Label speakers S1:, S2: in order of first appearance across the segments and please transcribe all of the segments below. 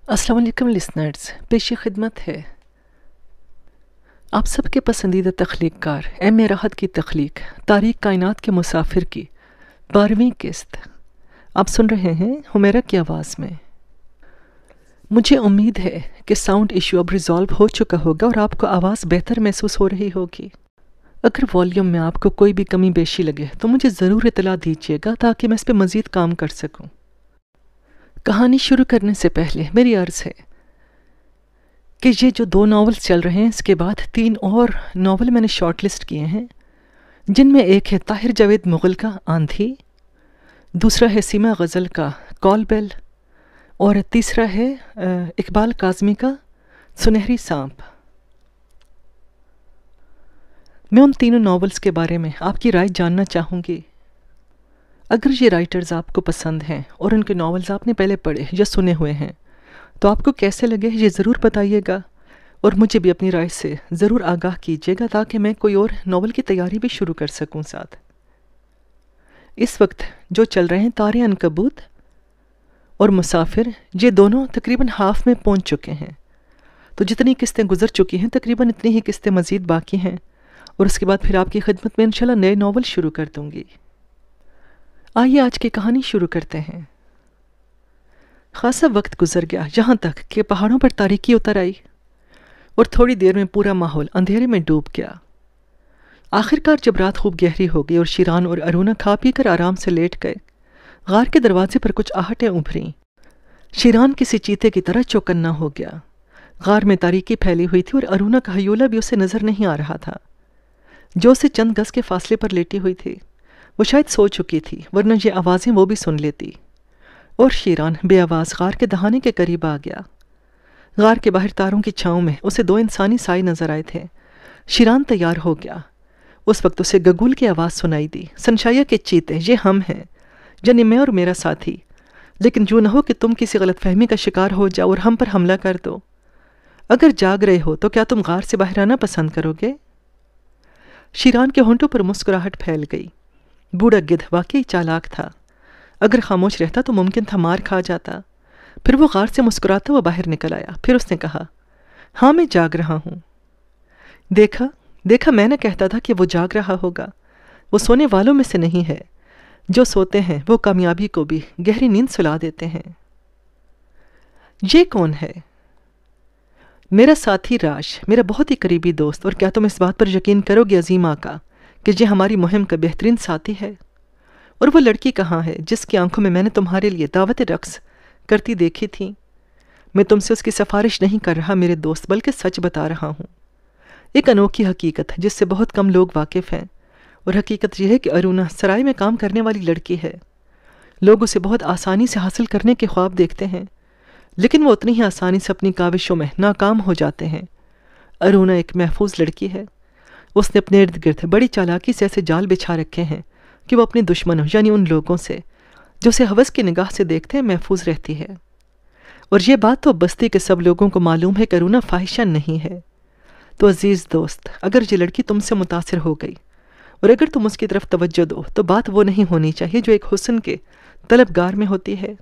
S1: السلام علیکم لسنرز، پیش خدمت ہے آپ سب کے پسندیدہ تخلیق کار M.A.rakhat کی تخلیق تاریخ کائنات کے مسافر کی 12ویں قسط آپ سن رہے ہیں حمیرہ کی آواز میں۔ مجھے امید ہے کہ ساؤنڈ ایشو اب ریزالو ہو چکا ہوگا اور آپ کو آواز بہتر محسوس ہو رہی ہوگی۔ اگر والیوم میں آپ کو کوئی بھی کمی بیشی لگے تو مجھے ضرور اطلاع دیجیے گا تاکہ میں اس پہ مزید کام کر سکوں۔ کہانی شروع کرنے سے پہلے میری عرض ہے کہ یہ جو 2 ناولز چل رہے ہیں، اس کے بعد 3 اور ناول میں نے شارٹ لسٹ کیے ہیں، جن میں ایک ہے طاہر جاوید مغل کا آندھی، دوسرا ہے سیما غزل کا کال بیل، اور تیسرا ہے اقبال کاظمی کا سنہری سانپ۔ میں ان تینوں ناولز کے بارے میں آپ کی رائے جاننا چاہوں گی۔ اگر یہ رائٹرز آپ کو پسند ہیں اور ان کے ناولز آپ نے پہلے پڑھے یا سنے ہوئے ہیں تو آپ کو کیسے لگے یہ ضرور بتائیے گا، اور مجھے بھی اپنی رائے سے ضرور آگاہ کیجیے گا تاکہ میں کوئی اور ناول کی تیاری بھی شروع کر سکوں ساتھ۔ اس وقت جو چل رہے ہیں تارے عنکبوت اور مسافر، یہ دونوں تقریباً ہاف میں پہنچ چکے ہیں، تو جتنی قسطیں گزر چکی ہیں تقریباً اتنی ہی قسطیں مزید باقی ہیں، اور اس کے بعد پھر آپ کی خدمت میں انشاءاللہ نئے ناول شروع کر دوں گی۔ آئیے آج کی کہانی شروع کرتے ہیں۔ خاصا وقت گزر گیا یہاں تک کہ پہاڑوں پر تاریکی اتر آئی اور تھوڑی دیر میں پورا ماحول اندھیرے میں ڈوب گیا۔ آخرکار جب رات خوب گہری ہو گئی اور شیران اور ارونا کھا پی کر آرام سے لیٹ گئے، غار کے دروازے پر کچھ آہٹیں ابھریں۔ شیران کسی چیتے کی طرح چوکنا ہو گیا۔ غار میں تاریکی پھیلی ہوئی تھی اور ارونا کا ہیولہ بھی اسے نظر نہیں آ رہا تھا، جو اسے چند گز کے فاصلے پر لیٹی ہوئی تھی۔ وہ شاید سو چکی تھی، ورنہ یہ آوازیں وہ بھی سن لیتی۔ اور شیران بے آواز غار کے دہانے کے قریب آ گیا۔ غار کے باہر تاروں کی چھاؤں میں اسے 2 انسانی سائے نظر آئے تھے۔ شیران تیار ہو گیا۔ اس وقت اسے گگول کی آواز سنائی دی، سنشایا کے چیتے، یہ ہم ہیں، یعنی میں اور میرا ساتھی، لیکن جو نہ ہو کہ تم کسی غلط فہمی کا شکار ہو جاؤ اور ہم پر حملہ کر دو۔ اگر جاگ رہے ہو تو کیا تم غار سے باہر آنا پسند کرو گے؟ شیران کے ہونٹوں پر مسکراہٹ پھیل گئی۔ بوڑھا گدھ واقعی چالاک تھا، اگر خاموش رہتا تو ممکن تھا مار کھا جاتا۔ پھر وہ غار سے مسکراتا ہوا باہر نکل آیا۔ پھر اس نے کہا، ہاں میں جاگ رہا ہوں۔ دیکھا میں نہ کہتا تھا کہ وہ جاگ رہا ہوگا۔ وہ سونے والوں میں سے نہیں ہے، جو سوتے ہیں وہ کامیابی کو بھی گہری نیند سلا دیتے ہیں۔ یہ کون ہے؟ میرا ساتھی راش، میرا بہت ہی قریبی دوست، اور کیا تم اس بات پر یقین کرو گے عظیم آقا کہ یہ ہماری مہم کا بہترین ساتھی ہے؟ اور وہ لڑکی کہاں ہے جس کی آنکھوں میں نے تمہارے لیے دعوت رقص کرتی دیکھی تھی؟ میں تم سے اس کی سفارش نہیں کر رہا میرے دوست، بلکہ سچ بتا رہا ہوں۔ ایک انوکھی حقیقت جس سے بہت کم لوگ واقف ہیں، اور حقیقت یہ ہے کہ ارونا سرائے میں کام کرنے والی لڑکی ہے۔ لوگ اسے بہت آسانی سے حاصل کرنے کے خواب دیکھتے ہیں، لیکن وہ اتنی ہی آسانی سے اپنی کاوشوں میں ناکام ہو جاتے ہیں۔ ارونا ایک محفوظ لڑکی ہے۔ اس نے اپنے ارد گرد بڑی چالاکی سے ایسے جال بچھا رکھے ہیں کہ وہ اپنے دشمنوں یعنی ان لوگوں سے جو اسے ہوس کی نگاہ سے دیکھتے ہیں محفوظ رہتی ہے۔ اور یہ بات تو بستی کے سب لوگوں کو معلوم ہے کہ ارونا فاحشہ نہیں ہے۔ تو عزیز دوست، اگر یہ لڑکی تم سے متاثر ہو گئی اور اگر تم اس کی طرف توجہ دو تو بات وہ نہیں ہونی چاہیے جو ایک حسن کے طلبگار میں ہوتی ہے۔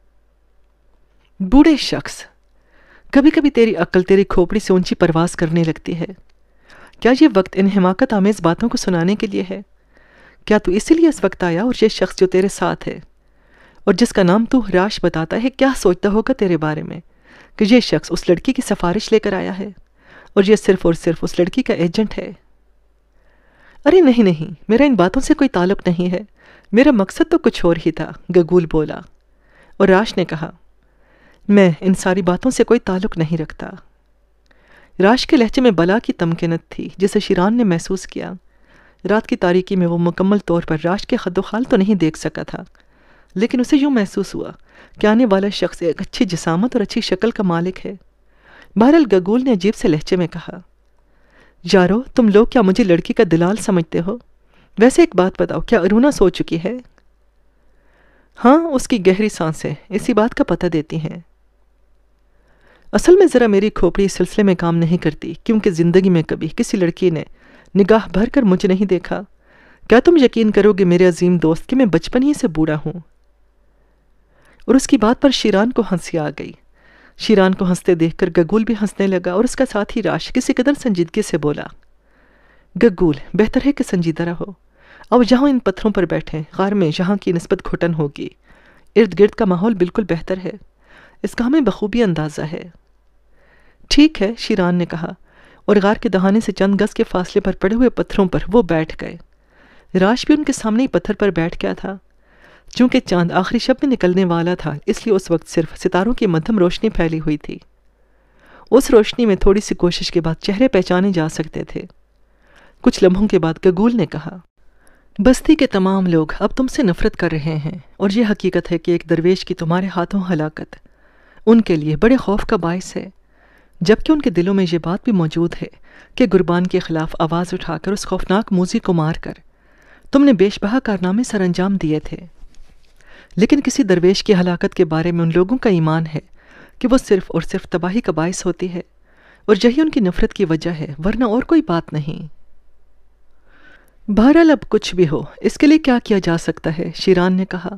S1: بوڑھے شخص، کبھی کبھی تیری عقل تیری کھوپڑی سے اونچی پرواز کرنے لگتی ہے۔ کیا یہ وقت ان حماقت آمیز باتوں کو سنانے کے لیے ہے؟ کیا تو اسی لیے اس وقت آیا؟ اور یہ شخص جو تیرے ساتھ ہے اور جس کا نام تو راش بتاتا ہے، کیا سوچتا ہوگا تیرے بارے میں کہ یہ شخص اس لڑکی کی سفارش لے کر آیا ہے اور یہ صرف اور صرف اس لڑکی کا ایجنٹ ہے؟ ارے نہیں، میرا ان باتوں سے کوئی تعلق نہیں ہے، میرا مقصد تو کچھ اور ہی تھا، گگول بولا۔ اور راش نے کہا، میں ان ساری باتوں سے کوئی تعلق نہیں رکھتا۔ راش کے لہجے میں بلا کی تمکنت تھی جسے شیران نے محسوس کیا۔ رات کی تاریکی میں وہ مکمل طور پر راش کے خد و خال تو نہیں دیکھ سکا تھا، لیکن اسے یوں محسوس ہوا کہ آنے والا شخص ایک اچھی جسامت اور اچھی شکل کا مالک ہے۔ بہرحال گگول نے عجیب سے لہجے میں کہا، یارو تم لوگ کیا مجھے لڑکی کا دلال سمجھتے ہو؟ ویسے ایک بات بتاؤ، کیا ارونا سو چکی ہے؟ ہاں، اس کی گہری سانسیں اسی بات کا پتہ دیتی ہیں۔ اصل میں ذرا میری کھوپڑی اس سلسلے میں کام نہیں کرتی، کیونکہ زندگی میں کبھی کسی لڑکی نے نگاہ بھر کر مجھے نہیں دیکھا۔ کیا تم یقین کرو گے میرے عظیم دوست کہ میں بچپن ہی سے بوڑھا ہوں؟ اور اس کی بات پر شیران کو ہنسی آ گئی۔ شیران کو ہنستے دیکھ کر گگول بھی ہنسنے لگا اور اس کا ساتھی راش کسی قدر سنجیدگی سے بولا، گگول، بہتر ہے کہ سنجیدہ رہو۔ اب جہاں ان پتھروں پر بیٹھیں، غار میں جہاں کی نسبت گھٹن ہوگی، ارد گرد کا ماحول بالکل بہتر ہے، اس کا ہمیں بخوبی اندازہ ہے۔ ٹھیک ہے، شیران نے کہا، اور غار کے دہانے سے چند گز کے فاصلے پر پڑے ہوئے پتھروں پر وہ بیٹھ گئے۔ راش بھی ان کے سامنے ہی پتھر پر بیٹھ گیا تھا۔ چونکہ چاند آخری شب میں نکلنے والا تھا، اس لیے اس وقت صرف ستاروں کی مدھم روشنی پھیلی ہوئی تھی۔ اس روشنی میں تھوڑی سی کوشش کے بعد چہرے پہچانے جا سکتے تھے۔ کچھ لمحوں کے بعد گگول نے کہا، بستی کے تمام لوگ اب تم سے نفرت کر رہے ہیں، اور یہ حقیقت ہے کہ ایک درویش کی تمہارے ہاتھوں ہلاکت ان کے لیے بڑے خوف کا باعث ہے، جبکہ ان کے دلوں میں یہ بات بھی موجود ہے کہ قربان کے خلاف آواز اٹھا کر اس خوفناک موذی کو مار کر تم نے بیش بہا کارنامے سر انجام دیے تھے۔ لیکن کسی درویش کی ہلاکت کے بارے میں ان لوگوں کا ایمان ہے کہ وہ صرف اور صرف تباہی کا باعث ہوتی ہے، اور یہی ان کی نفرت کی وجہ ہے، ورنہ اور کوئی بات نہیں۔ بہرحال اب کچھ بھی ہو، اس کے لیے کیا کیا جا سکتا ہے، شیران نے کہا۔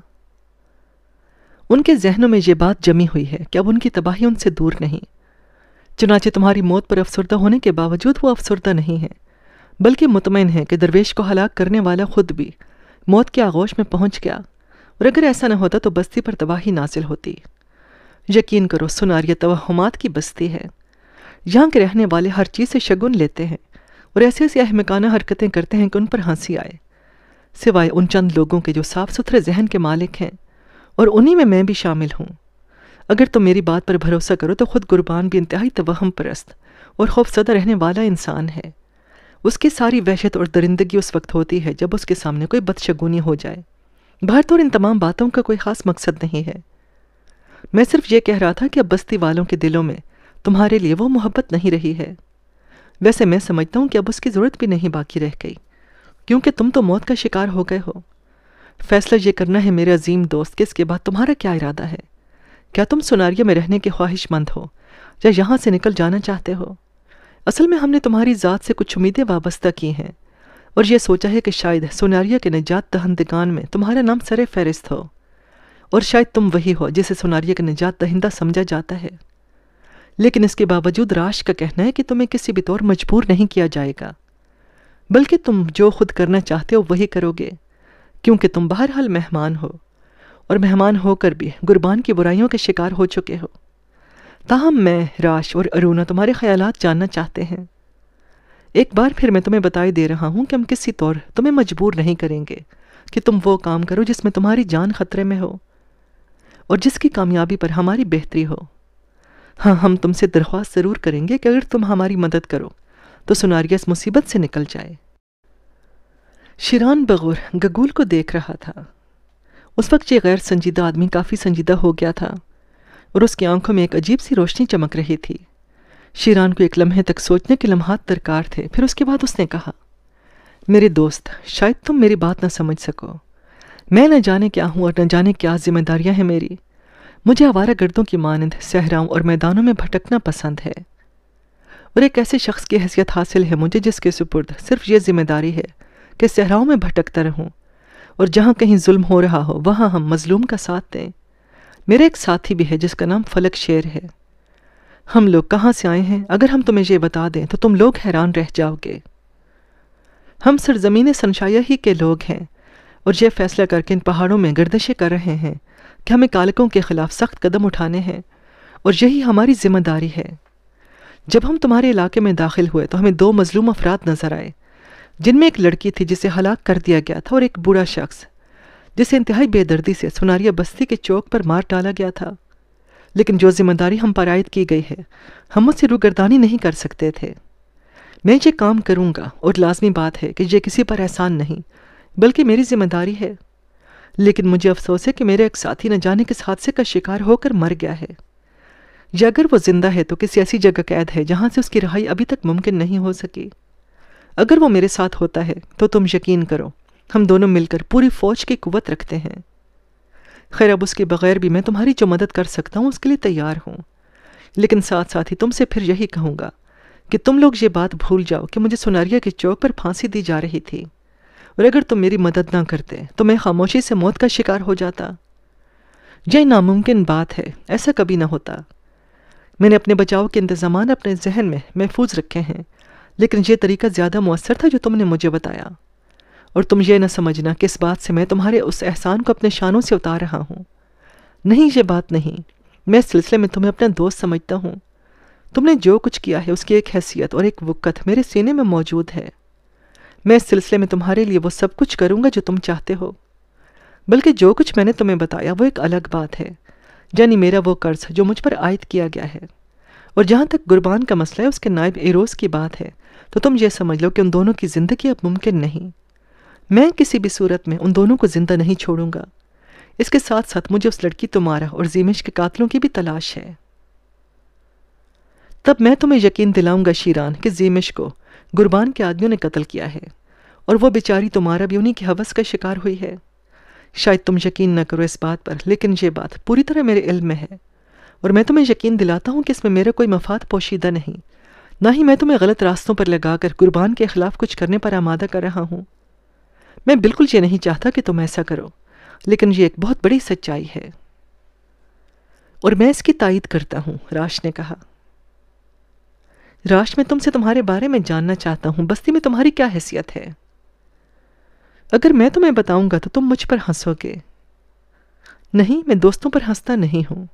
S1: ان کے ذہنوں میں یہ بات جمی ہوئی ہے کہ اب ان کی تباہی ان سے دور نہیں۔ چنانچہ تمہاری موت پر افسردہ ہونے کے باوجود وہ افسردہ نہیں ہے، بلکہ مطمئن ہے کہ درویش کو ہلاک کرنے والا خود بھی موت کے آغوش میں پہنچ گیا، اور اگر ایسا نہ ہوتا تو بستی پر تباہی نازل ہوتی۔ یقین کرو، سناریہ توہمات کی بستی ہے۔ یہاں کے رہنے والے ہر چیز سے شگن لیتے ہیں اور ایسی ایسی احمقانہ حرکتیں کرتے ہیں کہ ان پر ہنسی آئے، سوائے ان چند لوگوں کے جو صاف ستھرے ذہن کے مالک ہیں، اور انہی میں بھی شامل ہوں۔ اگر تم میری بات پر بھروسہ کرو تو خود قربان بھی انتہائی توہم پرست اور خوفزدہ رہنے والا انسان ہے۔ اس کی ساری وحشت اور درندگی اس وقت ہوتی ہے جب اس کے سامنے کوئی بدشگونی ہو جائے۔ بہرطور ان تمام باتوں کا کوئی خاص مقصد نہیں ہے۔ میں صرف یہ کہہ رہا تھا کہ اب بستی والوں کے دلوں میں تمہارے لیے وہ محبت نہیں رہی ہے۔ ویسے میں سمجھتا ہوں کہ اب اس کی ضرورت بھی نہیں باقی رہ گئی، کیونکہ تم تو موت کا شکار ہو گئے ہو۔ فیصلہ یہ کرنا ہے میرے عظیم دوست کہ اس کے بعد تمہارا کیا ارادہ ہے۔ کیا تم سناریہ میں رہنے کے خواہش مند ہو یا یہاں سے نکل جانا چاہتے ہو؟ اصل میں ہم نے تمہاری ذات سے کچھ امیدیں وابستہ کی ہیں، اور یہ سوچا ہے کہ شاید سناریہ کے نجات دہندگان میں تمہارا نام سر فہرست ہو، اور شاید تم وہی ہو جسے سناریہ کا نجات دہندہ سمجھا جاتا ہے۔ لیکن اس کے باوجود راش کا کہنا ہے کہ تمہیں کسی بھی طور مجبور نہیں کیا جائے گا، بلکہ تم جو خود کرنا چاہتے ہو وہی کرو گے، کیونکہ تم بہرحال مہمان ہو، اور مہمان ہو کر بھی قربان کی برائیوں کے شکار ہو چکے ہو۔ تاہم میں، راش اور ارونا تمہارے خیالات جاننا چاہتے ہیں۔ ایک بار پھر میں تمہیں بتائی دے رہا ہوں کہ ہم کسی طور تمہیں مجبور نہیں کریں گے کہ تم وہ کام کرو جس میں تمہاری جان خطرے میں ہو اور جس کی کامیابی پر ہماری بہتری ہو۔ ہاں، ہم تم سے درخواست ضرور کریں گے کہ اگر تم ہماری مدد کرو تو سناریہ اس مصیبت سے نکل جائے۔ شیران بغور گگول کو دیکھ رہا تھا۔ اس وقت یہ غیر سنجیدہ آدمی کافی سنجیدہ ہو گیا تھا، اور اس کی آنکھوں میں ایک عجیب سی روشنی چمک رہی تھی۔ شیران کو ایک لمحے تک سوچنے کے لمحات درکار تھے، پھر اس کے بعد اس نے کہا، میرے دوست، شاید تم میری بات نہ سمجھ سکو۔ میں نہ جانے کیا ہوں اور نہ جانے کیا ذمہ داریاں ہیں میری۔ مجھے آوارہ گردوں کی مانند صحراؤں اور میدانوں میں بھٹکنا پسند ہے، اور ایک ایسے شخص کی حیثیت حاصل ہے مجھے جس کے سپرد صرف یہ ذمہ داری ہے کہ صحراؤں میں بھٹکتا رہوں، اور جہاں کہیں ظلم ہو رہا ہو وہاں ہم مظلوم کا ساتھ دیں۔ میرا ایک ساتھی بھی ہے جس کا نام فلک شیر ہے۔ ہم لوگ کہاں سے آئے ہیں اگر ہم تمہیں یہ بتا دیں تو تم لوگ حیران رہ جاؤ گے۔ ہم سرزمین سنشایہ ہی کے لوگ ہیں، اور یہ فیصلہ کر کے ان پہاڑوں میں گردشیں کر رہے ہیں کہ ہمیں کالکوں کے خلاف سخت قدم اٹھانے ہیں، اور یہی ہماری ذمہ داری ہے۔ جب ہم تمہارے علاقے میں داخل ہوئے تو ہمیں دو مظلوم افراد نظر آئے، جن میں ایک لڑکی تھی جسے ہلاک کر دیا گیا تھا، اور ایک بوڑھا شخص جسے انتہائی بے دردی سے سناریہ بستی کے چوک پر مار ڈالا گیا تھا۔ لیکن جو ذمہ داری ہم پر عائد کی گئی ہے، ہم اس سے روگردانی نہیں کر سکتے تھے۔ میں یہ کام کروں گا، اور لازمی بات ہے کہ یہ کسی پر احسان نہیں بلکہ میری ذمہ داری ہے۔ لیکن مجھے افسوس ہے کہ میرا ایک ساتھی نہ جانے کس حادثے کا شکار ہو کر مر گیا ہے، یا اگر وہ زندہ ہے تو کسی ایسی جگہ قید ہے جہاں سے اس کی رہائی ابھی تک ممکن نہیں ہو سکی۔ اگر وہ میرے ساتھ ہوتا ہے تو تم یقین کرو ہم دونوں مل کر پوری فوج کی قوت رکھتے ہیں۔ خیر، اب اس کے بغیر بھی میں تمہاری جو مدد کر سکتا ہوں اس کے لیے تیار ہوں، لیکن ساتھ ساتھ ہی تم سے پھر یہی کہوں گا کہ تم لوگ یہ بات بھول جاؤ کہ مجھے سناریہ کے چوک پر پھانسی دی جا رہی تھی، اور اگر تم میری مدد نہ کرتے تو میں خاموشی سے موت کا شکار ہو جاتا۔ یہ ناممکن بات ہے، ایسا کبھی نہ ہوتا۔ میں نے اپنے بچاؤ کے انتظامات اپنے ذہن میں محفوظ رکھے ہیں، لیکن یہ طریقہ زیادہ مؤثر تھا جو تم نے مجھے بتایا، اور تم یہ نہ سمجھنا کہ اس بات سے میں تمہارے اس احسان کو اپنے شانوں سے اتار رہا ہوں۔ نہیں، یہ بات نہیں، میں اس سلسلے میں تمہیں اپنا دوست سمجھتا ہوں۔ تم نے جو کچھ کیا ہے اس کی ایک حیثیت اور ایک وقت میرے سینے میں موجود ہے۔ میں اس سلسلے میں تمہارے لیے وہ سب کچھ کروں گا جو تم چاہتے ہو، بلکہ جو کچھ میں نے تمہیں بتایا وہ ایک الگ بات ہے، یعنی میرا وہ قرض جو مجھ پر عائد کیا گیا ہے۔ اور جہاں تک قربان کا مسئلہ ہے، اس کے نائب ایروز کی بات ہے، تو تم یہ سمجھ لو کہ ان دونوں کی زندگی اب ممکن نہیں۔ میں کسی بھی صورت میں ان دونوں کو زندہ نہیں چھوڑوں گا۔ اس کے ساتھ ساتھ مجھے اس لڑکی تمہارا اور زیمش کے قاتلوں کی بھی تلاش ہے۔ تب میں تمہیں یقین دلاؤں گا شیران کہ زیمش کو قربان کے آدمیوں نے قتل کیا ہے، اور وہ بیچاری تمہارا بھی انہی کی ہوس کا شکار ہوئی ہے۔ شاید تم یقین نہ کرو اس بات پر، لیکن یہ بات پوری طرح میرے علم میں ہے، اور میں تمہیں یقین دلاتا ہوں کہ اس میں میرا کوئی مفاد پوشیدہ نہیں، نہ ہی میں تمہیں غلط راستوں پر لگا کر قربان کے خلاف کچھ کرنے پر آمادہ کر رہا ہوں۔ میں بالکل یہ نہیں چاہتا کہ تم ایسا کرو، لیکن یہ ایک بہت بڑی سچائی ہے، اور میں اس کی تائید کرتا ہوں، راش نے کہا۔ راش، میں تم سے تمہارے بارے میں جاننا چاہتا ہوں، بستی میں تمہاری کیا حیثیت ہے؟ اگر میں تمہیں بتاؤں گا تو تم مجھ پر ہنسو گے۔ نہیں، میں دوستوں پر ہنستا نہیں ہوں۔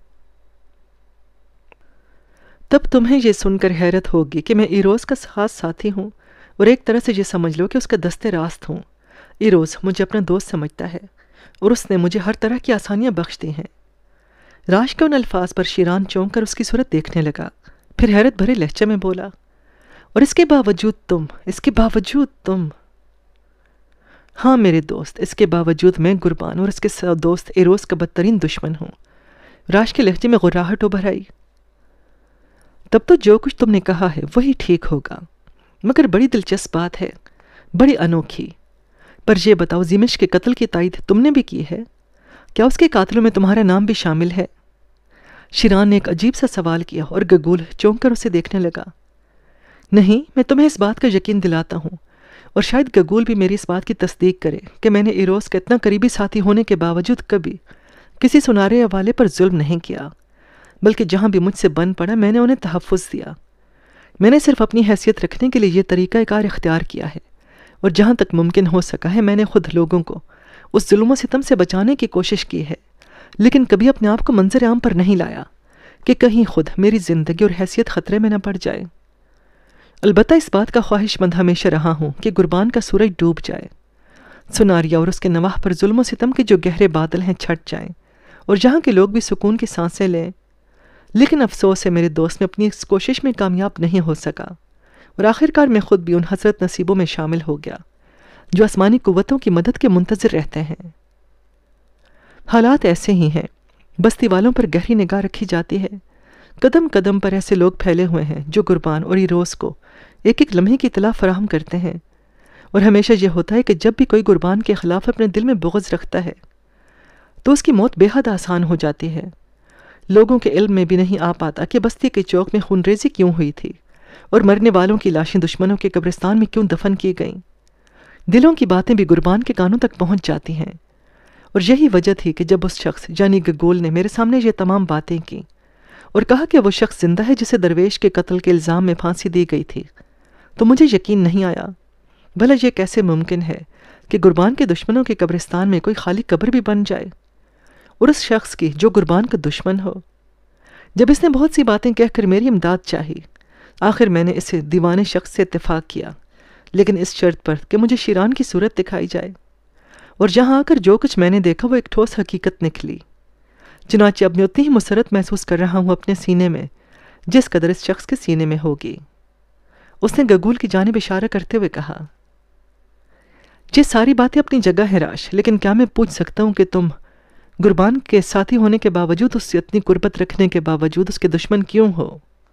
S1: تب تمہیں یہ سن کر حیرت ہوگی کہ میں ایروز کا خاص ساتھی ہوں، اور ایک طرح سے یہ سمجھ لو کہ اس کا دست راست ہوں۔ ایروز مجھے اپنا دوست سمجھتا ہے، اور اس نے مجھے ہر طرح کی آسانیاں بخش دی ہیں۔ راش کے ان الفاظ پر شیران چونک کر اس کی صورت دیکھنے لگا، پھر حیرت بھرے لہجے میں بولا، اور اس کے باوجود تم… ہاں میرے دوست، اس کے باوجود میں قربان اور اس کے دوست ایروز کا بدترین دشمن ہوں۔ راش کے لہجے میں غراہٹ ابھر آئی۔ تب تو جو کچھ تم نے کہا ہے وہی ٹھیک ہوگا، مگر بڑی دلچسپ بات ہے، بڑی انوکھی۔ پر یہ بتاؤ، زیمش کے قتل کی تائید تم نے بھی کی ہے؟ کیا اس کے قاتلوں میں تمہارا نام بھی شامل ہے؟ شیران نے ایک عجیب سا سوال کیا، اور گگول چونک کر اسے دیکھنے لگا۔ نہیں، میں تمہیں اس بات کا یقین دلاتا ہوں، اور شاید گگول بھی میری اس بات کی تصدیق کرے کہ میں نے ایروز کا اتنا قریبی ساتھی ہونے کے باوجود کبھی کسی سنارے والے پر ظلم نہیں کیا، بلکہ جہاں بھی مجھ سے بن پڑا میں نے انہیں تحفظ دیا۔ میں نے صرف اپنی حیثیت رکھنے کے لیے یہ طریقہ کار اختیار کیا ہے، اور جہاں تک ممکن ہو سکا ہے میں نے خود لوگوں کو اس ظلم و ستم سے بچانے کی کوشش کی ہے، لیکن کبھی اپنے آپ کو منظر عام پر نہیں لایا کہ کہیں خود میری زندگی اور حیثیت خطرے میں نہ پڑ جائے۔ البتہ اس بات کا خواہش مند ہمیشہ رہا ہوں کہ قربان کا سورج ڈوب جائے، سناریا اور اس کے نواح پر ظلم و ستم کے جو گہرے بادل ہیں چھٹ جائیں، اور جہاں کے لوگ بھی سکون کی سانسیں لیں۔ لیکن افسوس ہے میرے دوست، میں اپنی اس کوشش میں کامیاب نہیں ہو سکا، اور آخرکار میں خود بھی ان حسرت نصیبوں میں شامل ہو گیا جو آسمانی قوتوں کی مدد کے منتظر رہتے ہیں۔ حالات ایسے ہی ہیں، بستی والوں پر گہری نگاہ رکھی جاتی ہے، قدم قدم پر ایسے لوگ پھیلے ہوئے ہیں جو قربان اور ایروز کو ایک ایک لمحے کی اطلاع فراہم کرتے ہیں، اور ہمیشہ یہ ہوتا ہے کہ جب بھی کوئی قربان کے خلاف اپنے دل میں بغض رکھتا ہے تو اس کی موت بے حد آسان ہو جاتی ہے۔ لوگوں کے علم میں بھی نہیں آ پاتا کہ بستی کے چوک میں خونریزی کیوں ہوئی تھی، اور مرنے والوں کی لاشیں دشمنوں کے قبرستان میں کیوں دفن کی گئیں۔ دلوں کی باتیں بھی قربان کے کانوں تک پہنچ جاتی ہیں، اور یہی وجہ تھی کہ جب اس شخص یعنی گگول نے میرے سامنے یہ تمام باتیں کی اور کہا کہ وہ شخص زندہ ہے جسے درویش کے قتل کے الزام میں پھانسی دی گئی تھی، تو مجھے یقین نہیں آیا۔ بھلا یہ کیسے ممکن ہے کہ قربان کے دشمنوں کے قبرستان میں کوئی خالی قبر بھی بن جائے، اور اس شخص کی جو قربان کا دشمن ہو؟ جب اس نے بہت سی باتیں کہہ کر میری امداد چاہی، آخر میں نے اسے دیوانے شخص سے اتفاق کیا، لیکن اس شرط پر کہ مجھے شیران کی صورت دکھائی جائے، اور جہاں آ کر جو کچھ میں نے دیکھا وہ ایک ٹھوس حقیقت نکلی۔ چنانچہ اب میں اتنی ہی مسرت محسوس کر رہا ہوں اپنے سینے میں جس قدر اس شخص کے سینے میں ہوگی۔ اس نے گگول کی جانب اشارہ کرتے ہوئے کہا، یہ ساری باتیں اپنی جگہ ہیں راش، لیکن کیا میں پوچھ سکتا ہوں کہ تم قربان کے ساتھی ہونے کے باوجود، اس سے اتنی قربت رکھنے کے باوجود اس کے دشمن کیوں ہو؟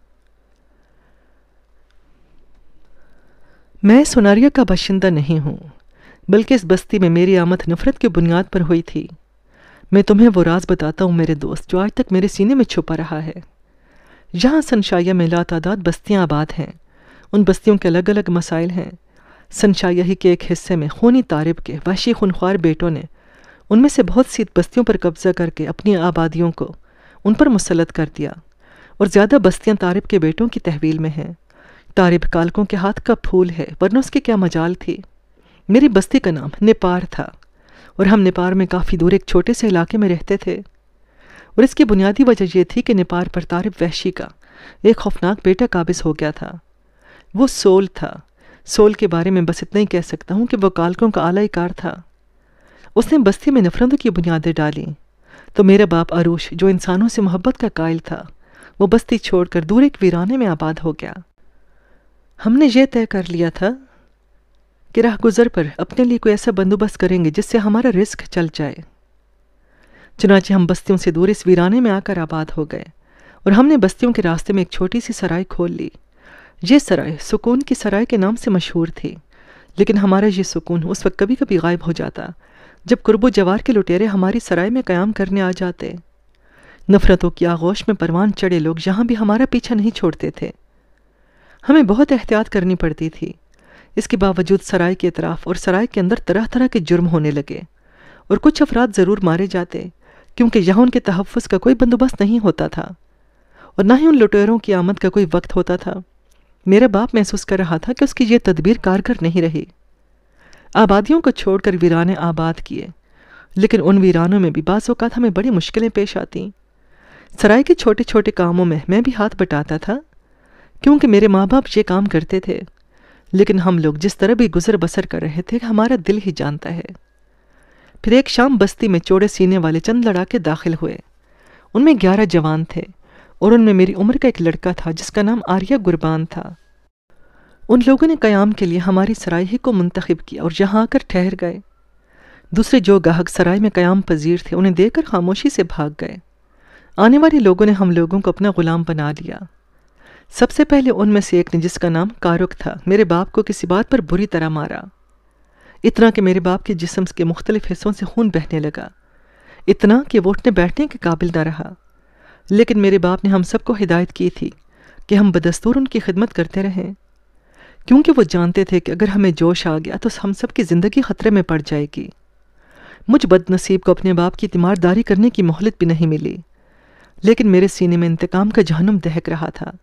S1: میں سناریا کا باشندہ نہیں ہوں، بلکہ اس بستی میں میری آمد نفرت کی بنیاد پر ہوئی تھی۔ میں تمہیں وہ راز بتاتا ہوں میرے دوست جو آج تک میرے سینے میں چھپا رہا ہے۔ یہاں سنشائیہ میں لاتعداد بستیاں آباد ہیں، ان بستیوں کے الگ الگ مسائل ہیں۔ سنشائیہ ہی کے ایک حصے میں خونی طارب کے وحشی خونخوار بیٹوں نے ان میں سے بہت سی بستیوں پر قبضہ کر کے اپنی آبادیوں کو ان پر مسلط کر دیا، اور زیادہ بستیاں طارب کے بیٹوں کی تحویل میں ہیں۔ طارب کالکوں کے ہاتھ کا پھول ہے، ورنہ اس کی کیا مجال تھی۔ میری بستی کا نام نیپار تھا، اور ہم نیپار میں کافی دور ایک چھوٹے سے علاقے میں رہتے تھے، اور اس کی بنیادی وجہ یہ تھی کہ نیپار پر طارب وحشی کا ایک خوفناک بیٹا قابض ہو گیا تھا۔ وہ سول تھا۔ سول کے بارے میں بس اتنا ہی کہہ سکتا ہوں کہ وہ کالکوں کا اعلی کار تھا۔ اس نے بستی میں نفرتوں کی بنیادیں ڈالیں، تو میرا باپ عروش جو انسانوں سے محبت کا قائل تھا، وہ بستی چھوڑ کر دور ایک ویرانے میں آباد ہو گیا۔ ہم نے یہ طے کر لیا تھا کہ راہ گزر پر اپنے لیے کوئی ایسا بندوبست کریں گے جس سے ہمارا رزق چل جائے۔ چنانچہ ہم بستیوں سے دور اس ویرانے میں آ کر آباد ہو گئے، اور ہم نے بستیوں کے راستے میں ایک چھوٹی سی سرائے کھول لی۔ یہ سرائے سکون کی سرائے کے نام سے مشہور تھی، لیکن ہمارا یہ سکون اس وقت کبھی کبھی غائب ہو جاتا جب قرب و جوار کے لٹیرے ہماری سرائے میں قیام کرنے آ جاتے۔ نفرتوں کی آغوش میں پروان چڑھے لوگ یہاں بھی ہمارا پیچھا نہیں چھوڑتے تھے۔ ہمیں بہت احتیاط کرنی پڑتی تھی۔ اس کے باوجود سرائے کے اطراف اور سرائے کے اندر طرح طرح کے جرم ہونے لگے، اور کچھ افراد ضرور مارے جاتے، کیونکہ یہاں ان کے تحفظ کا کوئی بندوبست نہیں ہوتا تھا، اور نہ ہی ان لٹیروں کی آمد کا کوئی وقت ہوتا تھا۔ میرا باپ محسوس کر رہا تھا کہ اس کی یہ تدبیر کارگر نہیں رہی۔ آبادیوں کو چھوڑ کر ویرانے آباد کیے، لیکن ان ویرانوں میں بھی بعض اوقات ہمیں بڑی مشکلیں پیش آتیں۔ سرائے کے چھوٹے چھوٹے کاموں میں بھی ہاتھ بٹاتا تھا، کیونکہ میرے ماں باپ یہ کام کرتے تھے، لیکن ہم لوگ جس طرح بھی گزر بسر کر رہے تھے ہمارا دل ہی جانتا ہے۔ پھر ایک شام بستی میں چوڑے سینے والے چند لڑاکے داخل ہوئے۔ ان میں 11 جوان تھے، اور ان میں میری عمر کا ایک لڑکا تھا جس کا نام آریہ گربان تھا۔ ان لوگوں نے قیام کے لیے ہماری سرائے ہی کو منتخب کیا اور یہاں آ کر ٹھہر گئے۔ دوسرے جو گاہک سرائے میں قیام پذیر تھے انہیں دیکھ کر خاموشی سے بھاگ گئے۔ آنے والے لوگوں نے ہم لوگوں کو اپنا غلام بنا لیا۔ سب سے پہلے ان میں سے ایک نے، جس کا نام کارک تھا، میرے باپ کو کسی بات پر بری طرح مارا، اتنا کہ میرے باپ کے جسم کے مختلف حصوں سے خون بہنے لگا، اتنا کہ وہ اٹھنے بیٹھنے کے قابل نہ رہا۔ لیکن میرے باپ نے ہم سب کو ہدایت کی تھی کہ ہم بدستور ان کی خدمت کرتے رہیں، کیونکہ وہ جانتے تھے کہ اگر ہمیں جوش آ گیا تو ہم سب کی زندگی خطرے میں پڑ جائے گی۔ مجھ بد نصیب کو اپنے باپ کی تیمارداری کرنے کی مہلت بھی نہیں ملی، لیکن میرے سینے میں انتقام کا جہنم دہک رہا تھا۔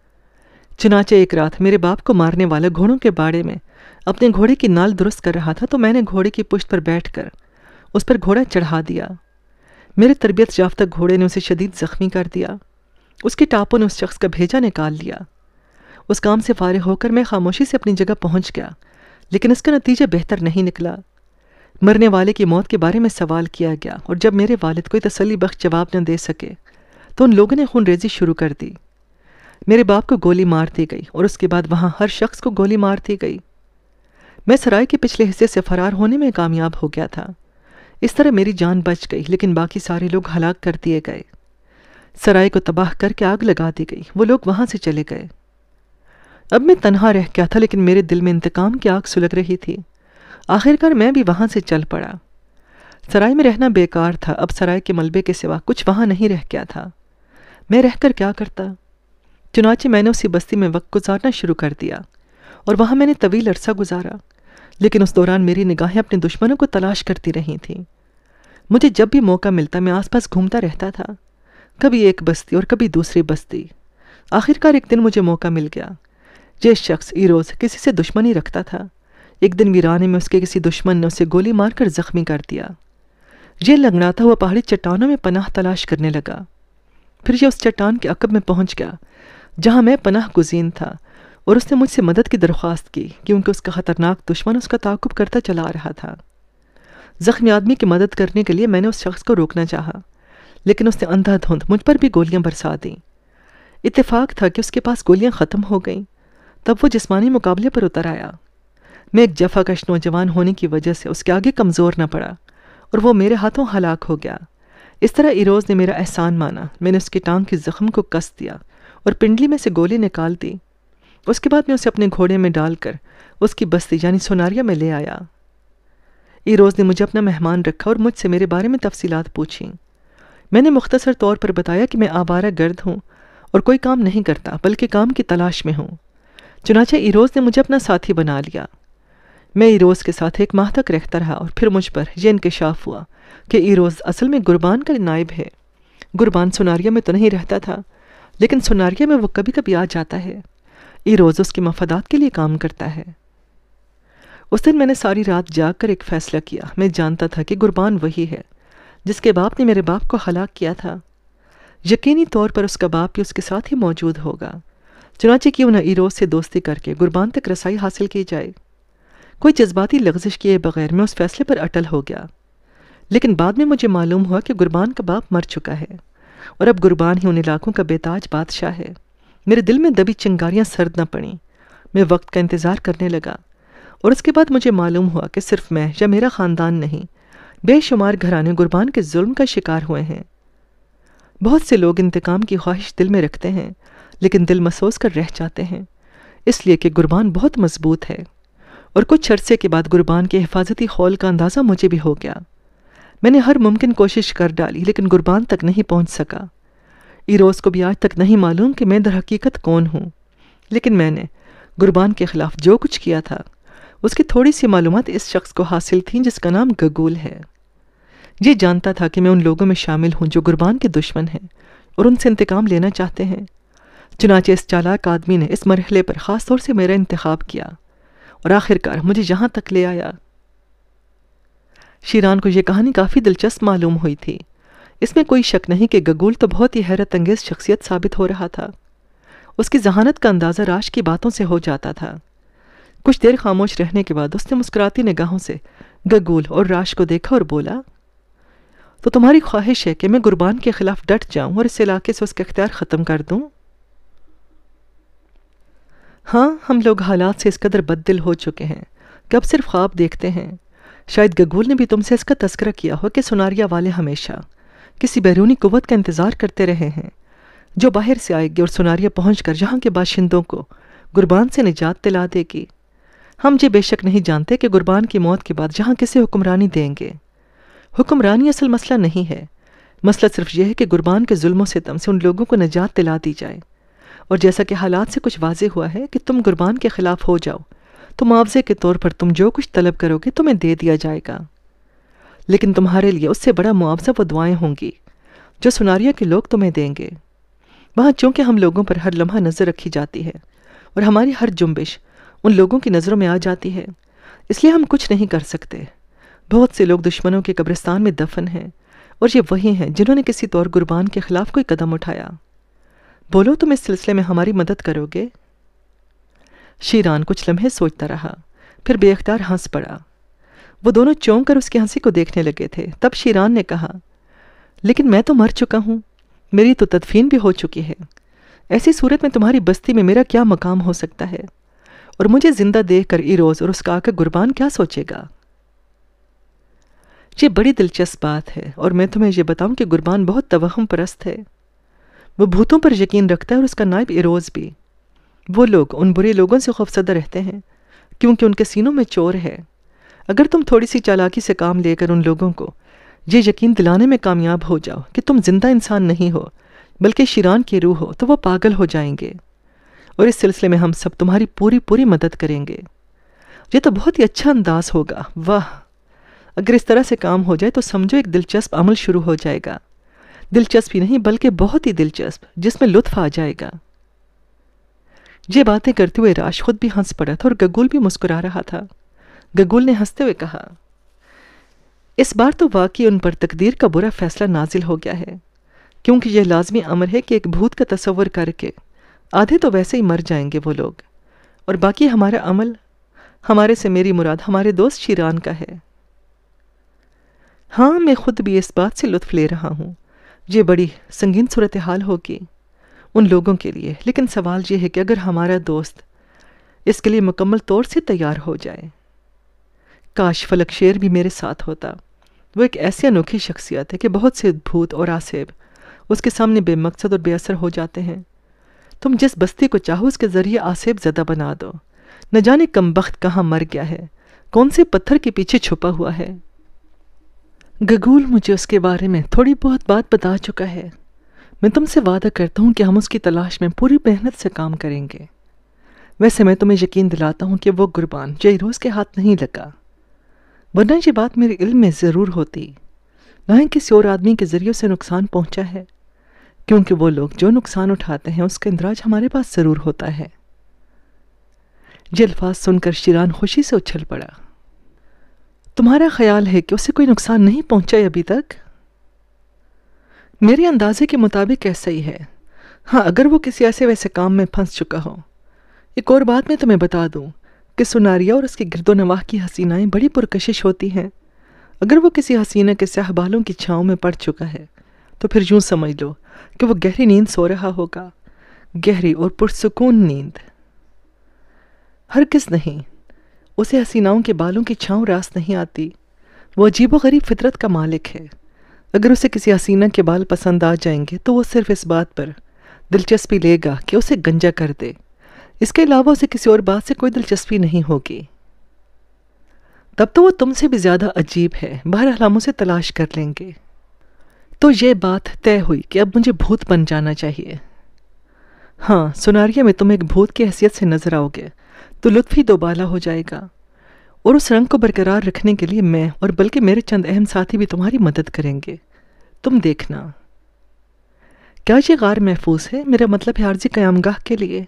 S1: چنانچہ ایک رات میرے باپ کو مارنے والا گھوڑوں کے باڑے میں اپنے گھوڑے کی نال درست کر رہا تھا، تو میں نے گھوڑے کی پشت پر بیٹھ کر اس پر گھوڑا چڑھا دیا۔ میرے تربیت یافتہ گھوڑے نے اسے شدید زخمی کر دیا۔ اس کے ٹاپوں نے اس شخص کا بھیجا نکال لیا۔ اس کام سے فارغ ہو کر میں خاموشی سے اپنی جگہ پہنچ گیا، لیکن اس کا نتیجہ بہتر نہیں نکلا۔ مرنے والے کی موت کے بارے میں سوال کیا گیا، اور جب میرے والد کوئی تسلی بخش جواب نہ دے سکے تو ان لوگوں نے خون ریزی شروع کر دی۔ میرے باپ کو گولی مار دی گئی، اور اس کے بعد وہاں ہر شخص کو گولی مار دی گئی۔ میں سرائے کے پچھلے حصے سے فرار ہونے میں کامیاب ہو گیا تھا۔ اس طرح میری جان بچ گئی، لیکن باقی سارے لوگ ہلاک کر دیے گئے۔ سرائے کو تباہ کر کے آگ لگا دی گئی، وہ لوگ وہاں سے چلے گئے۔ اب میں تنہا رہ گیا تھا، لیکن میرے دل میں انتقام کی آگ سلگ رہی تھی۔ آخرکار میں بھی وہاں سے چل پڑا۔ سرائے میں رہنا بیکار تھا، اب سرائے کے ملبے کے سوا کچھ وہاں نہیں رہ گیا تھا۔ میں رہ کر کیا کرتا؟ چنانچہ میں نے اسی بستی میں وقت گزارنا شروع کر دیا، اور وہاں میں نے طویل عرصہ گزارا، لیکن اس دوران میری نگاہیں اپنے دشمنوں کو تلاش کرتی رہی تھیں۔ مجھے جب بھی موقع ملتا میں آس پاس گھومتا رہتا تھا، کبھی ایک بستی اور کبھی دوسری بستی۔ آخرکار ایک دن مجھے موقع مل گیا۔ یہ شخص ایروز کسی سے دشمنی رکھتا تھا۔ ایک دن ویرانے میں اس کے کسی دشمن نے اسے گولی مار کر زخمی کر دیا۔ یہ لنگڑاتا ہوا پہاڑی چٹانوں میں پناہ تلاش کرنے لگا۔ پھر یہ اس چٹان کے عقب میں پہنچ گیا جہاں میں پناہ گزین تھا، اور اس نے مجھ سے مدد کی درخواست کی، کیونکہ اس کا خطرناک دشمن اس کا تعاقب کرتا چلا آ رہا تھا۔ زخمی آدمی کی مدد کرنے کے لیے میں نے اس شخص کو روکنا چاہا، لیکن اس نے اندھا دھند مجھ پر بھی گولیاں برسا دیں۔ اتفاق تھا کہ اس کے پاس گولیاں ختم ہو گئیں، تب وہ جسمانی مقابلے پر اتر آیا۔ میں ایک جفا کش نوجوان ہونے کی وجہ سے اس کے آگے کمزور نہ پڑا، اور وہ میرے ہاتھوں ہلاک ہو گیا۔ اس طرح ایروز نے میرا احسان مانا۔ میں نے اس کی ٹانگ کے زخم کو کس دیا اور پنڈلی میں سے گولی نکال دی۔ اس کے بعد میں اسے اپنے گھوڑے میں ڈال کر اس کی بستی یعنی سوناریا میں لے آیا۔ ایروز نے مجھے اپنا مہمان رکھا اور مجھ سے میرے بارے میں تفصیلات پوچھیں۔ میں نے مختصر طور پر بتایا کہ میں آوارہ گرد ہوں اور کوئی کام نہیں کرتا، بلکہ کام کی تلاش میں ہوں۔ چنانچہ ایروز نے مجھے اپنا ساتھی بنا لیا۔ میں ایروز کے ساتھ 1 ماہ تک رہتا رہا، اور پھر مجھ پر یہ انکشاف ہوا کہ ایروز اصل میں گربان کا نائب ہے۔ گربان سوناریا میں تو نہیں رہتا تھا، لیکن سناریا میں وہ کبھی کبھی آ جاتا ہے۔ ایروز اس کے مفادات کے لیے کام کرتا ہے۔ اس دن میں نے ساری رات جاگ کر ایک فیصلہ کیا۔ میں جانتا تھا کہ قربان وہی ہے جس کے باپ نے میرے باپ کو ہلاک کیا تھا۔ یقینی طور پر اس کا باپ بھی اس کے ساتھ ہی موجود ہوگا۔ چنانچہ کیوں نہ ایروز سے دوستی کر کے قربان تک رسائی حاصل کی جائے۔ کوئی جذباتی لغزش کیے بغیر میں اس فیصلے پر اٹل ہو گیا۔ لیکن بعد میں مجھے معلوم ہوا کہ قربان کا باپ مر چکا ہے اور اب قربان ہی ان علاقوں کا بے تاج بادشاہ ہے۔ میرے دل میں دبی چنگاریاں سرد نہ پڑیں۔ میں وقت کا انتظار کرنے لگا اور اس کے بعد مجھے معلوم ہوا کہ صرف میں یا میرا خاندان نہیں، بے شمار گھرانے قربان کے ظلم کا شکار ہوئے ہیں۔ بہت سے لوگ انتقام کی خواہش دل میں رکھتے ہیں لیکن دل مسوس کر رہ جاتے ہیں، اس لیے کہ قربان بہت مضبوط ہے۔ اور کچھ عرصے کے بعد قربان کے حفاظتی خول کا اندازہ مجھے بھی ہو گیا۔ میں نے ہر ممکن کوشش کر ڈالی لیکن قربان تک نہیں پہنچ سکا۔ ایروز کو بھی آج تک نہیں معلوم کہ میں در حقیقت کون ہوں، لیکن میں نے قربان کے خلاف جو کچھ کیا تھا اس کی تھوڑی سی معلومات اس شخص کو حاصل تھیں جس کا نام گگول ہے۔ یہ جانتا تھا کہ میں ان لوگوں میں شامل ہوں جو قربان کے دشمن ہیں اور ان سے انتقام لینا چاہتے ہیں۔ چنانچہ اس چالاک آدمی نے اس مرحلے پر خاص طور سے میرا انتخاب کیا اور آخرکار مجھے یہاں تک لے آیا۔ شیران کو یہ کہانی کافی دلچسپ معلوم ہوئی تھی۔ اس میں کوئی شک نہیں کہ گگول تو بہت ہی حیرت انگیز شخصیت ثابت ہو رہا تھا۔ اس کی ذہانت کا اندازہ راش کی باتوں سے ہو جاتا تھا۔ کچھ دیر خاموش رہنے کے بعد اس نے مسکراتی نگاہوں سے گگول اور راش کو دیکھا اور بولا، تو تمہاری خواہش ہے کہ میں قربان کے خلاف ڈٹ جاؤں اور اس علاقے سے اس کا اختیار ختم کر دوں؟ ہاں، ہم لوگ حالات سے اس قدر بد دل ہو چکے ہیں کہ اب صرف خواب دیکھتے ہیں۔ شاید گگول نے بھی تم سے اس کا تذکرہ کیا ہو کہ سناریا والے ہمیشہ کسی بیرونی قوت کا انتظار کرتے رہے ہیں جو باہر سے آئے گی اور سناریا پہنچ کر یہاں کے باشندوں کو قربان سے نجات دلا دے گی۔ ہم یہ بے شک نہیں جانتے کہ قربان کی موت کے بعد یہاں کسے حکمرانی دیں گے۔ حکمرانی اصل مسئلہ نہیں ہے، مسئلہ صرف یہ ہے کہ قربان کے ظلم و ستم سے ان لوگوں کو نجات دلا دی جائے۔ اور جیسا کہ حالات سے کچھ واضح ہوا ہے کہ تم قربان کے خلاف ہو جاؤ تو معاوضے کے طور پر تم جو کچھ طلب کرو گے تمہیں دے دیا جائے گا، لیکن تمہارے لیے اس سے بڑا معاوضہ وہ دعائیں ہوں گی جو سناریا کے لوگ تمہیں دیں گے۔ وہاں چونکہ ہم لوگوں پر ہر لمحہ نظر رکھی جاتی ہے اور ہماری ہر جنبش ان لوگوں کی نظروں میں آ جاتی ہے، اس لیے ہم کچھ نہیں کر سکتے۔ بہت سے لوگ دشمنوں کے قبرستان میں دفن ہیں اور یہ وہی ہیں جنہوں نے کسی طور قربان کے خلاف کوئی قدم اٹھایا۔ بولو، تم اس سلسلے میں ہماری مدد کرو گے؟ شیران کچھ لمحے سوچتا رہا، پھر بے اختیار ہنس پڑا۔ وہ دونوں چونک کر اس کی ہنسی کو دیکھنے لگے تھے۔ تب شیران نے کہا، لیکن میں تو مر چکا ہوں، میری تو تدفین بھی ہو چکی ہے۔ ایسی صورت میں تمہاری بستی میں میرا کیا مقام ہو سکتا ہے؟ اور مجھے زندہ دیکھ کر ایروز اور اس کا آقا قربان کیا سوچے گا؟ یہ بڑی دلچسپ بات ہے، اور میں تمہیں یہ بتاؤں کہ قربان بہت توہم پرست ہے۔ وہ بھوتوں پر یقین رکھتا ہے اور اس کا نائب ایروز بھی۔ وہ لوگ ان برے لوگوں سے خوفزدہ رہتے ہیں کیونکہ ان کے سینوں میں چور ہے۔ اگر تم تھوڑی سی چالاکی سے کام لے کر ان لوگوں کو یہ یقین دلانے میں کامیاب ہو جاؤ کہ تم زندہ انسان نہیں ہو بلکہ شیران کی روح ہو تو وہ پاگل ہو جائیں گے، اور اس سلسلے میں ہم سب تمہاری پوری مدد کریں گے۔ یہ تو بہت ہی اچھا انداز ہوگا۔ واہ، اگر اس طرح سے کام ہو جائے تو سمجھو ایک دلچسپ عمل شروع ہو جائے گا۔ دلچسپ ہی نہیں بلکہ بہت ہی دلچسپ، جس میں لطف آ جائے گا۔ یہ باتیں کرتے ہوئے راش خود بھی ہنس پڑا تھا اور گگول بھی مسکرا رہا تھا۔ گگول نے ہنستے ہوئے کہا، اس بار تو واقعی ان پر تقدیر کا برا فیصلہ نازل ہو گیا ہے، کیونکہ یہ لازمی امر ہے کہ ایک بھوت کا تصور کر کے آدھے تو ویسے ہی مر جائیں گے وہ لوگ، اور باقی ہمارا عمل، ہمارے سے میری مراد ہمارے دوست شیران کا ہے۔ ہاں، میں خود بھی اس بات سے لطف لے رہا ہوں۔ یہ بڑی سنگین صورتحال ہوگی ان لوگوں کے لیے، لیکن سوال یہ ہے کہ اگر ہمارا دوست اس کے لیے مکمل طور سے تیار ہو جائے۔ کاش فلک شیر بھی میرے ساتھ ہوتا۔ وہ ایک ایسی انوکھی شخصیت ہے کہ بہت سے بھوت اور آسیب اس کے سامنے بے مقصد اور بے اثر ہو جاتے ہیں۔ تم جس بستی کو چاہو اس کے ذریعے آسیب زدہ بنا دو، نہ جانے کم بخت کہاں مر گیا ہے، کون سے پتھر کے پیچھے چھپا ہوا ہے۔ گگول مجھے اس کے بارے میں تھوڑی بہت بات بتا چکا ہے۔ میں تم سے وعدہ کرتا ہوں کہ ہم اس کی تلاش میں پوری محنت سے کام کریں گے۔ ویسے میں تمہیں یقین دلاتا ہوں کہ وہ قربان ایروز کے ہاتھ نہیں لگا، ورنہ یہ بات میرے علم میں ضرور ہوتی، نہ ہی کسی اور آدمی کے ذریعے سے نقصان پہنچا ہے۔ کیونکہ وہ لوگ جو نقصان اٹھاتے ہیں اس کا اندراج ہمارے پاس ضرور ہوتا ہے۔ یہ الفاظ سن کر شیران خوشی سے اچھل پڑا۔ تمہارا خیال ہے کہ اسے کوئی نقصان نہیں پہنچا ابھی تک؟ میرے اندازے کے مطابق ایسا ہی ہے۔ ہاں، اگر وہ کسی ایسے ویسے کام میں پھنس چکا ہو۔ ایک اور بات میں تمہیں بتا دوں کہ سناریا اور اس کے گرد و نواح کی حسینائیں بڑی پرکشش ہوتی ہیں۔ اگر وہ کسی حسینہ کے سیاہ بالوں کی چھاؤں میں پڑ چکا ہے تو پھر یوں سمجھ لو کہ وہ گہری نیند سو رہا ہوگا، گہری اور پرسکون نیند۔ ہرگز نہیں، اسے حسیناؤں کے بالوں کی چھاؤں راست نہیں آتی۔ وہ عجیب و غریب فطرت کا مالک ہے۔ اگر اسے کسی حسینہ کے بال پسند آ جائیں گے تو وہ صرف اس بات پر دلچسپی لے گا کہ اسے گنجا کر دے۔ اس کے علاوہ اسے کسی اور بات سے کوئی دلچسپی نہیں ہوگی۔ تب تو وہ تم سے بھی زیادہ عجیب ہے۔ بہرحال ہم اسے تلاش کر لیں گے۔ تو یہ بات طے ہوئی کہ اب مجھے بھوت بن جانا چاہیے۔ ہاں، سناریا میں تم ایک بھوت کی حیثیت سے نظر آؤ گے تو لطف ہی دوبالا ہو جائے گا، اور اس رنگ کو برقرار رکھنے کے لیے میں اور بلکہ میرے چند اہم ساتھی بھی تمہاری مدد کریں گے۔ تم دیکھنا۔ کیا یہ غار محفوظ ہے؟ میرا مطلب ہے عارضی قیام گاہ کے لیے۔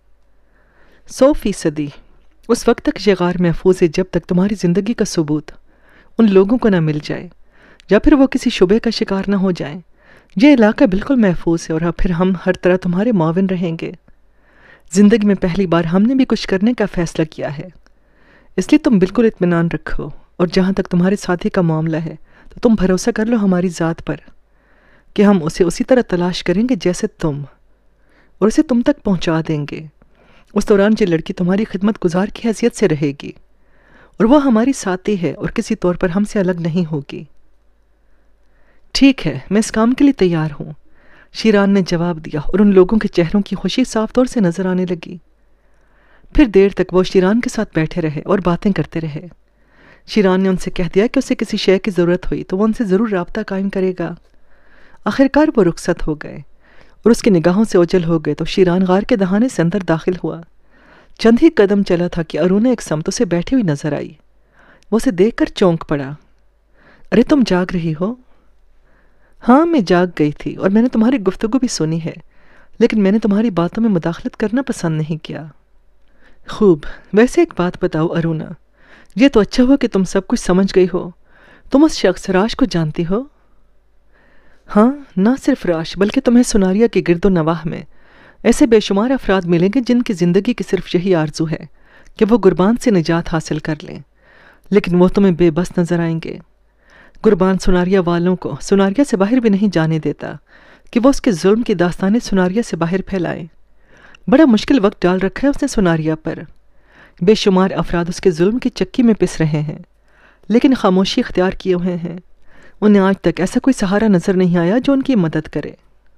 S1: 100%۔ اس وقت تک یہ غار محفوظ ہے جب تک تمہاری زندگی کا ثبوت ان لوگوں کو نہ مل جائے یا پھر وہ کسی شبے کا شکار نہ ہو جائیں۔ یہ علاقہ بالکل محفوظ ہے اور پھر ہم ہر طرح تمہارے معاون رہیں گے۔ زندگی میں پہلی بار ہم نے بھی کچھ کرنے کا فیصلہ کیا ہے، اس لیے تم بالکل اطمینان رکھو، اور جہاں تک تمہارے ساتھی کا معاملہ ہے تو تم بھروسہ کر لو ہماری ذات پر کہ ہم اسے اسی طرح تلاش کریں گے جیسے تم، اور اسے تم تک پہنچا دیں گے۔ اس دوران یہ لڑکی تمہاری خدمت گزار کی حیثیت سے رہے گی، اور وہ ہماری ساتھی ہے اور کسی طور پر ہم سے الگ نہیں ہوگی۔ ٹھیک ہے، میں اس کام کے لیے تیار ہوں، شیران نے جواب دیا، اور ان لوگوں کے چہروں کی خوشی صاف طور سے نظر آنے لگی۔ پھر دیر تک وہ شیران کے ساتھ بیٹھے رہے اور باتیں کرتے رہے۔ شیران نے ان سے کہہ دیا کہ اسے کسی شے کی ضرورت ہوئی تو وہ ان سے ضرور رابطہ قائم کرے گا۔ آخرکار وہ رخصت ہو گئے اور اس کی نگاہوں سے اوجھل ہو گئے تو شیران غار کے دہانے سے اندر داخل ہوا۔ چند ہی قدم چلا تھا کہ ارونا ایک سمت اسے بیٹھی ہوئی نظر آئی۔ وہ اسے دیکھ کر چونک پڑا۔ ارے تم جاگ رہی ہو؟ ہاں، میں جاگ گئی تھی اور میں نے تمہاری گفتگو بھی سنی ہے، لیکن میں نے تمہاری باتوں میں مداخلت کرنا پسند نہیں کیا۔ خوب، ویسے ایک بات بتاؤ ارونا، یہ تو اچھا ہوا کہ تم سب کچھ سمجھ گئی ہو۔ تم اس شخص راش کو جانتی ہو؟ ہاں، نہ صرف راش بلکہ تمہیں سناریا کے گرد و نواح میں ایسے بے شمار افراد ملیں گے جن کی زندگی کی صرف یہی آرزو ہے کہ وہ قربان سے نجات حاصل کر لیں، لیکن وہ تمہیں بے بس نظر آئیں گے۔ قربان سناریا والوں کو سناریا سے باہر بھی نہیں جانے دیتا کہ وہ اس کے ظلم کی داستانیں سناریا سے باہر پھیلائیں۔ بڑا مشکل وقت ڈال رکھا ہے اس نے سناریا پر۔ بے شمار افراد اس کے ظلم کی چکی میں پس رہے ہیں، لیکن خاموشی اختیار کیے ہوئے ہیں۔ انہیں آج تک ایسا کوئی سہارا نظر نہیں آیا جو ان کی مدد کرے۔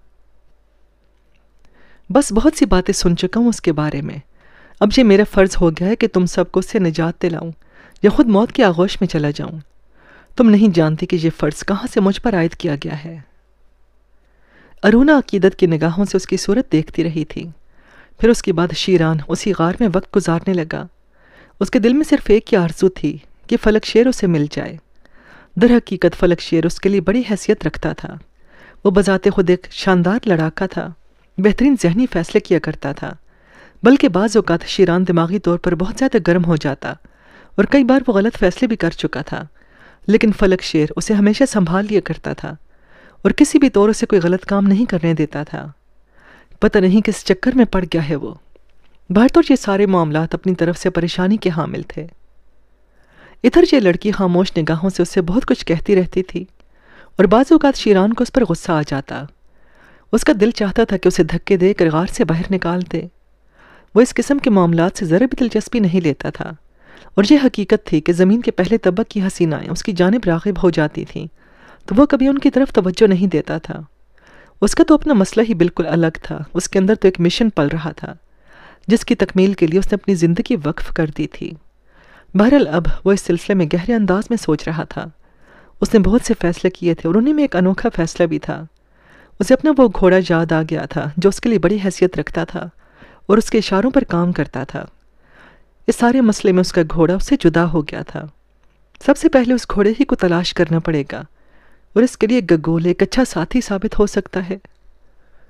S1: بس بہت سی باتیں سن چکا ہوں اس کے بارے میں۔ اب یہ میرا فرض ہو گیا ہے کہ تم سب کو اس سے نجات دلاؤں یا خود موت کے آغوش میں چلا جاؤں۔ تم نہیں جانتی کہ یہ فرض کہاں سے مجھ پر عائد کیا گیا ہے۔ ارونا عقیدت کی نگاہوں سے اس کی صورت دیکھتی رہی تھی۔ پھر اس کے بعد شیران اسی غار میں وقت گزارنے لگا۔ اس کے دل میں صرف ایک ہی آرزو تھی کہ فلک شیر اسے مل جائے۔ در حقیقت فلک شیر اس کے لیے بڑی حیثیت رکھتا تھا۔ وہ بذات خود ایک شاندار لڑاکا تھا، بہترین ذہنی فیصلے کیا کرتا تھا، بلکہ بعض اوقات شیران دماغی طور پر بہت زیادہ گرم ہو جاتا اور کئی بار وہ غلط فیصلے بھی کر چکا تھا، لیکن فلک شیر اسے ہمیشہ سنبھال لیا کرتا تھا اور کسی بھی طور اسے کوئی غلط کام نہیں کرنے دیتا تھا۔ پتہ نہیں کس چکر میں پڑ گیا ہے وہ۔ باہر تو یہ سارے معاملات اپنی طرف سے پریشانی کے حامل تھے۔ ادھر یہ لڑکی خاموش نگاہوں سے اس سے بہت کچھ کہتی رہتی تھی اور بعض اوقات شیران کو اس پر غصہ آ جاتا۔ اس کا دل چاہتا تھا کہ اسے دھکے دے کر غار سے باہر نکال دے۔ وہ اس قسم کے معاملات سے ذرا بھی دلچسپی نہیں لیتا تھا، اور یہ حقیقت تھی کہ زمین کے پہلے طبق کی حسینائیں اس کی جانب راغب ہو جاتی تھیں تو وہ کبھی ان کی طرف توجہ نہیں دیتا تھا۔ اس کا تو اپنا مسئلہ ہی بالکل الگ تھا۔ اس کے اندر تو ایک مشن پل رہا تھا جس کی تکمیل کے لیے اس نے اپنی زندگی وقف کر دی تھی۔ بہرحال اب وہ اس سلسلے میں گہرے انداز میں سوچ رہا تھا۔ اس نے بہت سے فیصلے کیے تھے اور انہیں میں ایک انوکھا فیصلہ بھی تھا۔ اسے اپنا وہ گھوڑا یاد آ گیا تھا جو اس کے لیے بڑی حیثیت رکھتا تھا اور اس کے اشاروں پر کام کرتا تھا۔ اس سارے مسئلے میں اس کا گھوڑا اس سے جدا ہو گیا تھا۔ سب سے پہلے اس گھوڑے ہی کو تلاش کرنا پڑے گا، اور اس کے لیے گگول ایک اچھا ساتھی ثابت ہو سکتا ہے۔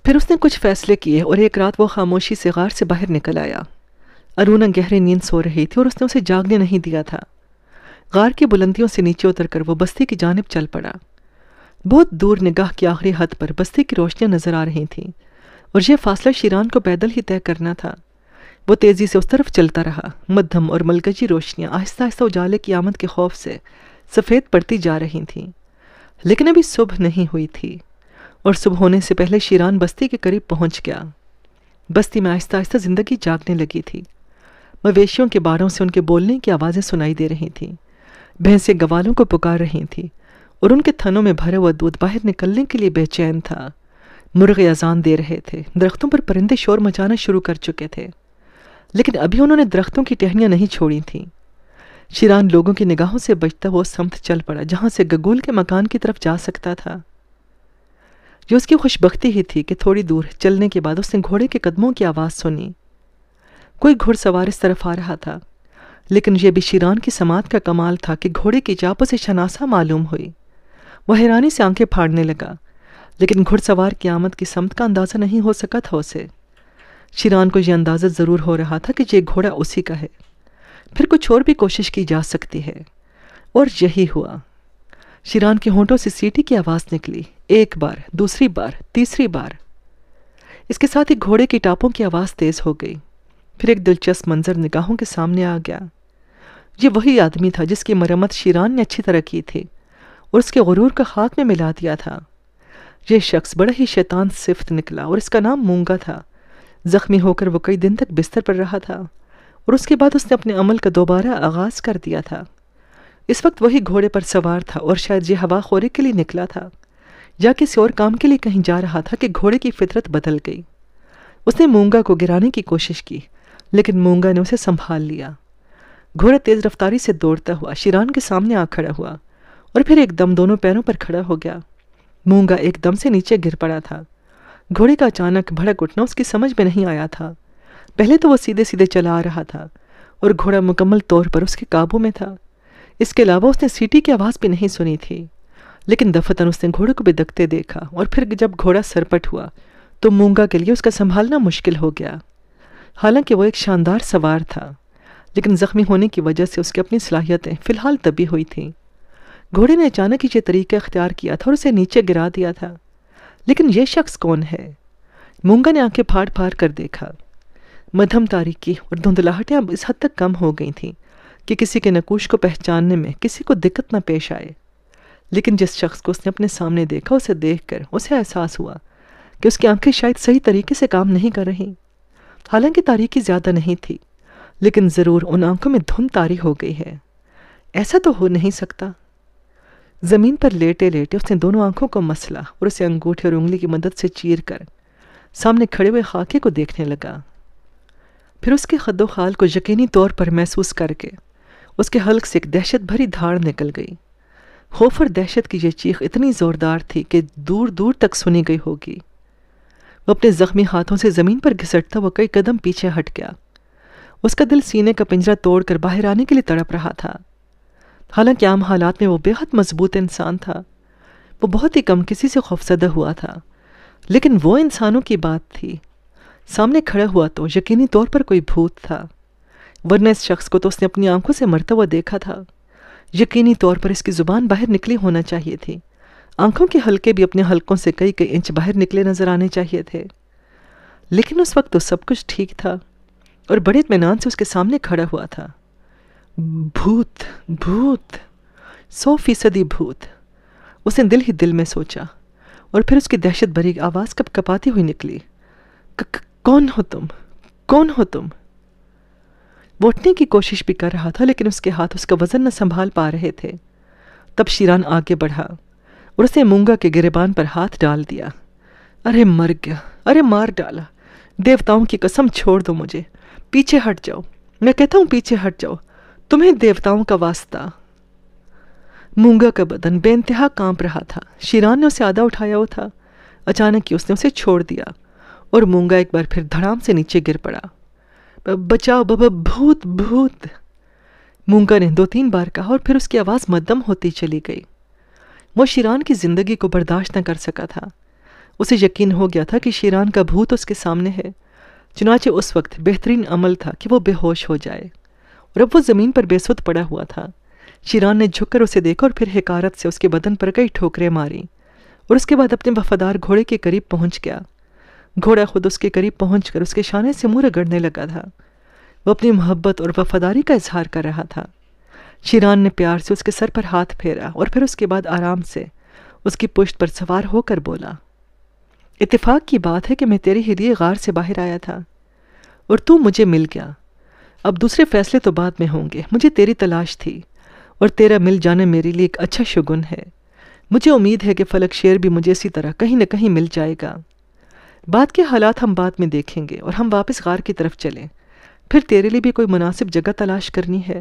S1: پھر اس نے کچھ فیصلے کیے اور ایک رات وہ خاموشی سے غار سے باہر نکل آیا۔ ارونا گہری نیند سو رہی تھی اور اس نے اسے جاگنے نہیں دیا تھا۔ غار کی بلندیوں سے نیچے اتر کر وہ بستی کی جانب چل پڑا۔ بہت دور نگاہ کی آخری حد پر بستی کی روشنیاں نظر آ رہی تھیں اور یہ فاصلہ شیران کو پیدل ہی طے کرنا تھا۔ وہ تیزی سے اس طرف چلتا رہا۔ مدھم اور ملکجی روشنیاں آہستہ آہستہ اجالے کی آمد کے خوف سے سفید پڑتی جا رہی تھیں، لیکن ابھی صبح نہیں ہوئی تھی اور صبح ہونے سے پہلے شیران بستی کے قریب پہنچ گیا۔ بستی میں آہستہ آہستہ زندگی جاگنے لگی تھی۔ مویشیوں کے باروں سے ان کے بولنے کی آوازیں سنائی دے رہی تھیں۔ بھینسیں گوالوں کو پکار رہی تھیں اور ان کے تھنوں میں بھرا ہوا دودھ باہر نکلنے کے لیے بے چین تھا۔ مرغے اذان دے رہے تھے۔ درختوں پر پرندے شور مچانا شروع کر چکے تھے، لیکن ابھی انہوں نے درختوں کی ٹہنیاں نہیں چھوڑی تھیں۔ شیران لوگوں کی نگاہوں سے بچتا ہوا سمت چل پڑا جہاں سے گگول کے مکان کی طرف جا سکتا تھا۔ یہ اس کی خوش بختی ہی تھی کہ تھوڑی دور چلنے کے بعد اس نے گھوڑے کے قدموں کی آواز سنی۔ کوئی گھڑ سوار اس طرف آ رہا تھا، لیکن یہ بھی شیران کی سماعت کا کمال تھا کہ گھوڑے کی چاپ اسے شناسا معلوم ہوئی۔ وہ حیرانی سے آنکھیں پھاڑنے لگا، لیکن گھڑ سوار کی آمد کی سمت کا اندازہ نہیں ہو سکا تھا اسے۔ شیران کو یہ اندازہ ضرور ہو رہا تھا کہ یہ گھوڑا اسی کا ہے، پھر کچھ اور بھی کوشش کی جا سکتی ہے، اور یہی ہوا۔ شیران کے ہونٹوں سے سیٹی کی آواز نکلی، ایک بار، دوسری بار، تیسری بار۔ اس کے ساتھ ہی گھوڑے کی ٹاپوں کی آواز تیز ہو گئی۔ پھر ایک دلچسپ منظر نگاہوں کے سامنے آ گیا۔ یہ وہی آدمی تھا جس کی مرمت شیران نے اچھی طرح کی تھی اور اس کے غرور کا خاک میں ملا دیا تھا۔ یہ شخص بڑا ہی شیطان صفت نکلا اور اس کا نام مونگا تھا۔ زخمی ہو کر وہ کئی دن تک بستر پر رہا تھا اور اس کے بعد اس نے اپنے عمل کا دوبارہ آغاز کر دیا تھا۔ اس وقت وہی گھوڑے پر سوار تھا اور شاید یہ ہوا خوری کے لیے نکلا تھا یا کسی اور کام کے لیے کہیں جا رہا تھا کہ گھوڑے کی فطرت بدل گئی۔ اس نے مونگا کو گرانے کی کوشش کی، لیکن مونگا نے اسے سنبھال لیا۔ گھوڑا تیز رفتاری سے دوڑتا ہوا شیران کے سامنے آ کھڑا ہوا اور پھر ایک دم دونوں پیروں پر کھڑا ہو گیا۔ مونگا ایک دم سے نیچے گر پڑا تھا۔ گھوڑے کا اچانک بھڑک اٹھنا اس کی سمجھ میں نہیں آیا تھا۔ پہلے تو وہ سیدھے سیدھے چلا آ رہا تھا اور گھوڑا مکمل طور پر اس کے قابو میں تھا۔ اس کے علاوہ اس نے سیٹی کی آواز بھی نہیں سنی تھی، لیکن دفتن اس نے گھوڑے کو بدکتے دیکھا اور پھر جب گھوڑا سرپٹ ہوا تو مونگا کے لیے اس کا سنبھالنا مشکل ہو گیا۔ حالانکہ وہ ایک شاندار سوار تھا، لیکن زخمی ہونے کی وجہ سے اس کی اپنی صلاحیتیں فی الحال دبی ہوئی تھیں۔ گھوڑے نے اچانک یہ طریقہ اختیار کیا تھا اور اسے نیچے گرا دیا تھا۔ لیکن یہ شخص کون ہے؟ مونگا نے آنکھیں پھاڑ پھاڑ کر دیکھا۔ مدھم تاریکی اور دھندلاہٹیں اب اس حد تک کم ہو گئی تھیں کہ کسی کے نقوش کو پہچاننے میں کسی کو دقت نہ پیش آئے، لیکن جس شخص کو اس نے اپنے سامنے دیکھا اسے دیکھ کر اسے احساس ہوا کہ اس کی آنکھیں شاید صحیح طریقے سے کام نہیں کر رہیں۔ حالانکہ تاریکی زیادہ نہیں تھی، لیکن ضرور ان آنکھوں میں دھند طاری ہو گئی ہے۔ ایسا تو ہو نہیں سکتا۔ زمین پر لیٹے لیٹے اس نے دونوں آنکھوں کو مسلا اور اسے انگوٹھے اور انگلی کی مدد سے چیر کر سامنے کھڑے ہوئے خاکے کو دیکھنے لگا۔ پھر اس کے خد و خال کو یقینی طور پر محسوس کر کے اس کے حلق سے ایک دہشت بھری دھاڑ نکل گئی۔ خوف اور دہشت کی یہ چیخ اتنی زوردار تھی کہ دور دور تک سنی گئی ہوگی۔ وہ اپنے زخمی ہاتھوں سے زمین پر گھسٹتا وہ کئی قدم پیچھے ہٹ گیا۔ اس کا دل سینے کا پنجرہ توڑ کر باہر آنے کے لیے تڑپ رہا تھا۔ حالانکہ عام حالات میں وہ بے حد مضبوط انسان تھا، وہ بہت ہی کم کسی سے خوفزدہ ہوا تھا، لیکن وہ انسانوں کی بات تھی۔ سامنے کھڑا ہوا تو یقینی طور پر کوئی بھوت تھا، ورنہ اس شخص کو تو اس نے اپنی آنکھوں سے مرتا ہوا دیکھا تھا۔ یقینی طور پر اس کی زبان باہر نکلی ہونا چاہیے تھی، آنکھوں کے حلقے بھی اپنے حلقوں سے کئی کئی انچ باہر نکلے نظر آنے چاہیے تھے۔ لیکن اس وقت تو سب کچھ ٹھیک تھا اور بڑے اطمینان سے اس کے سامنے کھڑا ہوا تھا۔ بھوت، بھوت، 100% بھوت، اس نے دل ہی دل میں سوچا، اور پھر اس کی دہشت بھری آواز کپ کپاتی ہوئی نکلی۔ کون ہو تم؟ کون ہو تم؟ وہ اٹھنے کی کوشش بھی کر رہا تھا، لیکن اس کے ہاتھ اس کا وزن نہ سنبھال پا رہے تھے۔ تب شیران آگے بڑھا اور اس نے مونگا کے گریبان پر ہاتھ ڈال دیا۔ ارے مر گیا، ارے مار ڈالا، دیوتاؤں کی قسم چھوڑ دو مجھے، پیچھے ہٹ جاؤ، میں کہتا ہوں پیچھے ہٹ جاؤ، تمہیں دیوتاؤں کا واسطہ۔ مونگا کا بدن بے انتہا کانپ رہا تھا۔ شیران نے اسے آدھا اٹھایا ہوا تھا، اچانک ہی اس نے اسے چھوڑ دیا اور مونگا ایک بار پھر دھڑام سے نیچے گر پڑا۔ بچاؤ بابا، بھوت، بھوت، مونگا نے 2-3 بار کہا اور پھر اس کی آواز مدھم ہوتی چلی گئی۔ وہ شیران کی زندگی کو برداشت نہ کر سکا تھا اسے یقین ہو گیا تھا کہ شیران کا بھوت اس کے سامنے ہے، چنانچہ اس وقت بہترین عمل تھا کہ وہ بے ہوش ہو جائے، اور اب وہ زمین پر بے سود پڑا ہوا تھا۔ شیران نے جھک کر اسے دیکھا اور پھر حقارت سے اس کے بدن پر کئی ٹھوکریں ماری، اور اس کے بعد اپنے وفادار گھوڑے کے قریب پہنچ گیا۔ گھوڑا خود اس کے قریب پہنچ کر اس کے شانے سے منہ رگڑنے لگا تھا۔ وہ اپنی محبت اور وفاداری کا اظہار کر رہا تھا۔ شیران نے پیار سے اس کے سر پر ہاتھ پھیرا اور پھر اس کے بعد آرام سے اس کی پشت پر سوار ہو کر بولا، اتفاق کی بات ہے کہ میں تیرے ہی لیے غار سے باہر آیا تھا اور تو مجھے مل گیا۔ اب دوسرے فیصلے تو بعد میں ہوں گے، مجھے تیری تلاش تھی اور تیرا مل جانا میرے لیے ایک اچھا شگن ہے۔ مجھے امید ہے کہ فلک شیر بھی مجھے اسی طرح کہیں نہ کہیں مل جائے گا۔ بعد کے حالات ہم بعد میں دیکھیں گے اور ہم واپس غار کی طرف چلیں، پھر تیرے لیے بھی کوئی مناسب جگہ تلاش کرنی ہے۔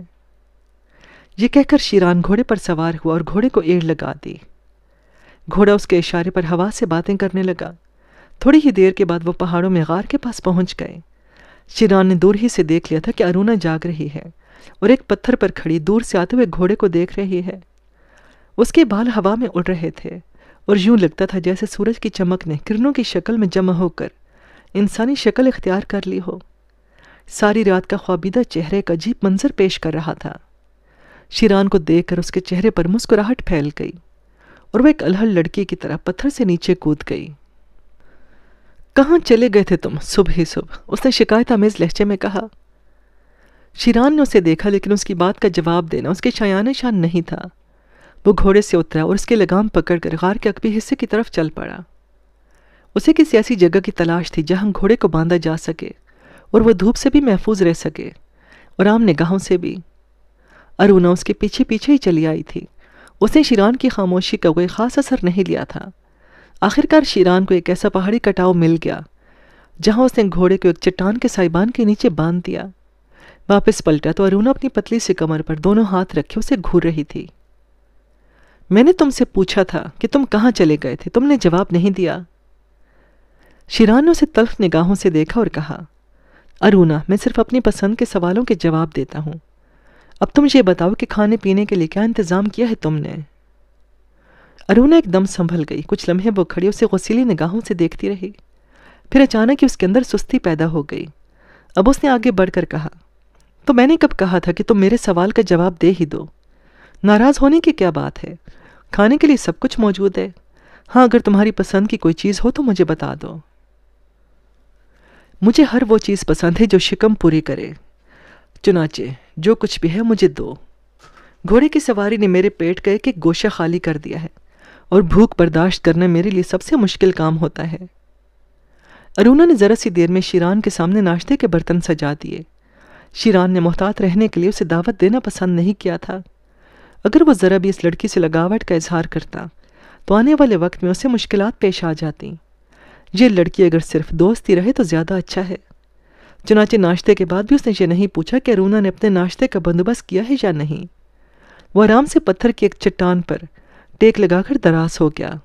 S1: یہ کہہ کر شیران گھوڑے پر سوار ہوا اور گھوڑے کو ایڑ لگا دی۔ گھوڑا اس کے اشارے پر ہوا سے باتیں کرنے لگا۔ تھوڑی ہی دیر کے بعد وہ پہاڑوں میں غار کے پاس پہنچ گئے۔ شیران نے دور ہی سے دیکھ لیا تھا کہ ارونا جاگ رہی ہے اور ایک پتھر پر کھڑی دور سے آتے ہوئے گھوڑے کو دیکھ رہی ہے۔ اس کے بال ہوا میں اڑ رہے تھے اور یوں لگتا تھا جیسے سورج کی چمک نے کرنوں کی شکل میں جمع ہو کر انسانی شکل اختیار کر لی ہو۔ ساری رات کا خوابیدہ چہرے کا عجیب منظر پیش کر رہا تھا۔ شیران کو دیکھ کر اس کے چہرے پر مسکراہٹ پھیل گئی اور وہ ایک الہڑ لڑکی کی طرح پتھر سے نیچے کود گئی۔ کہاں چلے گئے تھے تم صبح ہی صبح؟ اس نے شکایت آمیز لہجے میں کہا۔ شیران نے اسے دیکھا لیکن اس کی بات کا جواب دینا اس کے شایان شان نہیں تھا۔ وہ گھوڑے سے اترا اور اس کے لگام پکڑ کر غار کے عقبی حصے کی طرف چل پڑا۔ اسے کسی ایسی جگہ کی تلاش تھی جہاں گھوڑے کو باندھا جا سکے اور وہ دھوپ سے بھی محفوظ رہ سکے اور عام نگاہوں سے بھی۔ ارونا اس کے پیچھے پیچھے ہی چلی آئی تھی۔ اس نے شیران کی خاموشی کا کوئی خاص اثر نہیں لیا تھا۔ آخرکار شیران کو ایک ایسا پہاڑی کٹاؤ مل گیا جہاں اس نے گھوڑے کو ایک چٹان کے سائبان کے نیچے باندھ دیا۔ واپس پلٹا تو ارونا اپنی پتلی سی کمر پر دونوں ہاتھ رکھے اسے گھور رہی تھی۔ میں نے تم سے پوچھا تھا کہ تم کہاں چلے گئے تھے، تم نے جواب نہیں دیا۔ شیران نے اسے تلخ نگاہوں سے دیکھا اور کہا، ارونا میں صرف اپنی پسند کے سوالوں کے جواب دیتا ہوں۔ اب تم یہ بتاؤ کہ کھانے پینے کے لیے کیا انتظام کیا ہے تم نے؟ ارونا ایک دم سنبھل گئی۔ کچھ لمحے وہ کھڑی اسے غصیلی نگاہوں سے دیکھتی رہی، پھر اچانک ہی اس کے اندر سستی پیدا ہو گئی۔ اب اس نے آگے بڑھ کر کہا، تو میں نے کب کہا تھا کہ تم میرے سوال کا جواب دے ہی دو؟ ناراض ہونے کی کیا بات ہے؟ کھانے کے لیے سب کچھ موجود ہے۔ ہاں اگر تمہاری پسند کی کوئی چیز ہو تو مجھے بتا دو۔ مجھے ہر وہ چیز پسند ہے جو شکم پوری کرے، چنانچہ جو کچھ بھی ہے مجھے دو۔ گھوڑے کی سواری نے میرے پیٹ کا ایک ایک گوشہ خالی کر دیا ہے اور بھوک برداشت کرنا میرے لیے سب سے مشکل کام ہوتا ہے۔ ارونا نے ذرا سی دیر میں شیران کے سامنے ناشتے کے برتن سجا دیے۔ شیران نے محتاط رہنے کے لیے اسے دعوت دینا پسند نہیں کیا تھا۔ اگر وہ ذرا بھی اس لڑکی سے لگاوٹ کا اظہار کرتا تو آنے والے وقت میں اسے مشکلات پیش آ جاتی۔ یہ لڑکی اگر صرف دوست ہی رہے تو زیادہ اچھا ہے۔ چنانچہ ناشتے کے بعد بھی اس نے یہ نہیں پوچھا کہ ارونا نے اپنے ناشتے کا بندوبست کیا ہے یا نہیں۔ وہ آرام سے پتھر کی ایک چٹان پر ٹیک لگا کر دراز ہو گیا۔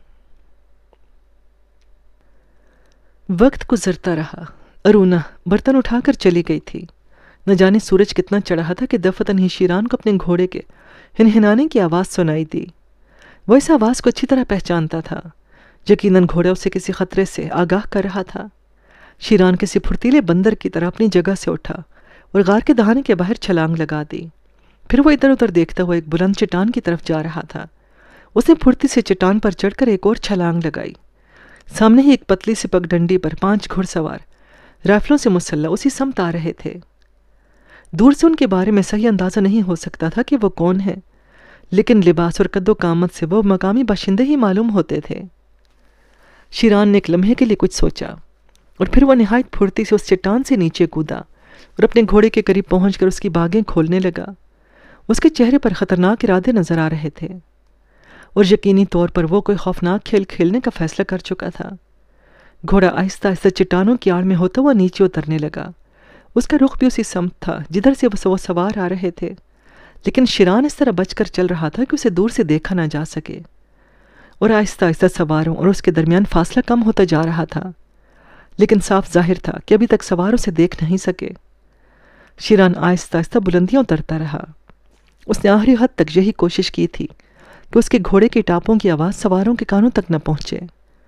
S1: وقت گزرتا رہا۔ ارونا برتن اٹھا کر چلی گئی تھی۔ نہ جانے سورج کتنا چڑھا تھا کہ دفتن ہی شیران کو اپنے گھوڑے کے ہنہنانے کی آواز سنائی دی۔ وہ اس آواز کو اچھی طرح پہچانتا تھا۔ یقیناً گھوڑا اسے کسی خطرے سے آگاہ کر رہا تھا۔ شیران کسی پھرتیلے بندر کی طرح اپنی جگہ سے اٹھا اور غار کے دہانے کے باہر چھلانگ لگا دی۔ پھر وہ ادھر ادھر دیکھتا ہوا ایک بلند چٹان کی طرف جا رہا تھا۔ اس نے پھرتی سے چٹان پر چڑھ کر ایک اور چھلانگ لگائی۔ سامنے ہی ایک پتلی سی پگ ڈنڈی پر 5 گھڑ سوار رائفلوں سے مسلح اسی سمت آ رہے تھے۔ دور سے ان کے بارے میں صحیح اندازہ نہیں ہو سکتا تھا کہ وہ کون ہیں، لیکن لباس اور قد و قامت سے وہ مقامی باشندے ہی معلوم ہوتے تھے۔ شیران نے ایک لمحے کے لیے کچھ سوچا اور پھر وہ نہایت پھرتی سے اس چٹان سے نیچے کودا اور اپنے گھوڑے کے قریب پہنچ کر اس کی باگیں کھولنے لگا۔ اس کے چہرے پر خطرناک ارادے نظر آ رہے تھے اور یقینی طور پر وہ کوئی خوفناک کھیل کھیلنے کا فیصلہ کر چکا تھا۔ گھوڑا آہستہ آہستہ چٹانوں کی آڑ میں ہوتا ہوا نیچے اترنے لگا۔ اس کا رخ بھی اسی سمت تھا جدھر سے وہ سوار آ رہے تھے، لیکن شیران اس طرح بچ کر چل رہا تھا کہ اسے دور سے دیکھا نہ جا سکے، اور آہستہ آہستہ سواروں اور اس کے درمیان فاصلہ کم ہوتا جا رہا تھا، لیکن صاف ظاہر تھا کہ ابھی تک سوار اسے دیکھ نہیں سکے۔ شیران آہستہ آہستہ بلندیاں اترتا رہا۔ اس نے آخری حد تک یہی کوشش کی تھی کہ اس کے گھوڑے کے ٹاپوں کی آواز سواروں کے کانوں تک نہ پہنچے۔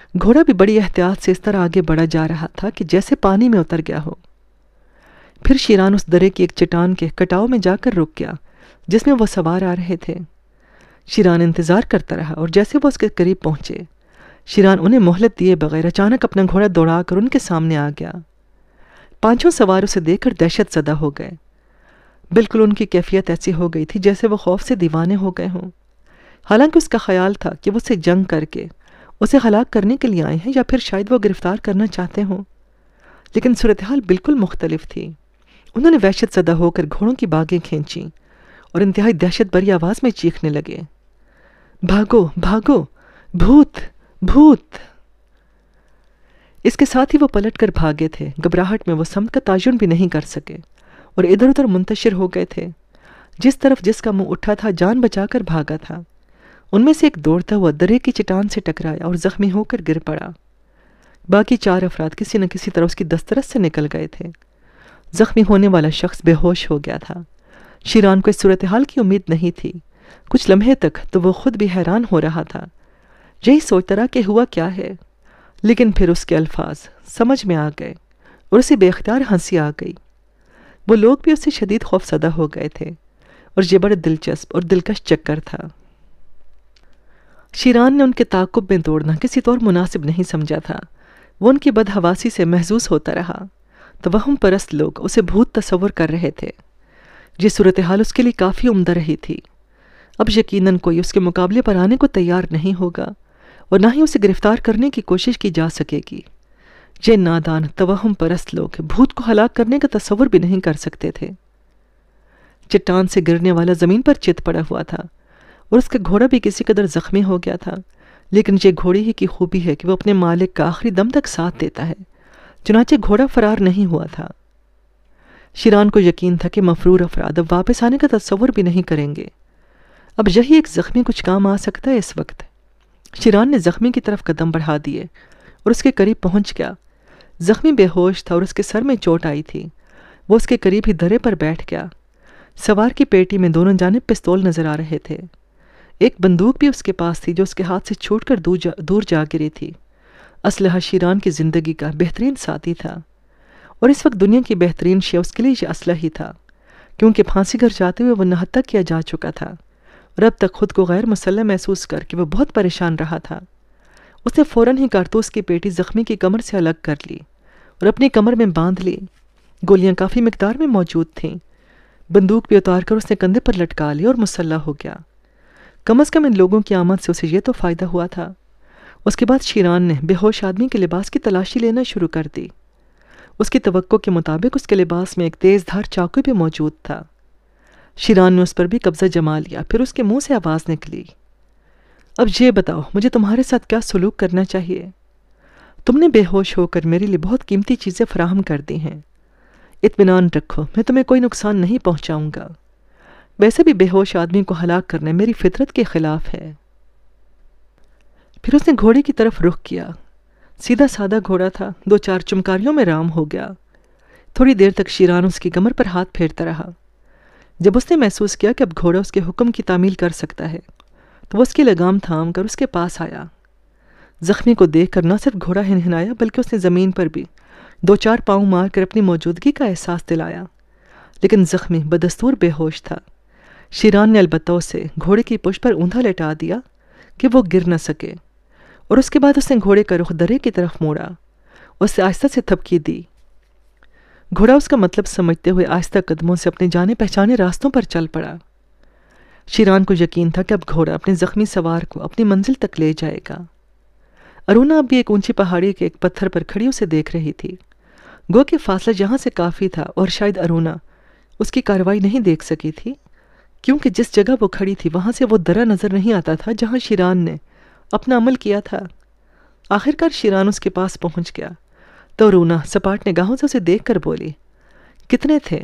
S1: گھوڑا بھی بڑی احتیاط سے اس طرح آگے بڑھا جا رہا تھا کہ جیسے پانی میں اتر گیا ہو۔ پھر شیران اس درے کی ایک چٹان کے کٹاؤ میں جا کر رک گیا جس میں وہ سوار آ رہے تھے۔ شیران انتظار کرتا رہا اور جیسے وہ اس کے قریب پہنچے، شیران انہیں مہلت دیے بغیر اچانک اپنا گھوڑا دوڑا کر ان کے سامنے آ گیا۔ پانچوں سوار اسے دیکھ کر دہشت زدہ ہو گئے۔ بالکل ان کی کیفیت ایسی ہو گئی تھی جیسے وہ خوف سے دیوانے ہو گئے ہوں۔ حالانکہ اس کا خیال تھا کہ وہ اسے جنگ کر کے اسے ہلاک کرنے کے لیے آئے ہیں یا پھر شاید وہ گرفتار کرنا چاہتے ہوں، لیکن صورتحال بالکل مختلف تھی۔ انہوں نے وحشت زدہ ہو کر گھوڑوں کی باگیں کھینچیں اور انتہائی دہشت بھری آواز میں چیخنے لگے، بھاگو بھاگو، بھوت بھوت! اس کے ساتھ ہی وہ پلٹ کر بھاگے تھے۔ گھبراہٹ میں وہ سمت کا تعین بھی نہیں کر سکے اور ادھر ادھر منتشر ہو گئے تھے۔ جس طرف جس کا منہ اٹھا تھا جان بچا کر بھاگا تھا۔ ان میں سے ایک دوڑتا ہوا درے کی چٹان سے ٹکرایا اور زخمی ہو کر گر پڑا۔ باقی 4 افراد کسی نہ کسی طرح اس کی دسترس سے نکل گئے تھے۔ زخمی ہونے والا شخص بے ہوش ہو گیا تھا۔ شیران کو اس صورتحال کی امید نہیں تھی۔ کچھ لمحے تک تو وہ خود بھی حیران ہو رہا تھا، یہی سوچتا رہا کہ ہوا کیا ہے، لیکن پھر اس کے الفاظ سمجھ میں آ گئے اور اسے بے اختیار ہنسی آ گئی۔ وہ لوگ بھی اس سے شدید خوف زدہ ہو گئے تھے اور یہ بڑا دلچسپ اور دلکش چکر تھا۔ شیران نے ان کے تعاقب میں دوڑنا کسی طور مناسب نہیں سمجھا تھا۔ وہ ان کی بدحواسی سے محظوظ ہوتا رہا۔ توہم پرست لوگ اسے بھوت تصور کر رہے تھے۔ یہ صورتحال اس کے لیے کافی عمدہ رہی تھی۔ اب یقیناً کوئی اس کے مقابلے پر آنے کو تیار نہیں ہوگا اور نہ ہی اسے گرفتار کرنے کی کوشش کی جا سکے گی۔ یہ نادان توہم پرست لوگ بھوت کو ہلاک کرنے کا تصور بھی نہیں کر سکتے تھے۔ چٹان سے گرنے والا زمین پر چت پڑا ہوا تھا اور اس کا گھوڑا بھی کسی قدر زخمی ہو گیا تھا، لیکن یہ گھوڑے ہی کی خوبی ہے کہ وہ اپنے مالک کا آخری دم تک ساتھ دیتا ہے۔ چنانچہ گھوڑا فرار نہیں ہوا تھا۔ شیران کو یقین تھا کہ مفرور افراد اب واپس آنے کا تصور بھی نہیں کریں گے۔ اب یہی ایک زخمی کچھ کام آ سکتا ہے اس وقت۔ شیران نے زخمی کی طرف قدم بڑھا دیے اور اس کے قریب پہنچ گیا۔ زخمی بے ہوش تھا اور اس کے سر میں چوٹ آئی تھی۔ وہ اس کے قریب ہی درے پر بیٹھ گیا۔ سوار کی پیٹی میں دونوں جانب پستول نظر آ رہے تھے۔ ایک بندوق بھی اس کے پاس تھی جو اس کے ہاتھ سے چھوٹ کر دور جا گری تھی۔ اسلحہ شیران کی زندگی کا بہترین ساتھی تھا اور اس وقت دنیا کی بہترین شے اس کے لیے یہ اسلحہ ہی تھا، کیونکہ پھانسی گھر جاتے ہوئے وہ نہتہ کیا جا چکا تھا اور اب تک خود کو غیر مسلح محسوس کر کے وہ بہت پریشان رہا تھا۔ اس نے فوراً ہی کارتوس کی پیٹی زخمی کی کمر سے الگ کر لی اور اپنی کمر میں باندھ لی۔ گولیاں کافی مقدار میں موجود تھیں۔ بندوق بھی اتار کر اس نے کندھے پر لٹکا لی اور مسلح ہو گیا۔ کم از کم ان لوگوں کی آمد سے اسے یہ تو فائدہ ہوا تھا۔ اس کے بعد شیران نے بے ہوش آدمی کے لباس کی تلاشی لینا شروع کر دی۔ اس کی توقع کے مطابق اس کے لباس میں ایک تیز دھار چاقو بھی موجود تھا۔ شیران نے اس پر بھی قبضہ جما لیا، پھر اس کے منہ سے آواز نکلی، اب یہ بتاؤ مجھے تمہارے ساتھ کیا سلوک کرنا چاہیے؟ تم نے بے ہوش ہو کر میرے لیے بہت قیمتی چیزیں فراہم کر دی ہیں۔ اطمینان رکھو، میں تمہیں کوئی نقصان نہیں پہنچاؤں گا۔ ویسے بھی بے ہوش آدمی کو ہلاک کرنا میری فطرت کے خلاف ہے۔ پھر اس نے گھوڑے کی طرف رخ کیا۔ سیدھا سادہ گھوڑا تھا، 2-4 چمکاریوں میں رام ہو گیا۔ تھوڑی دیر تک شیران اس کی کمر پر ہاتھ پھیرتا رہا۔ جب اس نے محسوس کیا کہ اب گھوڑا اس کے حکم کی تعمیل کر سکتا ہے تو وہ اس کی لگام تھام کر اس کے پاس آیا۔ زخمی کو دیکھ کر نہ صرف گھوڑا ہنہنایا بلکہ اس نے زمین پر بھی 2-4 پاؤں مار کر اپنی موجودگی کا احساس دلایا، لیکن زخمی بدستور بے ہوش تھا۔ شیران نے البتہ اسے گھوڑے کی پشت پر اوندا لٹا دیا کہ وہ گر نہ سکے، اور اس کے بعد اس نے گھوڑے کا رخ درے کی طرف موڑا، اس سے آہستہ سے تھپکی دی۔ گھوڑا اس کا مطلب سمجھتے ہوئے آہستہ قدموں سے اپنے جانے پہچانے راستوں پر چل پڑا۔ شیران کو یقین تھا کہ اب گھوڑا اپنے زخمی سوار کو اپنی منزل تک لے جائے گا۔ ارونا اب بھی ایک اونچی پہاڑی کے ایک پتھر پر کھڑی اسے دیکھ رہی تھی۔ گو کہ فاصلہ یہاں سے کافی تھا اور شاید ارونا اس کی کارروائی نہیں دیکھ سکی تھی، کیونکہ جس جگہ وہ کھڑی تھی وہاں سے وہ درہ نظر نہیں آتا تھا جہاں شیران نے اپنا عمل کیا تھا۔ آخرکار شیران اس کے پاس پہنچ گیا تو ارونا سپاٹ نگاہوں سے اسے دیکھ کر بولی، کتنے تھے؟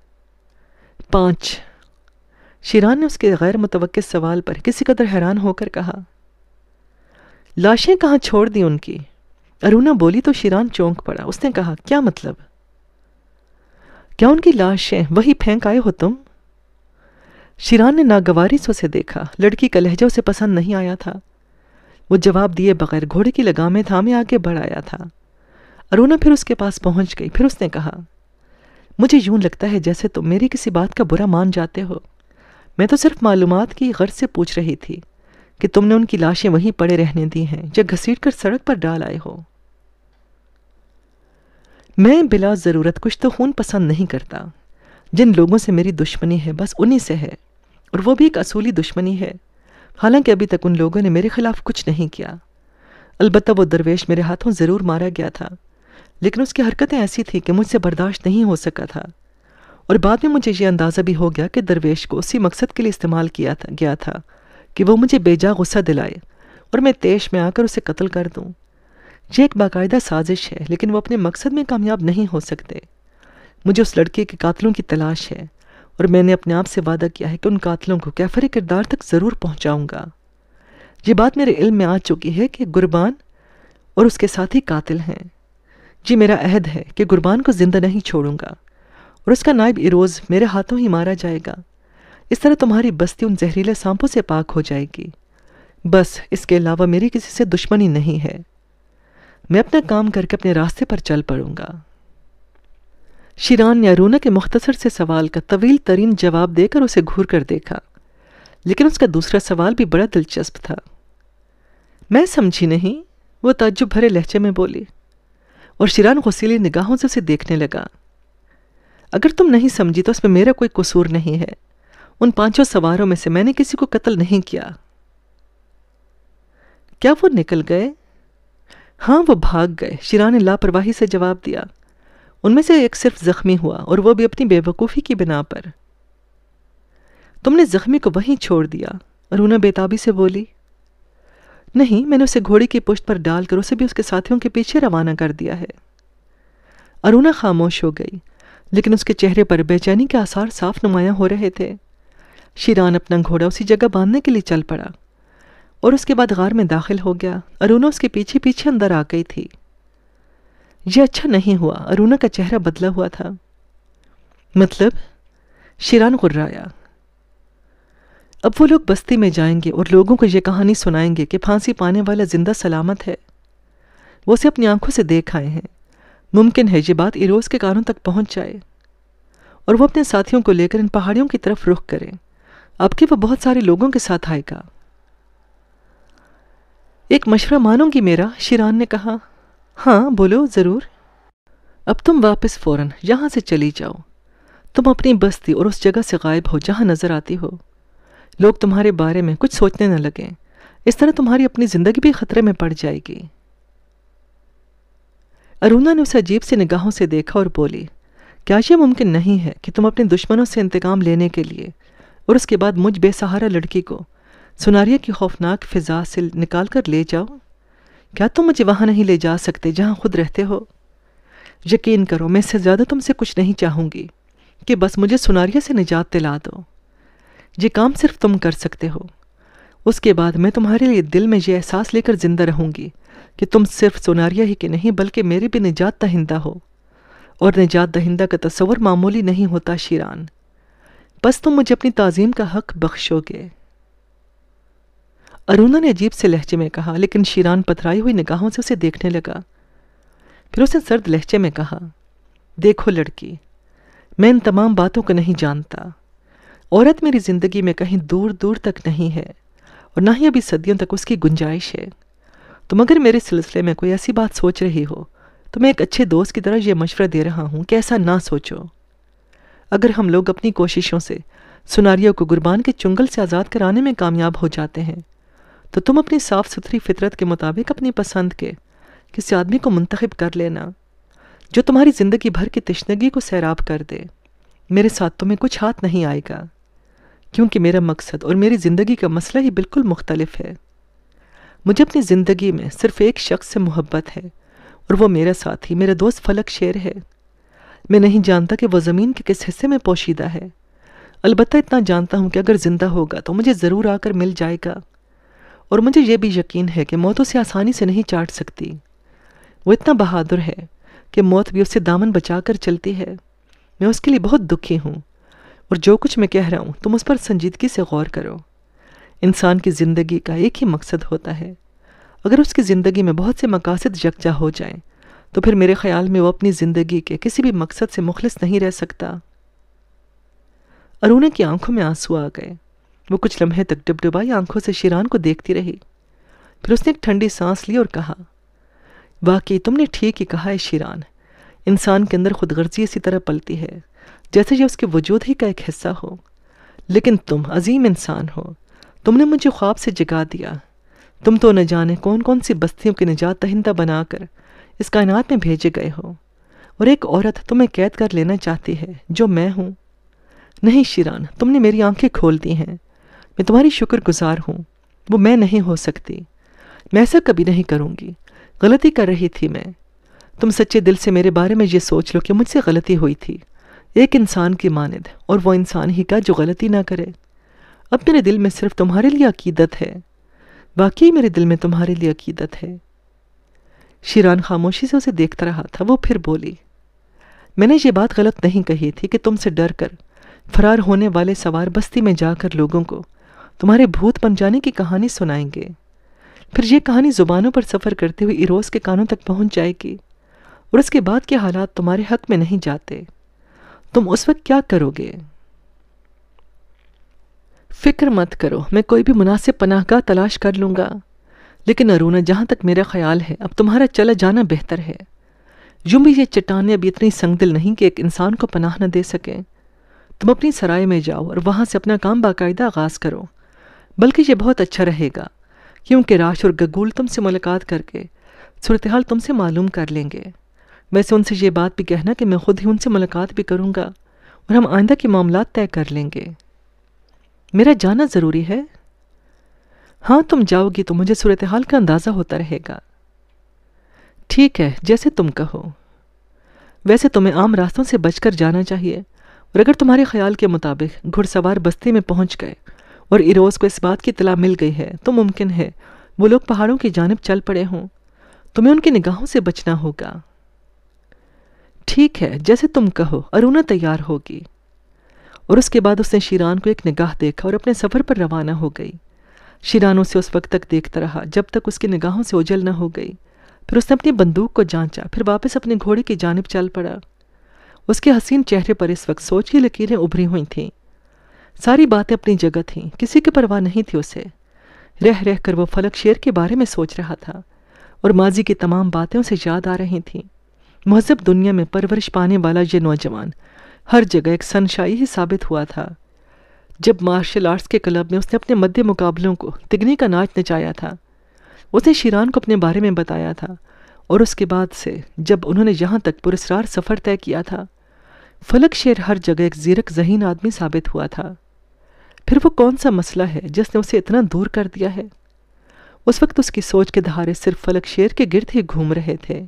S1: 5۔ شیران نے اس کے غیر متوقع سوال پر کسی قدر حیران ہو کر کہا، لاشیں کہاں چھوڑ دی ان کی؟ ارونا بولی تو شیران چونک پڑا۔ اس نے کہا، کیا مطلب؟ کیا ان کی لاشیں وہی پھینک آئے ہو تم؟ شیران نے ناگواری سے اسے دیکھا۔ لڑکی کا لہجہ اسے پسند نہیں آیا تھا۔ وہ جواب دیے بغیر گھوڑے کی لگامیں تھامے آگے بڑھ آیا تھا۔ ارونا پھر اس کے پاس پہنچ گئی۔ پھر اس نے کہا، مجھے یوں لگتا ہے جیسے تم میری کسی بات کا برا مان جاتے ہو۔ میں تو صرف معلومات کی غرض سے پوچھ رہی تھی کہ تم نے ان کی لاشیں وہیں پڑے رہنے دی ہیں یا گھسیٹ کر سڑک پر ڈال آئے ہو۔ میں بلا ضرورت کچھ تو خون پسند نہیں کرتا۔ جن لوگوں سے میری دشمنی ہے بس انہی سے ہے، اور وہ بھی ایک اصولی دشمنی ہے۔ حالانکہ ابھی تک ان لوگوں نے میرے خلاف کچھ نہیں کیا۔ البتہ وہ درویش میرے ہاتھوں ضرور مارا گیا تھا، لیکن اس کی حرکتیں ایسی تھیں کہ مجھ سے برداشت نہیں ہو سکا تھا، اور بعد میں مجھے یہ اندازہ بھی ہو گیا کہ درویش کو اسی مقصد کے لیے استعمال کیا گیا تھا کہ وہ مجھے بے جا غصہ دلائے اور میں طیش میں آ کر اسے قتل کر دوں۔ یہ ایک باقاعدہ سازش ہے، لیکن وہ اپنے مقصد میں کامیاب نہیں ہو سکتے۔ مجھے اس لڑکے کے قاتلوں کی تلاش ہے، اور میں نے اپنے آپ سے وعدہ کیا ہے کہ ان قاتلوں کو کیفر کردار تک ضرور پہنچاؤں گا۔ یہ بات میرے علم میں آ چکی ہے کہ قربان اور اس کے ساتھی قاتل ہیں۔ جی میرا عہد ہے کہ قربان کو زندہ نہیں چھوڑوں گا، اور اس کا نائب ایروز میرے ہاتھوں ہی مارا جائے گا۔ اس طرح تمہاری بستی ان زہریلے سانپوں سے پاک ہو جائے گی۔ بس اس کے علاوہ میری کسی سے دشمنی نہیں ہے۔ میں اپنا کام کر کے اپنے راستے پر چل پڑوں گا۔ شیران نے ارونا کے مختصر سے سوال کا طویل ترین جواب دے کر اسے گھور کر دیکھا، لیکن اس کا دوسرا سوال بھی بڑا دلچسپ تھا۔ میں سمجھی نہیں، وہ تعجب بھرے لہجے میں بولی، اور شیران غصیلی نگاہوں سے اسے دیکھنے لگا۔ اگر تم نہیں سمجھی تو اس میں میرا کوئی قصور نہیں ہے۔ ان 5 سواروں میں سے میں نے کسی کو قتل نہیں کیا۔ کیا وہ نکل گئے؟ ہاں، وہ بھاگ گئے، شیران نے لاپرواہی سے جواب دیا۔ ان میں سے ایک صرف زخمی ہوا، اور وہ بھی اپنی بے وقوفی کی بنا پر۔ تم نے زخمی کو وہیں چھوڑ دیا؟ ارونا بےتابی سے بولی۔ نہیں، میں نے اسے گھوڑے کی پشت پر ڈال کر اسے بھی اس کے ساتھیوں کے پیچھے روانہ کر دیا ہے۔ ارونا خاموش ہو گئی، لیکن اس کے چہرے پر بے چینی کے آثار صاف نمایاں ہو رہے تھے۔ شیران اپنا گھوڑا اسی جگہ باندھنے کے لیے چل پڑا، اور اس کے بعد غار میں داخل ہو گیا۔ ارونا اس کے پیچھے پیچھے اندر آ گئی تھی۔ یہ اچھا نہیں ہوا، ارونا کا چہرہ بدلا ہوا تھا۔ مطلب؟ شیران غرایا۔ اب وہ لوگ بستی میں جائیں گے اور لوگوں کو یہ کہانی سنائیں گے کہ پھانسی پانے والا زندہ سلامت ہے۔ وہ اسے اپنی آنکھوں سے دیکھ آئے ہیں۔ ممکن ہے یہ بات ایروز کے کانوں تک پہنچ جائے، اور وہ اپنے ساتھیوں کو لے کر ان پہاڑیوں کی طرف رخ کرے۔ اب کہ وہ بہت سارے لوگوں کے ساتھ آئے گا۔ ایک مشورہ مانو گی میرا؟ شیران نے کہا۔ ہاں بولو، ضرور۔ اب تم واپس فوراً یہاں سے چلی جاؤ۔ تم اپنی بستی اور اس جگہ سے غائب ہو جہاں نظر آتی ہو۔ لوگ تمہارے بارے میں کچھ سوچنے نہ لگیں، اس طرح تمہاری اپنی زندگی بھی خطرے میں پڑ جائے گی۔ ارونا نے اسے عجیب سی نگاہوں سے دیکھا اور بولی، کیا یہ ممکن نہیں ہے کہ تم اپنے دشمنوں سے انتقام لینے کے لیے اور اس کے بعد مجھ بے سہارا لڑکی کو سناریہ کی خوفناک فضا سے نکال کر لے جاؤ؟ کیا تم مجھے وہاں نہیں لے جا سکتے جہاں خود رہتے ہو؟ یقین کرو، میں اس سے زیادہ تم سے کچھ نہیں چاہوں گی کہ بس مجھے سناریہ سے نجات دلا دو۔ یہ کام صرف تم کر سکتے ہو۔ اس کے بعد میں تمہارے لیے دل میں یہ احساس لے کر زندہ رہوں گی کہ تم صرف سوناریہ ہی کے نہیں بلکہ میری بھی نجات دہندہ ہو، اور نجات دہندہ کا تصور معمولی نہیں ہوتا شیران۔ بس تم مجھے اپنی تعظیم کا حق بخشو گے۔ ارونا نے عجیب سے لہجے میں کہا، لیکن شیران پتھرائی ہوئی نگاہوں سے اسے دیکھنے لگا۔ پھر اس نے سرد لہجے میں کہا، دیکھو لڑکی، میں ان تمام باتوں کو نہیں جانتا۔ عورت میری زندگی میں کہیں دور دور تک نہیں ہے، اور نہ ہی ابھی صدیوں تک اس کی گنجائش ہے۔ تم اگر میرے سلسلے میں کوئی ایسی بات سوچ رہی ہو تو میں ایک اچھے دوست کی طرح یہ مشورہ دے رہا ہوں کہ ایسا نہ سوچو۔ اگر ہم لوگ اپنی کوششوں سے سناریوں کو قربان کے چنگل سے آزاد کرانے میں کامیاب ہو جاتے ہیں تو تم اپنی صاف ستھری فطرت کے مطابق اپنی پسند کے کسی آدمی کو منتخب کر لینا جو تمہاری زندگی بھر کی تشنگی کو سیراب کر دے۔ میرے ساتھ تمہیں کچھ ہاتھ نہیں آئے گا، کیونکہ میرا مقصد اور میری زندگی کا مسئلہ ہی بالکل مختلف ہے۔ مجھے اپنی زندگی میں صرف ایک شخص سے محبت ہے، اور وہ میرا ساتھی، میرا دوست فلک شیر ہے۔ میں نہیں جانتا کہ وہ زمین کے کس حصے میں پوشیدہ ہے، البتہ اتنا جانتا ہوں کہ اگر زندہ ہوگا تو مجھے ضرور آ کر مل جائے گا، اور مجھے یہ بھی یقین ہے کہ موت اسے آسانی سے نہیں چاٹ سکتی۔ وہ اتنا بہادر ہے کہ موت بھی اس سے دامن بچا کر چلتی ہے۔ میں اس کے لیے بہت دکھی ہوں، اور جو کچھ میں کہہ رہا ہوں تم اس پر سنجیدگی سے غور کرو۔ انسان کی زندگی کا ایک ہی مقصد ہوتا ہے، اگر اس کی زندگی میں بہت سے مقاصد یکجا ہو جائیں تو پھر میرے خیال میں وہ اپنی زندگی کے کسی بھی مقصد سے مخلص نہیں رہ سکتا۔ ارونا کی آنکھوں میں آنسو آ گئے۔ وہ کچھ لمحے تک ڈبڈبائی آنکھوں سے شیران کو دیکھتی رہی، پھر اس نے ایک ٹھنڈی سانس لی اور کہا، واقعی تم نے ٹھیک ہی کہا ہے شیران، انسان کے اندر خود غرضی اسی طرح پلتی ہے جیسے یہ اس کے وجود ہی کا ایک حصہ ہو۔ لیکن تم عظیم انسان ہو، تم نے مجھے خواب سے جگا دیا۔ تم تو نہ جانے کون کون سی بستیوں کی نجات دہندہ بنا کر اس کائنات میں بھیجے گئے ہو، اور ایک عورت تمہیں قید کر لینا چاہتی ہے جو میں ہوں۔ نہیں شیران، تم نے میری آنکھیں کھول دی ہیں، میں تمہاری شکر گزار ہوں۔ وہ میں نہیں ہو سکتی، میں ایسا کبھی نہیں کروں گی، غلطی کر رہی تھی میں۔ تم سچے دل سے میرے بارے میں یہ سوچ لو کہ مجھ سے غلطی ہوئی تھی، ایک انسان کی مانند، اور وہ انسان ہی کا جو غلطی نہ کرے۔ اب میرے دل میں صرف تمہارے لیے عقیدت ہے، واقعی میرے دل میں تمہارے لیے عقیدت ہے۔ شیران خاموشی سے اسے دیکھتا رہا تھا۔ وہ پھر بولی، میں نے یہ بات غلط نہیں کہی تھی کہ تم سے ڈر کر فرار ہونے والے سوار بستی میں جا کر لوگوں کو تمہارے بھوت بن جانے کی کہانی سنائیں گے، پھر یہ کہانی زبانوں پر سفر کرتے ہوئے ایروز کے کانوں تک پہنچ جائے گی، اور اس کے بعد کے حالات تمہارے حق میں نہیں جاتے۔ تم اس وقت کیا کرو گے؟ فکر مت کرو، میں کوئی بھی مناسب پناہ گاہ تلاش کر لوں گا۔ لیکن ارونا، جہاں تک میرا خیال ہے اب تمہارا چلا جانا بہتر ہے۔ یوں بھی یہ چٹانیں اب اتنی سنگ دل نہیں کہ ایک انسان کو پناہ نہ دے سکیں۔ تم اپنی سرائے میں جاؤ اور وہاں سے اپنا کام باقاعدہ آغاز کرو، بلکہ یہ بہت اچھا رہے گا کیونکہ راش اور گگول تم سے ملاقات کر کے صورتحال تم سے معلوم کر لیں گے۔ ویسے ان سے یہ بات بھی کہنا کہ میں خود ہی ان سے ملاقات بھی کروں گا اور ہم آئندہ کے معاملات طے کر لیں گے۔ میرا جانا ضروری ہے؟ ہاں، تم جاؤ گی تو مجھے صورتحال کا اندازہ ہوتا رہے گا۔ ٹھیک ہے، جیسے تم کہو۔ ویسے تمہیں عام راستوں سے بچ کر جانا چاہیے، اور اگر تمہارے خیال کے مطابق گھڑ سوار بستی میں پہنچ گئے اور ایروز کو اس بات کی اطلاع مل گئی ہے تو ممکن ہے وہ لوگ پہاڑوں کی جانب چل پڑے ہوں۔ تمہیں ان کی نگاہوں سے بچنا ہوگا۔ ٹھیک ہے، جیسے تم کہو، ارونا تیار ہوگی۔ اور اس کے بعد اس نے شیران کو ایک نگاہ دیکھا اور اپنے سفر پر روانہ ہو گئی۔ شیران اسے اس وقت تک دیکھتا رہا جب تک اس کی نگاہوں سے اوجھل نہ ہو گئی، پھر اس نے اپنی بندوق کو جانچا، پھر واپس اپنے گھوڑے کی جانب چل پڑا۔ اس کے حسین چہرے پر اس وقت سوچ کی لکیریں ابھری ہوئی تھیں۔ ساری باتیں اپنی جگہ تھیں، کسی کی پرواہ نہیں تھی اسے۔ رہ رہ کر وہ فلک شیر کے بارے میں سوچ رہا تھا، اور ماضی کی تمام باتیں اسے یاد آ رہی تھیں۔ مہذب دنیا میں پرورش پانے والا یہ نوجوان ہر جگہ ایک سنشائی ہی ثابت ہوا تھا۔ جب مارشل آرٹس کے کلب میں اس نے اپنے مدِ مقابلوں کو تگنی کا ناچ نچایا تھا، اس نے شیران کو اپنے بارے میں بتایا تھا، اور اس کے بعد سے جب انہوں نے یہاں تک پراسرار سفر طے کیا تھا، فلک شیر ہر جگہ ایک زیرک ذہین آدمی ثابت ہوا تھا۔ پھر وہ کون سا مسئلہ ہے جس نے اسے اتنا دور کر دیا ہے؟ اس وقت اس کی سوچ کے دھارے صرف فلک شیر کے گرد ہی گھوم رہے تھے۔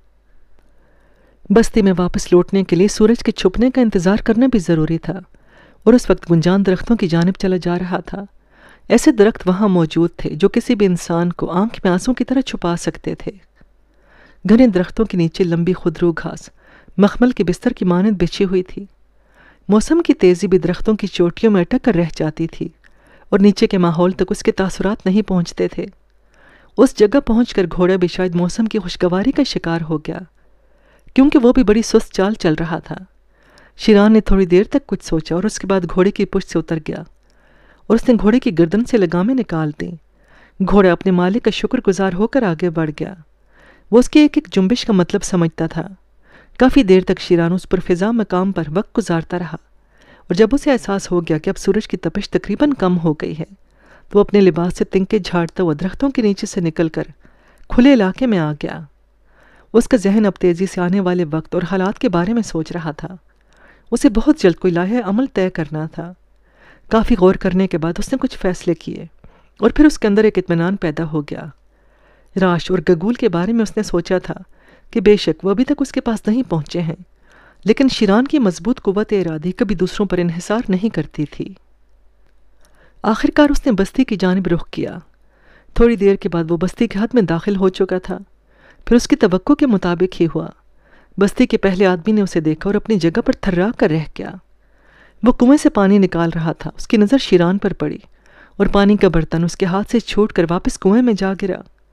S1: بستی میں واپس لوٹنے کے لیے سورج کے چھپنے کا انتظار کرنا بھی ضروری تھا، اور اس وقت گنجان درختوں کی جانب چلا جا رہا تھا۔ ایسے درخت وہاں موجود تھے جو کسی بھی انسان کو آنکھ میں آنسوں کی طرح چھپا سکتے تھے۔ گھنے درختوں کے نیچے لمبی خودرو گھاس مخمل کے بستر کی مانند بچھی ہوئی تھی۔ موسم کی تیزی بھی درختوں کی چوٹیوں میں اٹک کر رہ جاتی تھی، اور نیچے کے ماحول تک اس کے تاثرات نہیں پہنچتے تھے۔ اس جگہ پہنچ کر گھوڑا بھی شاید موسم کی خوشگواری کا شکار ہو گیا، کیونکہ وہ بھی بڑی سست چال چل رہا تھا۔ شیران نے تھوڑی دیر تک کچھ سوچا اور اس کے بعد گھوڑے کی پشت سے اتر گیا، اور اس نے گھوڑے کی گردن سے لگامیں نکال دیں۔ گھوڑا اپنے مالک کا شکر گزار ہو کر آگے بڑھ گیا۔ وہ اس کے ایک ایک جنبش کا مطلب سمجھتا تھا۔ کافی دیر تک شیران اس پر فضا مقام پر وقت گزارتا رہا، اور جب اسے احساس ہو گیا کہ اب سورج کی تپش تقریباً کم ہو گئی ہے تو وہ اپنے لباس سے تنکے جھاڑتا ہوا درختوں کے نیچے سے نکل کر کھلے علاقے میں آ گیا۔ اس کا ذہن اب تیزی سے آنے والے وقت اور حالات کے بارے میں سوچ رہا تھا۔ اسے بہت جلد کوئی لائحہ عمل طے کرنا تھا۔ کافی غور کرنے کے بعد اس نے کچھ فیصلے کیے، اور پھر اس کے اندر ایک اطمینان پیدا ہو گیا۔ راش اور گگول کے بارے میں اس نے سوچا تھا کہ بے شک وہ ابھی تک اس کے پاس نہیں پہنچے ہیں، لیکن شیران کی مضبوط قوت ارادی کبھی دوسروں پر انحصار نہیں کرتی تھی۔ آخر کار اس نے بستی کی جانب رخ کیا۔ تھوڑی دیر کے بعد وہ بستی کے حد میں داخل ہو چکا تھا۔ پھر اس کی توقع کے مطابق ہی ہوا۔ بستی کے پہلے آدمی نے اسے دیکھا اور اپنی جگہ پر تھرا کر رہ گیا۔ وہ کنویں سے پانی نکال رہا تھا۔ اس کی نظر شیران پر پڑی، اور پانی کا برتن اس کے ہاتھ سے چھوٹ کر واپس کنویں میں جا گرا۔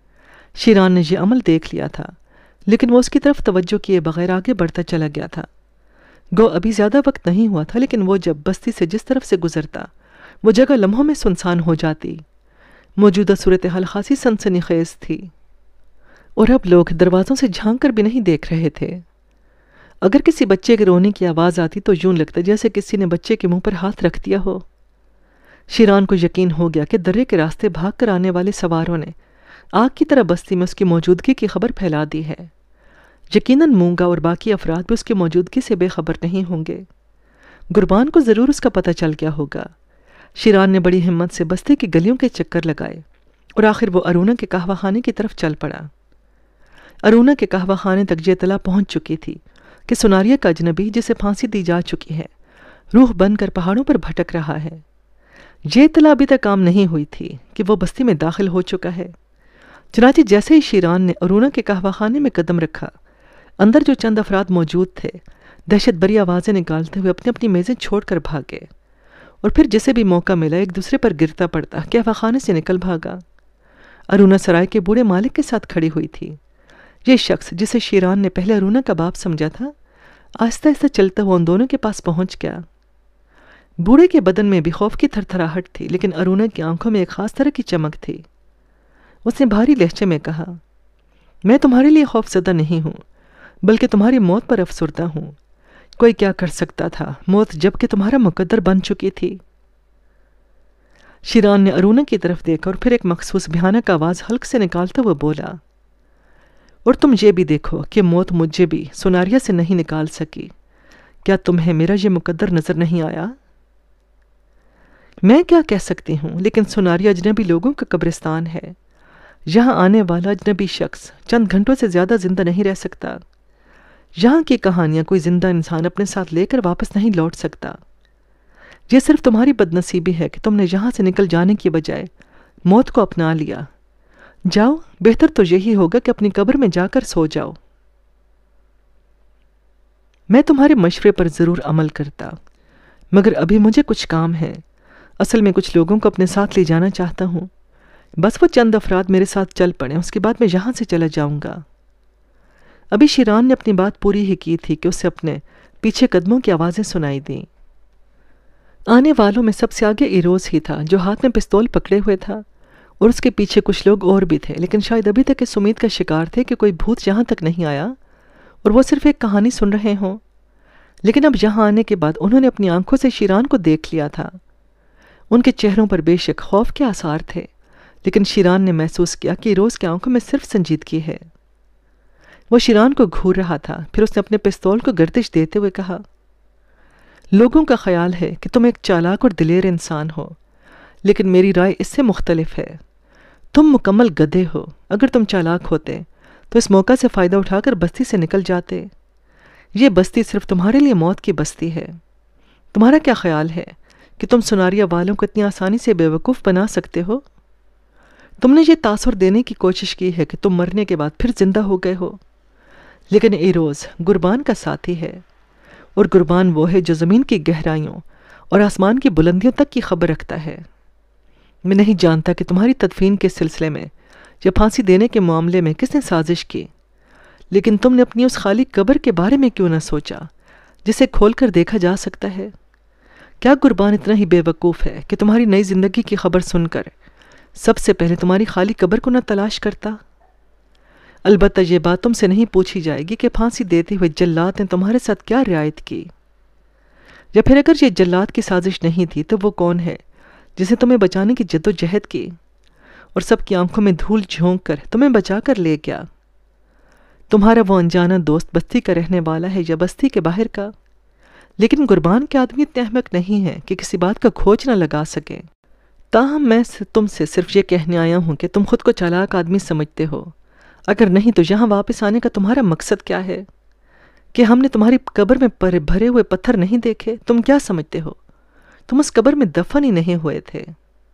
S1: شیران نے یہ عمل دیکھ لیا تھا، لیکن وہ اس کی طرف توجہ کیے بغیر آگے بڑھتا چلا گیا تھا۔ گو ابھی زیادہ وقت نہیں ہوا تھا، لیکن وہ جب بستی سے جس طرف سے گزرتا وہ جگہ لمحوں میں سنسان ہو جاتی۔ موجودہ صورتحال خاصی سنسنی خیز تھی، اور اب لوگ دروازوں سے جھانک کر بھی نہیں دیکھ رہے تھے۔ اگر کسی بچے کے رونے کی آواز آتی تو یوں لگتا جیسے کسی نے بچے کے منہ پر ہاتھ رکھ دیا ہو۔ شیران کو یقین ہو گیا کہ درے کے راستے بھاگ کر آنے والے سواروں نے آگ کی طرح بستی میں اس کی موجودگی کی خبر پھیلا دی ہے۔ یقیناً مونگا اور باقی افراد بھی اس کی موجودگی سے بے خبر نہیں ہوں گے۔ قربان کو ضرور اس کا پتہ چل گیا ہوگا۔ شیران نے بڑی ہمت سے بستی کی گلیوں کے چکر لگائے اور آخر وہ ارونا کے قہوہ خانے کی طرف چل پڑا۔ ارونا کے قہوہ خانے تک یہ اطلاع پہنچ چکی تھی کہ سناریہ کا اجنبی جسے پھانسی دی جا چکی ہے روح بن کر پہاڑوں پر بھٹک رہا ہے۔ یہ اطلاع ابھی تک عام نہیں ہوئی تھی کہ وہ بستی میں داخل ہو چکا ہے۔ چنانچہ جیسے ہی شیران نے ارونا کے قہوہ خانے میں قدم رکھا، اندر جو چند افراد موجود تھے دہشت بھری آوازیں نکالتے ہوئے اپنی اپنی میزیں چھوڑ کر بھاگے، اور پھر جسے بھی موقع ملا ایک دوسرے پر گرتا پڑتا قہوہ خانے سے نکل بھاگا۔ ارونا سرائے کے بوڑھے مالک کے ساتھ کھڑی ہوئی تھی۔ یہ شخص جسے شیران نے پہلے ارونا کا باپ سمجھا تھا آہستہ آہستہ چلتا ہوا ان دونوں کے پاس پہنچ گیا۔ بوڑھے کے بدن میں بھی خوف کی تھرتھراہٹ تھی، لیکن ارونا کی آنکھوں میں ایک خاص طرح کی چمک تھی۔ اس نے بھاری لہجے میں کہا، میں تمہارے لیے خوف زدہ نہیں ہوں، بلکہ تمہاری موت پر افسردہ ہوں۔ کوئی کیا کر سکتا تھا، موت جب کہ تمہارا مقدر بن چکی تھی۔ شیران نے ارونا کی طرف دیکھا اور پھر ایک مخصوص بھیانک آواز حلق سے نکالتا ہوا بولا، اور تم یہ بھی دیکھو کہ موت مجھے بھی سناریہ سے نہیں نکال سکی۔ کیا تمہیں میرا یہ مقدر نظر نہیں آیا؟ میں کیا کہہ سکتی ہوں، لیکن سناریہ اجنبی لوگوں کا قبرستان ہے۔ یہاں آنے والا اجنبی شخص چند گھنٹوں سے زیادہ زندہ نہیں رہ سکتا۔ یہاں کی کہانیاں کوئی زندہ انسان اپنے ساتھ لے کر واپس نہیں لوٹ سکتا۔ یہ صرف تمہاری بد نصیبی ہے کہ تم نے یہاں سے نکل جانے کی بجائے موت کو اپنا لیا۔ جاؤ، بہتر تو یہی ہوگا کہ اپنی قبر میں جا کر سو جاؤ۔ میں تمہارے مشورے پر ضرور عمل کرتا، مگر ابھی مجھے کچھ کام ہے۔ اصل میں کچھ لوگوں کو اپنے ساتھ لے جانا چاہتا ہوں۔ بس وہ چند افراد میرے ساتھ چل پڑیں، اس کے بعد میں یہاں سے چلا جاؤں گا۔ ابھی شیران نے اپنی بات پوری ہی کی تھی کہ اسے اپنے پیچھے قدموں کی آوازیں سنائی دیں۔ آنے والوں میں سب سے آگے ایروز ہی تھا، جو ہاتھ میں پستول پکڑے ہوئے تھا، اور اس کے پیچھے کچھ لوگ اور بھی تھے، لیکن شاید ابھی تک اس امید کا شکار تھے کہ کوئی بھوت یہاں تک نہیں آیا اور وہ صرف ایک کہانی سن رہے ہوں۔ لیکن اب یہاں آنے کے بعد انہوں نے اپنی آنکھوں سے شیران کو دیکھ لیا تھا۔ ان کے چہروں پر بے شک خوف کے آثار تھے، لیکن شیران نے محسوس کیا کہ ایروز کی آنکھوں میں صرف سنجیدگی ہے۔ وہ شیران کو گھور رہا تھا، پھر اس نے اپنے پستول کو گردش دیتے ہوئے کہا، لوگوں کا خیال ہے کہ تم ایک چالاک اور دلیر انسان ہو، لیکن میری رائے اس سے مختلف ہے۔ تم مکمل گدھے ہو۔ اگر تم چالاک ہوتے تو اس موقع سے فائدہ اٹھا کر بستی سے نکل جاتے۔ یہ بستی صرف تمہارے لیے موت کی بستی ہے۔ تمہارا کیا خیال ہے کہ تم سناریہ والوں کو اتنی آسانی سے بے وقوف بنا سکتے ہو؟ تم نے یہ تاثر دینے کی کوشش کی ہے کہ تم مرنے کے بعد پھر زندہ ہو گئے ہو، لیکن ایروز قربان کا ساتھی ہے، اور قربان وہ ہے جو زمین کی گہرائیوں اور آسمان کی بلندیوں تک کی خبر رکھتا ہے۔ میں نہیں جانتا کہ تمہاری تدفین کے سلسلے میں یا پھانسی دینے کے معاملے میں کس نے سازش کی، لیکن تم نے اپنی اس خالی قبر کے بارے میں کیوں نہ سوچا جسے کھول کر دیکھا جا سکتا ہے؟ کیا قربان اتنا ہی بے وقوف ہے کہ تمہاری نئی زندگی کی خبر سن کر سب سے پہلے تمہاری خالی قبر کو نہ تلاش کرتا؟ البتہ یہ بات تم سے نہیں پوچھی جائے گی کہ پھانسی دیتے ہوئے جلاد نے تمہارے ساتھ کیا رعایت کی، یا پھر اگر یہ جلاد کی سازش نہیں تھی تو وہ کون ہے جسے تمہیں بچانے کی جد و جہد کی اور سب کی آنکھوں میں دھول جھونک کر تمہیں بچا کر لے گیا؟ تمہارا وہ انجانا دوست بستی کا رہنے والا ہے یا بستی کے باہر کا؟ لیکن قربان کے آدمی اتنے احمق نہیں ہے کہ کسی بات کا کھوج نہ لگا سکے۔ تاہم میں تم سے صرف یہ کہنے آیا ہوں کہ تم خود کو چالاک آدمی سمجھتے ہو۔ اگر نہیں تو یہاں واپس آنے کا تمہارا مقصد کیا ہے؟ کہ ہم نے تمہاری قبر میں بھرے ہوئے پتھر نہیں دیکھے؟ تم کیا سمجھتے ہو تم اس قبر میں دفن ہی نہیں ہوئے تھے؟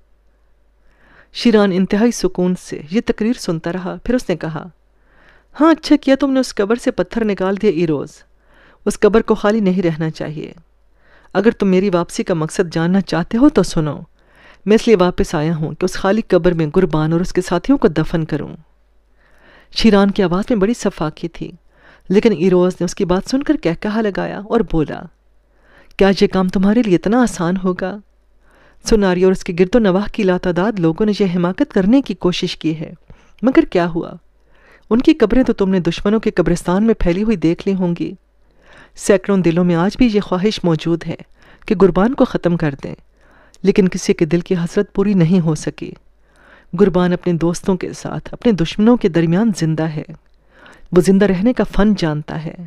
S1: شیران انتہائی سکون سے یہ تقریر سنتا رہا، پھر اس نے کہا، ہاں اچھا کیا تم نے اس قبر سے پتھر نکال دیا ایروز۔ اس قبر کو خالی نہیں رہنا چاہیے۔ اگر تم میری واپسی کا مقصد جاننا چاہتے ہو تو سنو، میں اس لیے واپس آیا ہوں کہ اس خالی قبر میں قربان اور اس کے ساتھیوں کو دفن کروں۔ شیران کی آواز میں بڑی صفاقی تھی، لیکن ایروز نے اس کی بات سن کر کہا لگایا اور بولا، کیا یہ کام تمہارے لیے اتنا آسان ہوگا؟ سناری اور اس کے گرد و نواح کی لاتعداد لوگوں نے یہ حماقت کرنے کی کوشش کی ہے، مگر کیا ہوا؟ ان کی قبریں تو تم نے دشمنوں کے قبرستان میں پھیلی ہوئی دیکھ لی ہوں گی۔ سینکڑوں دلوں میں آج بھی یہ خواہش موجود ہے کہ قربان کو ختم کر دیں، لیکن کسی کے دل کی حسرت پوری نہیں ہو سکی۔ قربان اپنے دوستوں کے ساتھ اپنے دشمنوں کے درمیان زندہ ہے، وہ زندہ رہنے کا فن جانتا ہے،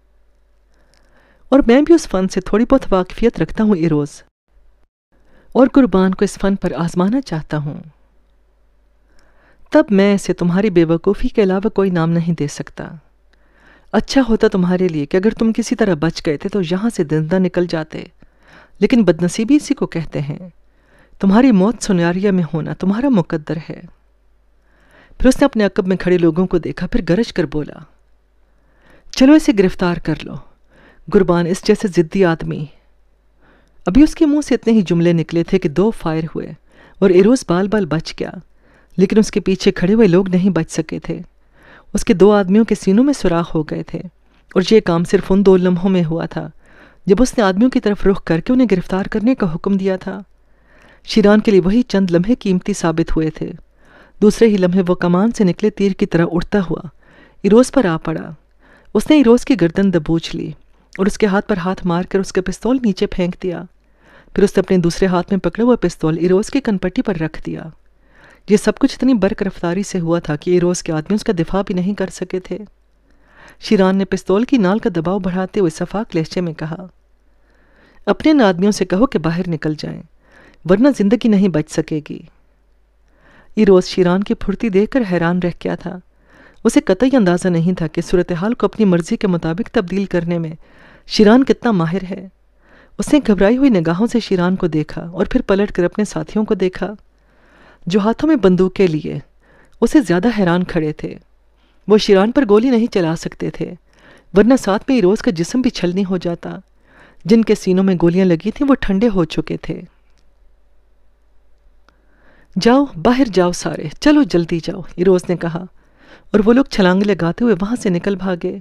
S1: اور میں بھی اس فن سے تھوڑی بہت واقفیت رکھتا ہوں ایروز، اور قربان کو اس فن پر آزمانا چاہتا ہوں۔ تب میں اسے تمہاری بے وقوفی کے علاوہ کوئی نام نہیں دے سکتا۔ اچھا ہوتا تمہارے لیے کہ اگر تم کسی طرح بچ گئے تھے تو یہاں سے زندہ نکل جاتے، لیکن بدنصیبی اسی کو کہتے ہیں۔ تمہاری موت سنیاریا میں ہونا تمہارا مقدر ہے۔ پھر اس نے اپنے عقب میں کھڑے لوگوں کو دیکھا، پھر گرج کر بولا، چلو اسے گرفتار کر لو۔ قربان اس جیسے ضدی آدمی۔ ابھی اس کے منہ سے اتنے ہی جملے نکلے تھے کہ 2 فائر ہوئے اور ایروز بال بال بچ گیا، لیکن اس کے پیچھے کھڑے ہوئے لوگ نہیں بچ سکے تھے۔ اس کے 2 آدمیوں کے سینوں میں سوراخ ہو گئے تھے، اور یہ کام صرف ان 2 لمحوں میں ہوا تھا جب اس نے آدمیوں کی طرف رخ کر کے انہیں گرفتار کرنے کا حکم دیا تھا۔ شیران کے لیے وہی چند لمحے قیمتی ثابت ہوئے تھے۔ دوسرے ہی لمحے وہ کمان سے نکلے تیر کی طرح اڑتا ہوا ایروز پر آ پڑا۔ اس نے ایروز کی گردن دبوچ لی اور اس کے ہاتھ پر ہاتھ مار کر اس کا پستول نیچے پھینک دیا۔ پھر اس نے اپنے دوسرے ہاتھ میں پکڑا ہوا پستول ایروز کی کنپٹی پر رکھ دیا۔ یہ سب کچھ اتنی برق رفتاری سے ہوا تھا کہ ایروز کے آدمی اس کا دفاع بھی نہیں کر سکے تھے۔ شیران نے پستول کی نال کا دباؤ بڑھاتے ہوئے صفاق لہجے میں کہا، اپنے ان آدمیوں سے کہو کہ باہر نکل جائیں، ورنہ زندگی نہیں بچ سکے گی۔ ایروز شیران کی پھرتی دیکھ کر حیران رہ گیا تھا۔ اسے قطعی اندازہ نہیں تھا کہ صورتحال کو اپنی مرضی کے مطابق تبدیل کرنے میں شیران کتنا ماہر ہے۔ اس نے گھبرائی ہوئی نگاہوں سے شیران کو دیکھا اور پھر پلٹ کر اپنے ساتھیوں کو دیکھا جو ہاتھوں میں بندوقیں لیے اسے زیادہ حیران کھڑے تھے۔ وہ شیران پر گولی نہیں چلا سکتے تھے، ورنہ ساتھ میں ایروز کا جسم بھی چھلنی ہو جاتا۔ جن کے سینوں میں گولیاں لگی تھیں وہ ٹھنڈے ہو چکے تھے۔ جاؤ باہر جاؤ سارے، چلو جلدی جاؤ، ایروز نے کہا، اور وہ لوگ چھلانگ لگاتے ہوئے وہاں سے نکل بھاگے۔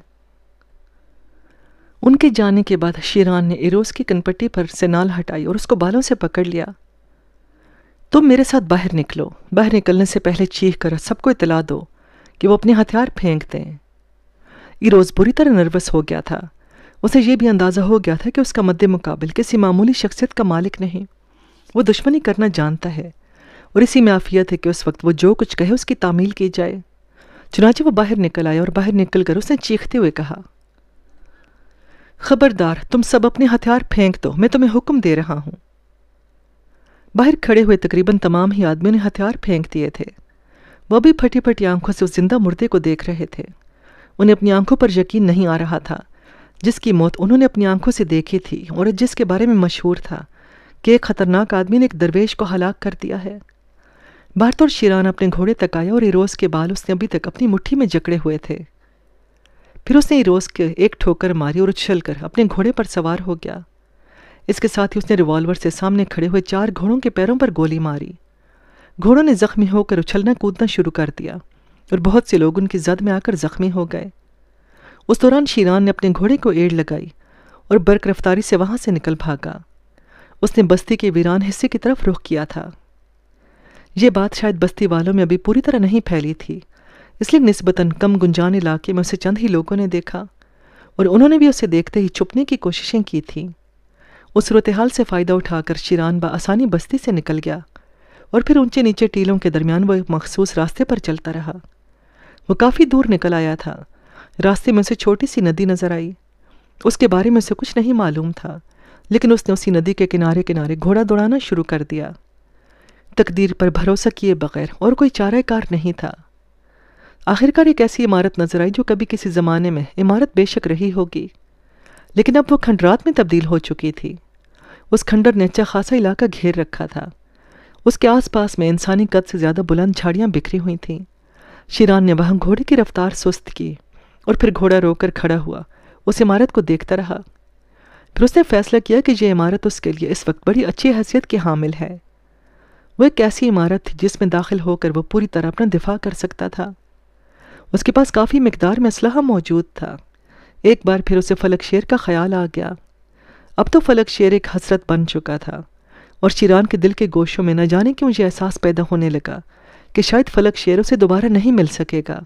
S1: ان کے جانے کے بعد شیران نے ایروز کی کنپٹی پر سے نال ہٹائی اور اس کو بالوں سے پکڑ لیا۔ تم میرے ساتھ باہر نکلو، باہر نکلنے سے پہلے چیخ کر سب کو اطلاع دو کہ وہ اپنے ہتھیار پھینک دیں۔ ایروز بری طرح نروس ہو گیا تھا۔ اسے یہ بھی اندازہ ہو گیا تھا کہ اس کا مد مقابل کسی معمولی شخصیت کا مالک نہیں، وہ دشمنی کرنا جانتا ہے، اور اسی میں عافیت ہے کہ اس وقت وہ جو کچھ کہے اس کی تعمیل کی جائے۔ چنانچہ وہ باہر نکل آیا اور باہر نکل کر اس نے چیختے ہوئے کہا، خبردار، تم سب اپنے ہتھیار پھینک دو، میں تمہیں حکم دے رہا ہوں۔ باہر کھڑے ہوئے تقریباً تمام ہی آدمیوں نے ہتھیار پھینک دیے تھے۔ وہ بھی پھٹی پھٹی آنکھوں سے اس زندہ مردے کو دیکھ رہے تھے۔ انہیں اپنی آنکھوں پر یقین نہیں آ رہا تھا، جس کی موت انہوں نے اپنی آنکھوں سے دیکھی تھی اور جس کے بارے میں مشہور تھا کہ ایک خطرناک آدمی نے ایک درویش کو ہلاک کر دیا ہے۔ بہرطور شیران اپنے گھوڑے تک آیا اور ایروز کے بال اس نے ابھی تک اپنی مٹھی میں جکڑے ہوئے تھے۔ پھر اس نے ایروز کے ایک ٹھوکر ماری اور اچھل کر اپنے گھوڑے پر سوار ہو گیا۔ اس کے ساتھ ہی اس نے ریوالور سے سامنے کھڑے ہوئے 4 گھوڑوں کے پیروں پر گولی ماری۔ گھوڑوں نے زخمی ہو کر اچھلنا کودنا شروع کر دیا اور بہت سے لوگ ان کی زد میں آ کر زخمی ہو گئے۔ اس دوران شیران نے اپنے گھوڑے کو ایڑ لگائی اور برق رفتاری سے وہاں سے نکل بھاگا۔ اس نے بستی کے ویران حصے کی طرف رخ کیا تھا۔ یہ بات شاید بستی والوں میں ابھی پوری طرح نہیں پھیلی تھی، اس لیے نسبتاً کم گنجان علاقے میں اسے چند ہی لوگوں نے دیکھا، اور انہوں نے بھی اسے دیکھتے ہی چھپنے کی کوششیں کی تھیں۔ اس صورتحال سے فائدہ اٹھا کر شیران بآسانی بستی سے نکل گیا اور پھر اونچے نیچے ٹیلوں کے درمیان وہ ایک مخصوص راستے پر چلتا رہا۔ وہ کافی دور نکل آیا تھا۔ راستے میں اسے چھوٹی سی ندی نظر آئی۔ اس کے بارے میں اسے کچھ نہیں معلوم تھا، لیکن اس نے اسی ندی کے کنارے کنارے گھوڑا دوڑانا شروع کر دیا، تقدیر پر بھروسہ کیے بغیر، اور کوئی چارہ کار نہیں تھا۔ آخرکار ایک ایسی عمارت نظر آئی جو کبھی کسی زمانے میں عمارت بے شک رہی ہوگی، لیکن اب وہ کھنڈرات میں تبدیل ہو چکی تھی۔ اس کھنڈر نے اچھا خاصا علاقہ گھیر رکھا تھا۔ اس کے آس پاس میں انسانی قد سے زیادہ بلند جھاڑیاں بکھری ہوئی تھیں۔ شیران نے وہاں گھوڑے کی رفتار سست کی اور پھر گھوڑا رو کر کھڑا ہوا اس عمارت کو دیکھتا رہا۔ پھر اس نے فیصلہ کیا کہ یہ عمارت اس کے لیے اس وقت بڑی اچھی حیثیت کی حامل ہے۔ وہ ایک ایسی عمارت تھی جس میں داخل ہو کر وہ پوری طرح اپنا دفاع کر سکتا تھا۔ اس کے پاس کافی مقدار میں اسلحہ موجود تھا۔ ایک بار پھر اسے فلک شیر کا خیال آ گیا۔ اب تو فلک شیر ایک حسرت بن چکا تھا، اور شیران کے دل کے گوشوں میں نہ جانے کیوں یہ احساس پیدا ہونے لگا کہ شاید فلک شیر اسے دوبارہ نہیں مل سکے گا۔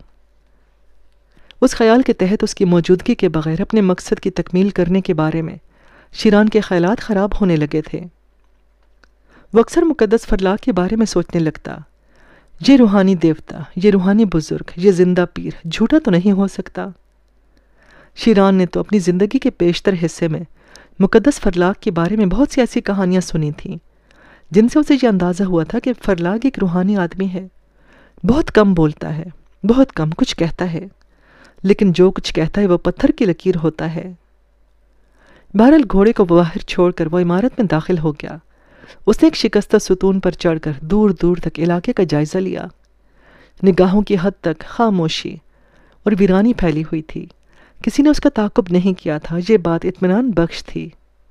S1: اس خیال کے تحت اس کی موجودگی کے بغیر اپنے مقصد کی تکمیل کرنے کے بارے میں شیران کے خیالات خراب ہونے لگے تھے۔ وہ اکثر مقدس فرلاگ کے بارے میں سوچنے لگتا، یہ روحانی دیوتا، یہ روحانی بزرگ، یہ زندہ پیر جھوٹا تو نہیں ہو سکتا۔ شیران نے تو اپنی زندگی کے بیشتر حصے میں مقدس فرلاگ کے بارے میں بہت سی ایسی کہانیاں سنی تھیں جن سے اسے یہ اندازہ ہوا تھا کہ فرلاگ ایک روحانی آدمی ہے، بہت کم بولتا ہے، بہت کم کچھ کہتا ہے، لیکن جو کچھ کہتا ہے وہ پتھر کی لکیر ہوتا ہے۔ بہرحال گھوڑے کو باہر چھوڑ کر وہ عمارت میں داخل ہو گیا۔ اس نے ایک شکستہ ستون پر چڑھ کر دور دور تک علاقے کا جائزہ لیا۔ نگاہوں کی حد تک خاموشی اور ویرانی پھیلی ہوئی تھی۔ کسی نے اس کا تعاقب نہیں کیا تھا، یہ بات اطمینان بخش تھی۔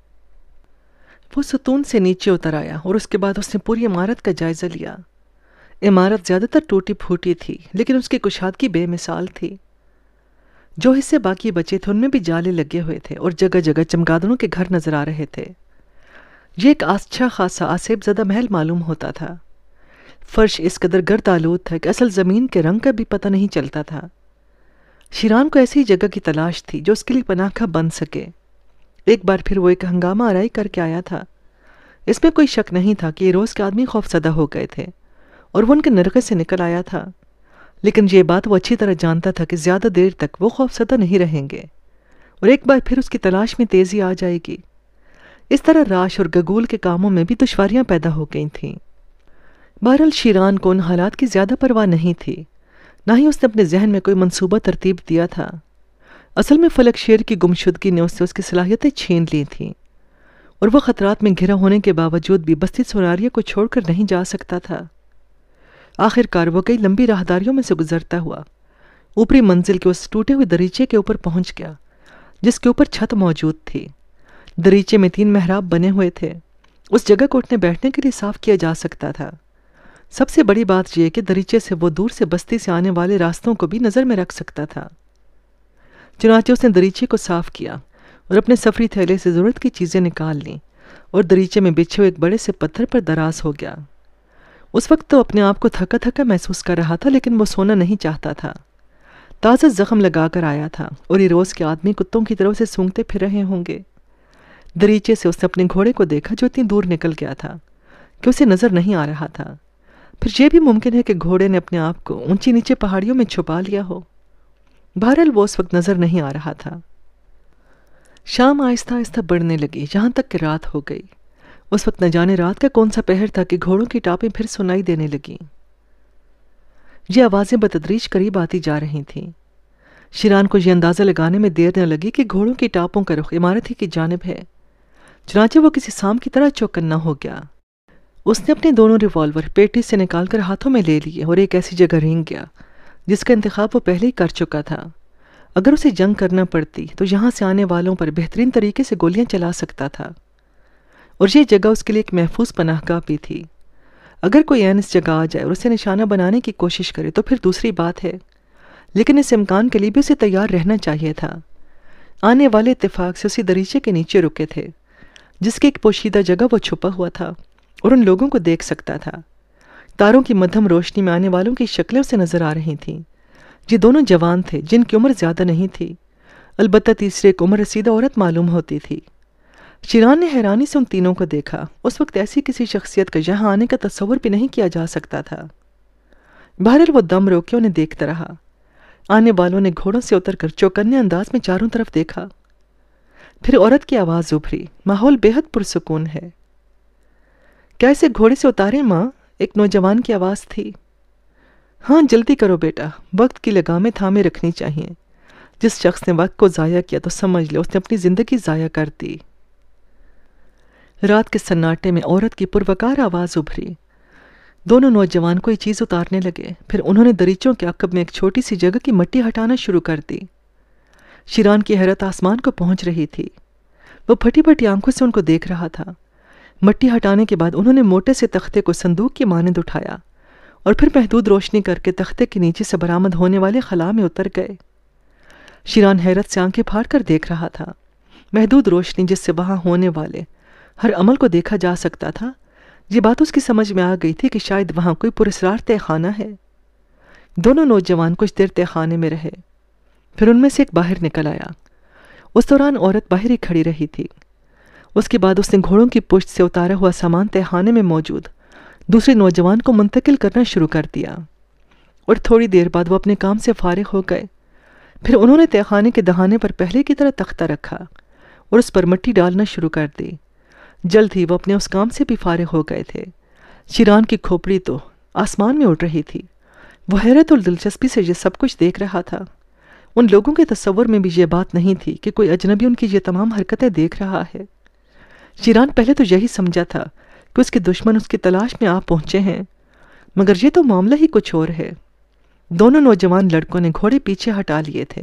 S1: وہ ستون سے نیچے اتر آیا اور اس کے بعد اس نے پوری عمارت کا جائزہ لیا۔ عمارت زیادہ تر ٹوٹی پھوٹی تھی، لیکن اس کی کشادگی بے مثال تھی۔ جو حصے باقی بچے تھے ان میں بھی جالے لگے ہوئے تھے اور جگہ جگہ چمگادڑوں کے گھر نظر آ رہے تھے۔ یہ ایک اچھا خاصا آسیب زدہ محل معلوم ہوتا تھا۔ فرش اس قدر گرد آلود تھا کہ اصل زمین کے رنگ کا بھی پتہ نہیں چلتا تھا۔ شیران کو ایسی جگہ کی تلاش تھی جو اس کے لیے پناہ گاہ بن سکے۔ ایک بار پھر وہ ایک ہنگامہ آرائی کر کے آیا تھا۔ اس میں کوئی شک نہیں تھا کہ یہ روز کے آدمی خوف زدہ ہو گئے تھے اور وہ ان کے نرغے سے نکل آیا تھا، لیکن یہ بات وہ اچھی طرح جانتا تھا کہ زیادہ دیر تک وہ خوف زدہ نہیں رہیں گے اور ایک بار پھر اس کی تلاش میں تیزی آ جائے گی۔ اس طرح راش اور گگول کے کاموں میں بھی دشواریاں پیدا ہو گئی تھیں۔ بہرحال شیران کو ان حالات کی زیادہ پرواہ نہیں تھی، نہ ہی اس نے اپنے ذہن میں کوئی منصوبہ ترتیب دیا تھا۔ اصل میں فلک شیر کی گمشدگی نے اس سے اس کی صلاحیتیں چھین لی تھیں، اور وہ خطرات میں گھرا ہونے کے باوجود بھی بستی سوناریہ کو چھوڑ کر نہیں جا سکتا تھا۔ آخر کار وہ کئی لمبی راہداریوں میں سے گزرتا ہوا اوپری منزل کے اس ٹوٹے ہوئے دریچے کے اوپر پہنچ گیا جس کے اوپر چھت موجود تھی۔ دریچے میں 3 محراب بنے ہوئے تھے۔ اس جگہ کو اٹھنے بیٹھنے کے لیے صاف کیا جا سکتا تھا۔ سب سے بڑی بات یہ کہ دریچے سے وہ دور سے بستی سے آنے والے راستوں کو بھی نظر میں رکھ سکتا تھا۔ چنانچہ اس نے دریچے کو صاف کیا اور اپنے سفری تھیلے سے ضرورت کی چیزیں نکال لیں اور دریچے میں بچھے ہوئے ایک بڑے سے پتھر پر دراز ہو گیا۔ اس وقت تو اپنے آپ کو تھکا تھکا محسوس کر رہا تھا، لیکن وہ سونا نہیں چاہتا تھا۔ تازہ زخم لگا کر آیا تھا اور یہ روز کے آدمی کتوں کی طرح سے سونگتے پھر رہے ہوں گے۔ دریچے سے اس نے اپنے گھوڑے کو دیکھا جو اتنی دور نکل گیا تھا کہ اسے نظر نہیں آ رہا تھا۔ پھر یہ بھی ممکن ہے کہ گھوڑے نے اپنے آپ کو اونچی نیچے پہاڑیوں میں چھپا لیا ہو۔ بہرحال وہ اس وقت نظر نہیں آ رہا تھا۔ شام آہستہ آہستہ بڑھنے لگی یہاں تک کہ رات ہو گئی۔ اس وقت نہ جانے رات کا کون سا پہر تھا کہ گھوڑوں کی ٹاپیں پھر سنائی دینے لگیں۔ یہ آوازیں بتدریج قریب آتی جا رہی تھیں۔ شیران کو یہ اندازہ لگانے میں دیر نہ لگی کہ گھوڑوں کی ٹاپوں کا رخ عمارت ہی کی جانب ہے۔ چنانچہ وہ کسی سام کی طرح چوکنا ہو گیا۔ اس نے اپنے دونوں ریوالور پیٹی سے نکال کر ہاتھوں میں لے لیے اور ایک ایسی جگہ رینگ گیا جس کا انتخاب وہ پہلے ہی کر چکا تھا۔ اگر اسے جنگ کرنا پڑتی تو یہاں سے آنے والوں پر بہترین طریقے سے گولیاں چلا سکتا تھا، اور یہ جگہ اس کے لیے ایک محفوظ پناہ گاہ بھی تھی۔ اگر کوئی عین اس جگہ آ جائے اور اسے نشانہ بنانے کی کوشش کرے تو پھر دوسری بات ہے، لیکن اس امکان کے لیے بھی اسے تیار رہنا چاہیے تھا۔ آنے والے اتفاق سے اسی دریچے کے نیچے رکے تھے جس کی ایک پوشیدہ جگہ وہ چھپا ہوا تھا اور ان لوگوں کو دیکھ سکتا تھا۔ تاروں کی مدھم روشنی میں آنے والوں کی شکلیں اسے نظر آ رہی تھیں۔ یہ دونوں جوان تھے جن کی عمر زیادہ نہیں تھی، البتہ تیسرے ایک عمر رسیدہ عورت معلوم ہوتی تھی۔ شیران نے حیرانی سے ان تینوں کو دیکھا۔ اس وقت ایسی کسی شخصیت کا یہاں آنے کا تصور بھی نہیں کیا جا سکتا تھا۔ بہرحال وہ دم روکے انہیں دیکھتا رہا۔ آنے والوں نے گھوڑوں سے اتر کر چوکنے انداز میں چاروں طرف دیکھا۔ پھر عورت کی آواز ابھری۔ ماحول بے حد پرسکون ہے۔ کیا اسے گھوڑے سے اتاریں ماں؟ ایک نوجوان کی آواز تھی۔ ہاں جلدی کرو بیٹا، وقت کی لگامیں تھامے رکھنی چاہیے۔ جس شخص نے وقت کو ضائع کیا تو سمجھ لے اس نے اپنی زندگی ضائع کر دی۔ رات کے سناٹے میں عورت کی پروکار آواز ابھری۔ دونوں نوجوان کوئی چیز اتارنے لگے، پھر انہوں نے دریچوں کے عقب میں ایک چھوٹی سی جگہ کی مٹی ہٹانا شروع کر دی۔ شیران کی حیرت آسمان کو پہنچ رہی تھی۔ وہ پھٹی پھٹی آنکھوں سے ان کو دیکھ رہا تھا۔ مٹی ہٹانے کے بعد انہوں نے موٹے سے تختے کو صندوق کی مانند اٹھایا اور پھر محدود روشنی کر کے تختے کے نیچے سے برآمد ہونے والے خلا میں اتر گئے۔ شیران حیرت سے آنکھیں پھاڑ کر دیکھ رہا تھا۔ محدود روشنی جس سے وہاں ہونے والے ہر عمل کو دیکھا جا سکتا تھا، یہ بات اس کی سمجھ میں آ گئی تھی کہ شاید وہاں کوئی پراسرار تہہ خانہ ہے۔ دونوں نوجوان کچھ دیر تہہ خانے میں رہے، پھر ان میں سے ایک باہر نکل آیا۔ اس دوران عورت باہر ہی کھڑی رہی تھی۔ اس کے بعد اس نے گھوڑوں کی پشت سے اتارا ہوا سامان تہہ خانے میں موجود دوسرے نوجوان کو منتقل کرنا شروع کر دیا، اور تھوڑی دیر بعد وہ اپنے کام سے فارغ ہو گئے۔ پھر انہوں نے تہہ خانے کے دہانے پر پہلے کی طرح تختہ رکھا اور اس پر مٹی ڈالنا شروع کر دی۔ جلد ہی وہ اپنے اس کام سے بھی فارغ ہو گئے تھے۔ شیران کی کھوپڑی تو آسمان میں اڑ رہی تھی۔ وہ حیرت اور دلچسپی سے یہ سب کچھ دیکھ رہا تھا۔ ان لوگوں کے تصور میں بھی یہ بات نہیں تھی کہ کوئی اجنبی ان کی یہ تمام حرکتیں دیکھ رہا ہے۔ شیران پہلے تو یہی سمجھا تھا کہ اس کے دشمن اس کی تلاش میں آ پہنچے ہیں، مگر یہ تو معاملہ ہی کچھ اور ہے۔ دونوں نوجوان لڑکوں نے گھوڑے پیچھے ہٹا لیے تھے۔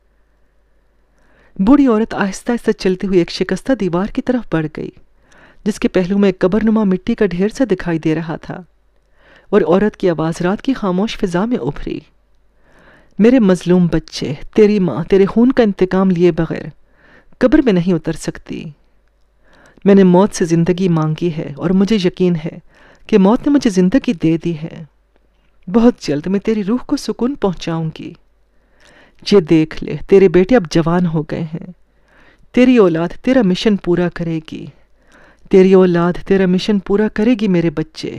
S1: بوڑھی عورت آہستہ آہستہ چلتی ہوئی ایک شکستہ دیوار کی طرف بڑھ گئی، جس کے پہلو میں ایک قبرنما مٹی کا ڈھیر سا دکھائی دے رہا تھا، اور عورت کی آواز رات کی خاموش فضا میں ابھری۔ میرے مظلوم بچے، تیری ماں تیرے خون کا انتقام لیے بغیر قبر میں نہیں اتر سکتی۔ میں نے موت سے زندگی مانگی ہے، اور مجھے یقین ہے کہ موت نے مجھے زندگی دے دی ہے۔ بہت جلد میں تیری روح کو سکون پہنچاؤں گی۔ یہ دیکھ لے، تیرے بیٹے اب جوان ہو گئے ہیں۔ تیری اولاد تیرا مشن پورا کرے گی۔ تیری اولاد تیرا مشن پورا کرے گی میرے بچے۔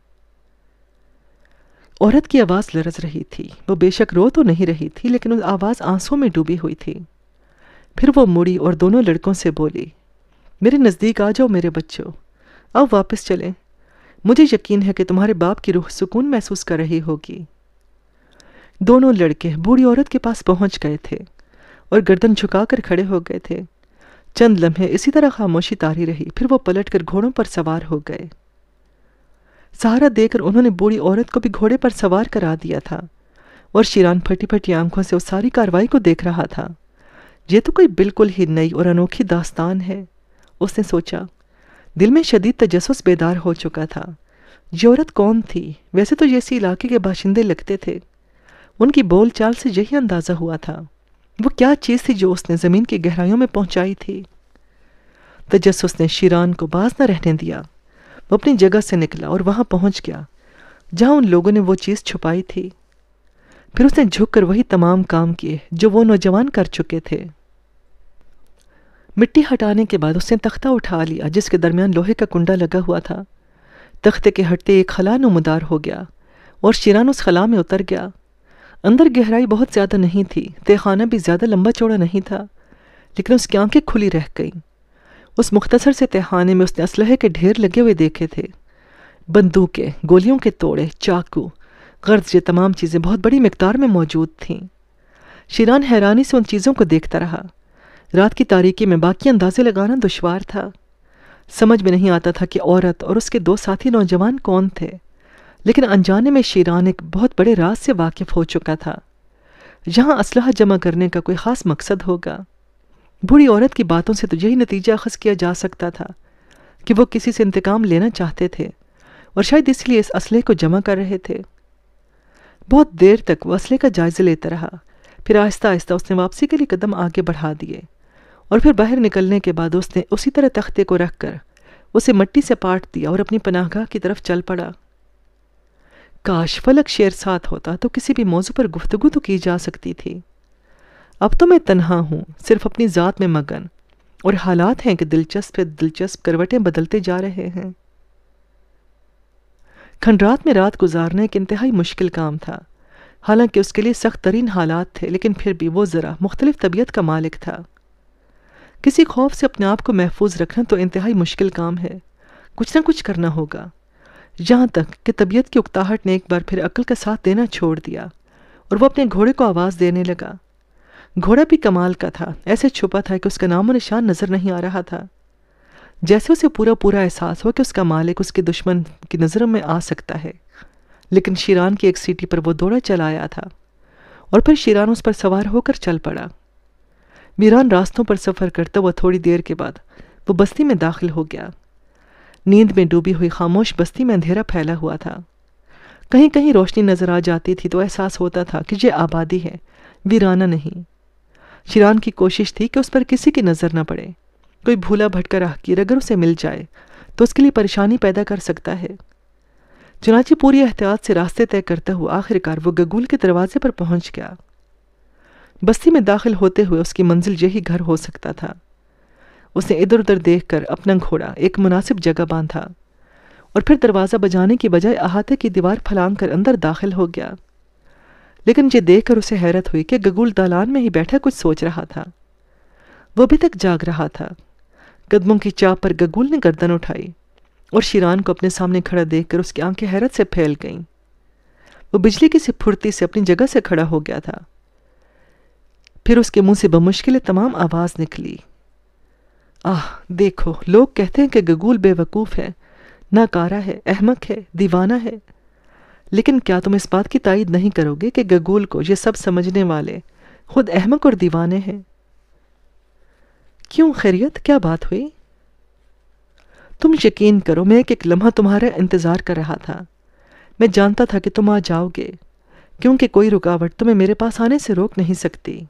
S1: عورت کی آواز لرز رہی تھی۔ وہ بے شک رو تو نہیں رہی تھی، لیکن اس آواز آنسوں میں ڈوبی ہوئی تھی۔ پھر وہ مڑی اور دونوں لڑکوں سے بولی، میرے نزدیک آ جاؤ میرے بچوں، آؤ واپس چلیں۔ مجھے یقین ہے کہ تمہارے باپ کی روح سکون محسوس کر رہی ہوگی۔ دونوں لڑکے بوڑھی عورت کے پاس پہنچ گئے تھے اور گردن جھکا کر کھڑے ہو گئے تھے۔ چند لمحے اسی طرح خاموشی طاری رہی، پھر وہ پلٹ کر گھوڑوں پر سوار ہو گئے۔ سہارا دے کر انہوں نے بوڑھی عورت کو بھی گھوڑے پر سوار کرا دیا تھا، اور شیران پھٹی پھٹی آنکھوں سے اس ساری کاروائی کو دیکھ رہا تھا۔ یہ تو کوئی بالکل ہی نئی اور انوکھی داستان ہے، اس نے سوچا۔ دل میں شدید تجسس بیدار ہو چکا تھا۔ یہ عورت کون تھی؟ ویسے تو یہ اسی علاقے کے باشندے لگتے تھے۔ ان کی بول چال سے یہی اندازہ ہوا تھا۔ وہ کیا چیز تھی جو اس نے زمین کی گہرائیوں میں پہنچائی تھی؟ تجسس نے شیران کو باز نہ رہنے دیا۔ وہ اپنی جگہ سے نکلا اور وہاں پہنچ گیا جہاں ان لوگوں نے وہ چیز چھپائی تھی۔ پھر اس نے جھک کر وہی تمام کام کیے جو وہ نوجوان کر چکے تھے۔ مٹی ہٹانے کے بعد اس نے تختہ اٹھا لیا جس کے درمیان لوہے کا کنڈا لگا ہوا تھا۔ تختے کے ہٹتے ایک خلا نمودار ہو گیا اور شیران اس خلا میں اتر گیا۔ اندر گہرائی بہت زیادہ نہیں تھی، تہہ خانہ بھی زیادہ لمبا چوڑا نہیں تھا، لیکن اس کی آنکھیں کھلی رہ گئیں۔ اس مختصر سے تہہ خانے میں اس نے اسلحے کے ڈھیر لگے ہوئے دیکھے تھے، بندوقیں، گولیوں کے توڑے، چاقو، غرض یہ تمام چیزیں بہت بڑی مقدار میں موجود تھیں۔ شیران حیرانی سے ان چیزوں کو دیکھتا رہا۔ رات کی تاریکی میں باقی اندازے لگانا دشوار تھا۔ سمجھ میں نہیں آتا تھا کہ عورت اور اس کے دو ساتھی نوجوان کون تھے، لیکن انجانے میں شیران ایک بہت بڑے راز سے واقف ہو چکا تھا۔ یہاں اسلحہ جمع کرنے کا کوئی خاص مقصد ہوگا۔ بوڑھی عورت کی باتوں سے تو یہی نتیجہ اخذ کیا جا سکتا تھا کہ وہ کسی سے انتقام لینا چاہتے تھے، اور شاید اس لیے اس اسلحے کو جمع کر رہے تھے۔ بہت دیر تک وہ اسلحے کا جائزہ لیتا رہا، پھر آہستہ آہستہ اس نے واپسی کے لیے قدم آگے بڑھا دیے، اور پھر باہر نکلنے کے بعد اس نے اسی طرح تختے کو رکھ کر اسے مٹی سے پاٹ دیا اور اپنی پناہ گاہ کی طرف چل پڑا۔ کاش فلک شیر ساتھ ہوتا تو کسی بھی موضوع پر گفتگو تو کی جا سکتی تھی۔ اب تو میں تنہا ہوں، صرف اپنی ذات میں مگن، اور حالات ہیں کہ دلچسپ سے دلچسپ کروٹیں بدلتے جا رہے ہیں۔ کھنڈرات میں رات گزارنا ایک انتہائی مشکل کام تھا، حالانکہ اس کے لیے سخت ترین حالات تھے، لیکن پھر بھی وہ ذرا مختلف طبیعت کا مالک تھا۔ کسی خوف سے اپنے آپ کو محفوظ رکھنا تو انتہائی مشکل کام ہے، کچھ نہ کچھ کرنا ہوگا، یہاں تک کہ طبیعت کی اکتاہٹ نے ایک بار پھر عقل کا ساتھ دینا چھوڑ دیا، اور وہ اپنے گھوڑے کو آواز دینے لگا۔ گھوڑا بھی کمال کا تھا، ایسے چھپا تھا کہ اس کا نام و نشان نظر نہیں آ رہا تھا، جیسے اسے پورا احساس ہو کہ اس کا مالک اس کے دشمن کی نظروں میں آ سکتا ہے۔ لیکن شیران کی ایک سیٹی پر وہ دوڑا چلا آیا تھا، اور پھر شیران اس پر سوار ہو کر چل پڑا۔ ویران راستوں پر سفر کرتا ہوا تھوڑی دیر کے بعد وہ بستی میں داخل ہو گیا۔ نیند میں ڈوبی ہوئی خاموش بستی میں اندھیرا پھیلا ہوا تھا۔ کہیں کہیں روشنی نظر آ جاتی تھی تو احساس ہوتا تھا کہ یہ آبادی ہے، ویرانہ نہیں۔ شیران کی کوشش تھی کہ اس پر کسی کی نظر نہ پڑے۔ کوئی بھولا بھٹکا راہگیر اگر اسے مل جائے تو اس کے لیے پریشانی پیدا کر سکتا ہے۔ چنانچہ پوری احتیاط سے راستے طے کرتا ہوا آخر کار وہ گگول کے دروازے پر پہنچ گیا۔ بستی میں داخل ہوتے ہوئے اس کی منزل یہی گھر ہو سکتا تھا۔ اس نے ادھر ادھر دیکھ کر اپنا گھوڑا ایک مناسب جگہ باندھا اور پھر دروازہ بجانے کی بجائے احاطے کی دیوار پھلانگ کر اندر داخل ہو گیا۔ لیکن یہ دیکھ کر اسے حیرت ہوئی کہ گگول دالان میں ہی بیٹھا کچھ سوچ رہا تھا۔ وہ ابھی تک جاگ رہا تھا۔ قدموں کی چاپ پر گگول نے گردن اٹھائی اور شیران کو اپنے سامنے کھڑا دیکھ کر اس کی آنکھیں حیرت سے پھیل گئیں۔ وہ بجلی کی سی پھرتی سے اپنی جگہ سے کھڑا ہو گیا تھا۔ پھر اس کے منہ سے بمشکل تمام آواز نکلی، دیکھو، لوگ کہتے ہیں کہ گگول بے وقوف ہے، ناکارہ ہے، احمق ہے، دیوانہ ہے، لیکن کیا تم اس بات کی تائید نہیں کرو گے کہ گگول کو یہ سب سمجھنے والے خود احمق اور دیوانے ہیں؟ کیوں، خیریت، کیا بات ہوئی؟ تم یقین کرو، میں ایک لمحہ تمہارا انتظار کر رہا تھا۔ میں جانتا تھا کہ تم آ جاؤ گے، کیونکہ کوئی رکاوٹ تمہیں میرے پاس آنے سے روک نہیں سکتی۔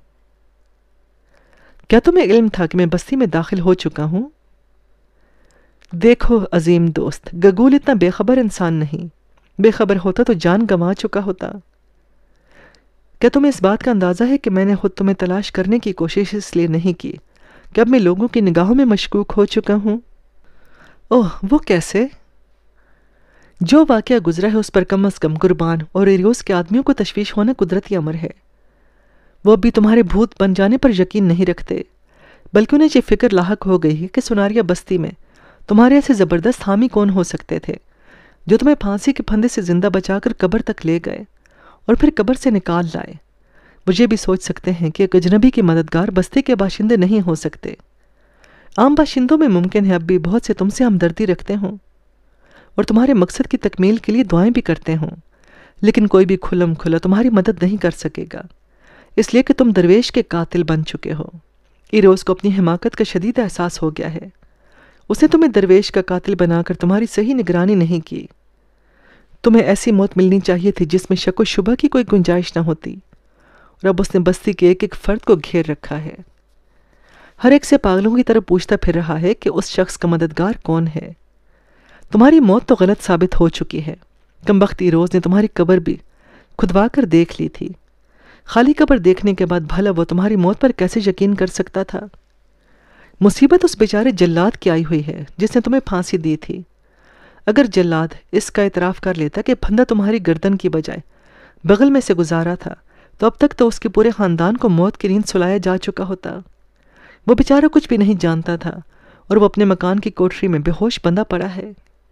S1: کیا تمہیں علم تھا کہ میں بستی میں داخل ہو چکا ہوں؟ دیکھو عظیم دوست، گگول اتنا بے خبر انسان نہیں۔ بے خبر ہوتا تو جان گنوا چکا ہوتا۔ کیا تمہیں اس بات کا اندازہ ہے کہ میں نے خود تمہیں تلاش کرنے کی کوشش اس لیے نہیں کی کہ اب میں لوگوں کی نگاہوں میں مشکوک ہو چکا ہوں؟ وہ کیسے؟ جو واقعہ گزرا ہے اس پر کم از کم قربان اور ایریوس کے آدمیوں کو تشویش ہونا قدرتی امر ہے۔ وہ اب بھی تمہارے بھوت بن جانے پر یقین نہیں رکھتے، بلکہ انہیں یہ فکر لاحق ہو گئی ہے کہ سناریا بستی میں تمہارے ایسے زبردست حامی کون ہو سکتے تھے جو تمہیں پھانسی کے پھندے سے زندہ بچا کر قبر تک لے گئے اور پھر قبر سے نکال لائے۔ وہ یہ بھی سوچ سکتے ہیں کہ ایک اجنبی کی مددگار بستی کے باشندے نہیں ہو سکتے۔ عام باشندوں میں ممکن ہے اب بھی بہت سے تم سے ہمدردی رکھتے ہوں اور تمہارے مقصد کی تکمیل کے لیے دعائیں بھی کرتے ہوں، لیکن کوئی بھی کھلم کھلا تمہاری مدد نہیں کر سکے گا، اس لیے کہ تم درویش کے قاتل بن چکے ہو۔ ایروس کو اپنی حماقت کا شدید احساس ہو گیا ہے۔ اس نے تمہیں درویش کا قاتل بنا کر تمہاری صحیح نگرانی نہیں کی۔ تمہیں ایسی موت ملنی چاہیے تھی جس میں شک و شبہ کی کوئی گنجائش نہ ہوتی، اور اب اس نے بستی کے ایک ایک فرد کو گھیر رکھا ہے۔ ہر ایک سے پاگلوں کی طرح پوچھتا پھر رہا ہے کہ اس شخص کا مددگار کون ہے۔ تمہاری موت تو غلط ثابت ہو چکی ہے۔ کمبخت ایروس نے تمہاری قبر بھی کھدوا کر دیکھ لی تھی۔ خالی قبر دیکھنے کے بعد بھلا وہ تمہاری موت پر کیسے یقین کر سکتا تھا؟ مصیبت اس بیچارے جلاد کی آئی ہوئی ہے جس نے تمہیں پھانسی دی تھی۔ اگر جلاد اس کا اعتراف کر لیتا کہ پھندا تمہاری گردن کی بجائے بغل میں سے گزارا تھا تو اب تک تو اس کے پورے خاندان کو موت کی نیند سلایا جا چکا ہوتا۔ وہ بیچارہ کچھ بھی نہیں جانتا تھا اور وہ اپنے مکان کی کوٹری میں بے ہوش بندہ پڑا ہے۔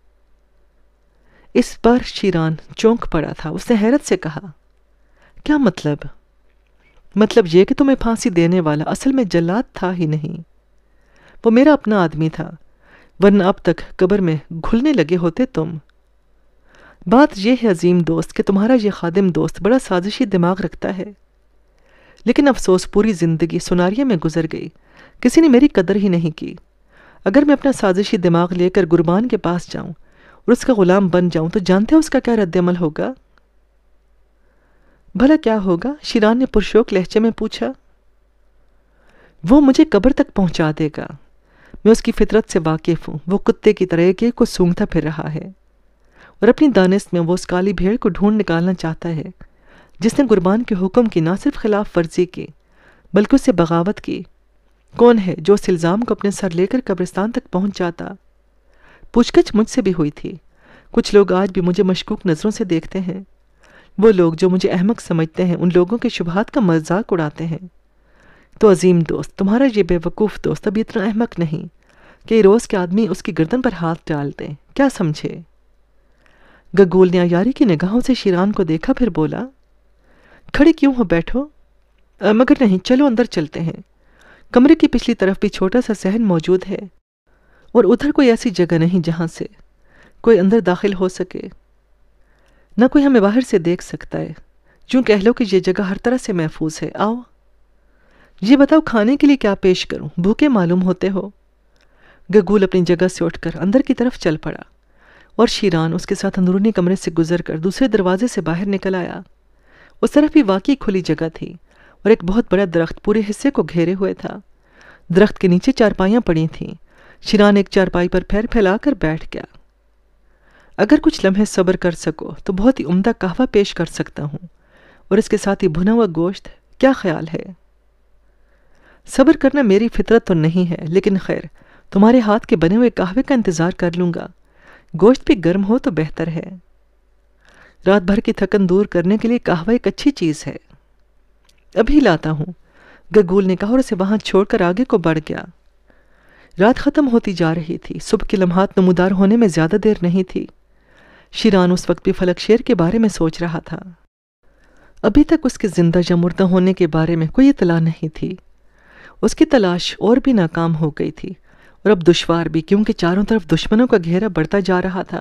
S1: اس پر شیران چونک پڑا تھا۔ اس نے حیرت سے کہا، کیا مطلب؟ مطلب یہ کہ تمہیں پھانسی دینے والا اصل میں جلاد تھا ہی نہیں، وہ میرا اپنا آدمی تھا، ورنہ اب تک قبر میں گھلنے لگے ہوتے تم۔ بات یہ ہے عظیم دوست کہ تمہارا یہ خادم دوست بڑا سازشی دماغ رکھتا ہے، لیکن افسوس پوری زندگی سناریہ میں گزر گئی، کسی نے میری قدر ہی نہیں کی۔ اگر میں اپنا سازشی دماغ لے کر قربان کے پاس جاؤں اور اس کا غلام بن جاؤں تو جانتے ہو اس کا کیا رد عمل ہوگا؟ بھلا کیا ہوگا؟ شیران نے پرشوق لہجے میں پوچھا۔ وہ مجھے قبر تک پہنچا دے گا۔ میں اس کی فطرت سے واقف ہوں۔ وہ کتے کی طرح ایک ایک کو سونگتا پھر رہا ہے اور اپنی دانست میں وہ اس کالی بھیڑ کو ڈھونڈ نکالنا چاہتا ہے جس نے قربان کے حکم کی نہ صرف خلاف ورزی کی بلکہ اس سے بغاوت کی۔ کون ہے جو اس الزام کو اپنے سر لے کر قبرستان تک پہنچ جاتا؟ پوچھ گچھ مجھ سے بھی ہوئی تھی۔ کچھ لوگ آج بھی مجھے مشکوک نظروں سے دیکھتے ہیں۔ وہ لوگ جو مجھے احمق سمجھتے ہیں ان لوگوں کے شبہات کا مذاق اڑاتے ہیں۔ تو عظیم دوست، تمہارا یہ بے وقوف دوست ابھی اتنا احمق نہیں کہ ایروس کے آدمی اس کی گردن پر ہاتھ ڈال دیں، کیا سمجھے؟ گگول نے عیاری کی نگاہوں سے شیران کو دیکھا، پھر بولا، کھڑے کیوں ہو، بیٹھو۔ مگر نہیں، چلو اندر چلتے ہیں۔ کمرے کی پچھلی طرف بھی چھوٹا سا صحن موجود ہے اور ادھر کوئی ایسی جگہ نہیں جہاں سے کوئی اندر داخل ہو سکے، نہ کوئی ہمیں باہر سے دیکھ سکتا ہے۔ یوں کہہ لو کہ یہ جگہ ہر طرح سے محفوظ ہے۔ آؤ، یہ بتاؤ کھانے کے لیے کیا پیش کروں؟ بھوکے معلوم ہوتے ہو۔ گگول اپنی جگہ سے اٹھ کر اندر کی طرف چل پڑا۔ اور شیران اس کے ساتھ اندرونی کمرے سے گزر کر دوسرے دروازے سے باہر نکل آیا۔ اس طرف بھی واقعی کھلی جگہ تھی اور ایک بہت بڑا درخت پورے حصے کو گھیرے ہوئے تھا۔ درخت کے نیچے چارپائیاں پڑی تھیں۔ شیران ایک چارپائی پر پیر پھیلا کر بیٹھ گیا۔ اگر کچھ لمحے صبر کر سکو تو بہت ہی عمدہ قہوہ پیش کر سکتا ہوں، اور اس کے ساتھ ہی بھنا ہوا گوشت۔ کیا خیال ہے؟ صبر کرنا میری فطرت تو نہیں ہے، لیکن خیر، تمہارے ہاتھ کے بنے ہوئے قہوے کا انتظار کر لوں گا۔ گوشت بھی گرم ہو تو بہتر ہے۔ رات بھر کی تھکن دور کرنے کے لیے قہوہ ایک اچھی چیز ہے۔ ابھی لاتا ہوں، گگول نے کہا اور اسے وہاں چھوڑ کر آگے کو بڑھ گیا۔ رات ختم ہوتی جا رہی تھی۔ صبح کے لمحات نمودار ہونے میں زیادہ دیر نہیں تھی۔ شیران اس وقت بھی فلک شیر کے بارے میں سوچ رہا تھا۔ ابھی تک اس کے زندہ یا مردہ ہونے کے بارے میں کوئی اطلاع نہیں تھی۔ اس کی تلاش اور بھی ناکام ہو گئی تھی، اور اب دشوار بھی، کیونکہ چاروں طرف دشمنوں کا گھیرا بڑھتا جا رہا تھا۔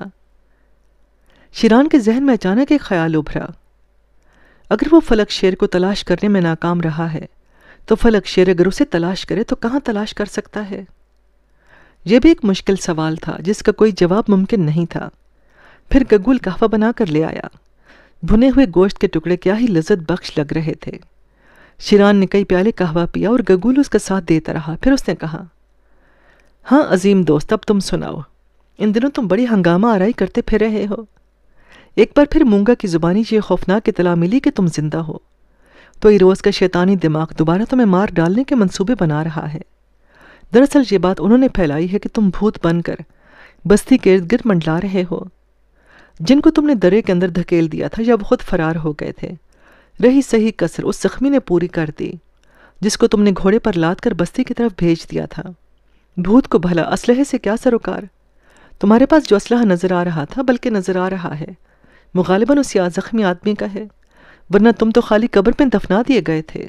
S1: شیران کے ذہن میں اچانک ایک خیال ابھرا۔ اگر وہ فلک شیر کو تلاش کرنے میں ناکام رہا ہے تو فلک شیر اگر اسے تلاش کرے تو کہاں تلاش کر سکتا ہے؟ یہ بھی ایک مشکل سوال تھا جس کا کوئی جواب ممکن نہیں تھا۔ پھر گگول قہوہ بنا کر لے آیا۔ بھنے ہوئے گوشت کے ٹکڑے کیا ہی لذت بخش لگ رہے تھے۔ شیران نے کئی پیالے قہوہ پیا اور گگول اس کا ساتھ دیتا رہا۔ پھر اس نے کہا، ہاں عظیم دوست، اب تم سناؤ۔ ان دنوں تم بڑی ہنگامہ آرائی کرتے پھر رہے ہو۔ ایک بار پھر مونگا کی زبانی یہ خوفناک اطلاع ملی کہ تم زندہ ہو، تو ایروز کا شیطانی دماغ دوبارہ تمہیں مار ڈالنے کے منصوبے بنا رہا ہے۔ دراصل یہ بات انہوں نے پھیلائی ہے کہ تم بھوت بن کر بستی کے ارد گرد منڈلا رہے ہو۔ جن کو تم نے درے کے اندر دھکیل دیا تھا یا وہ خود فرار ہو گئے تھے، رہی صحیح کسر اس زخمی نے پوری کر دی جس کو تم نے گھوڑے پر لاد کر بستی کی طرف بھیج دیا تھا۔ بھوت کو بھلا اسلحے سے کیا سروکار؟ تمہارے پاس جو اسلحہ نظر آ رہا تھا، بلکہ نظر آ رہا ہے، وہ غالباً اس زخمی آدمی کا ہے، ورنہ تم تو خالی قبر میں دفنا دیے گئے تھے۔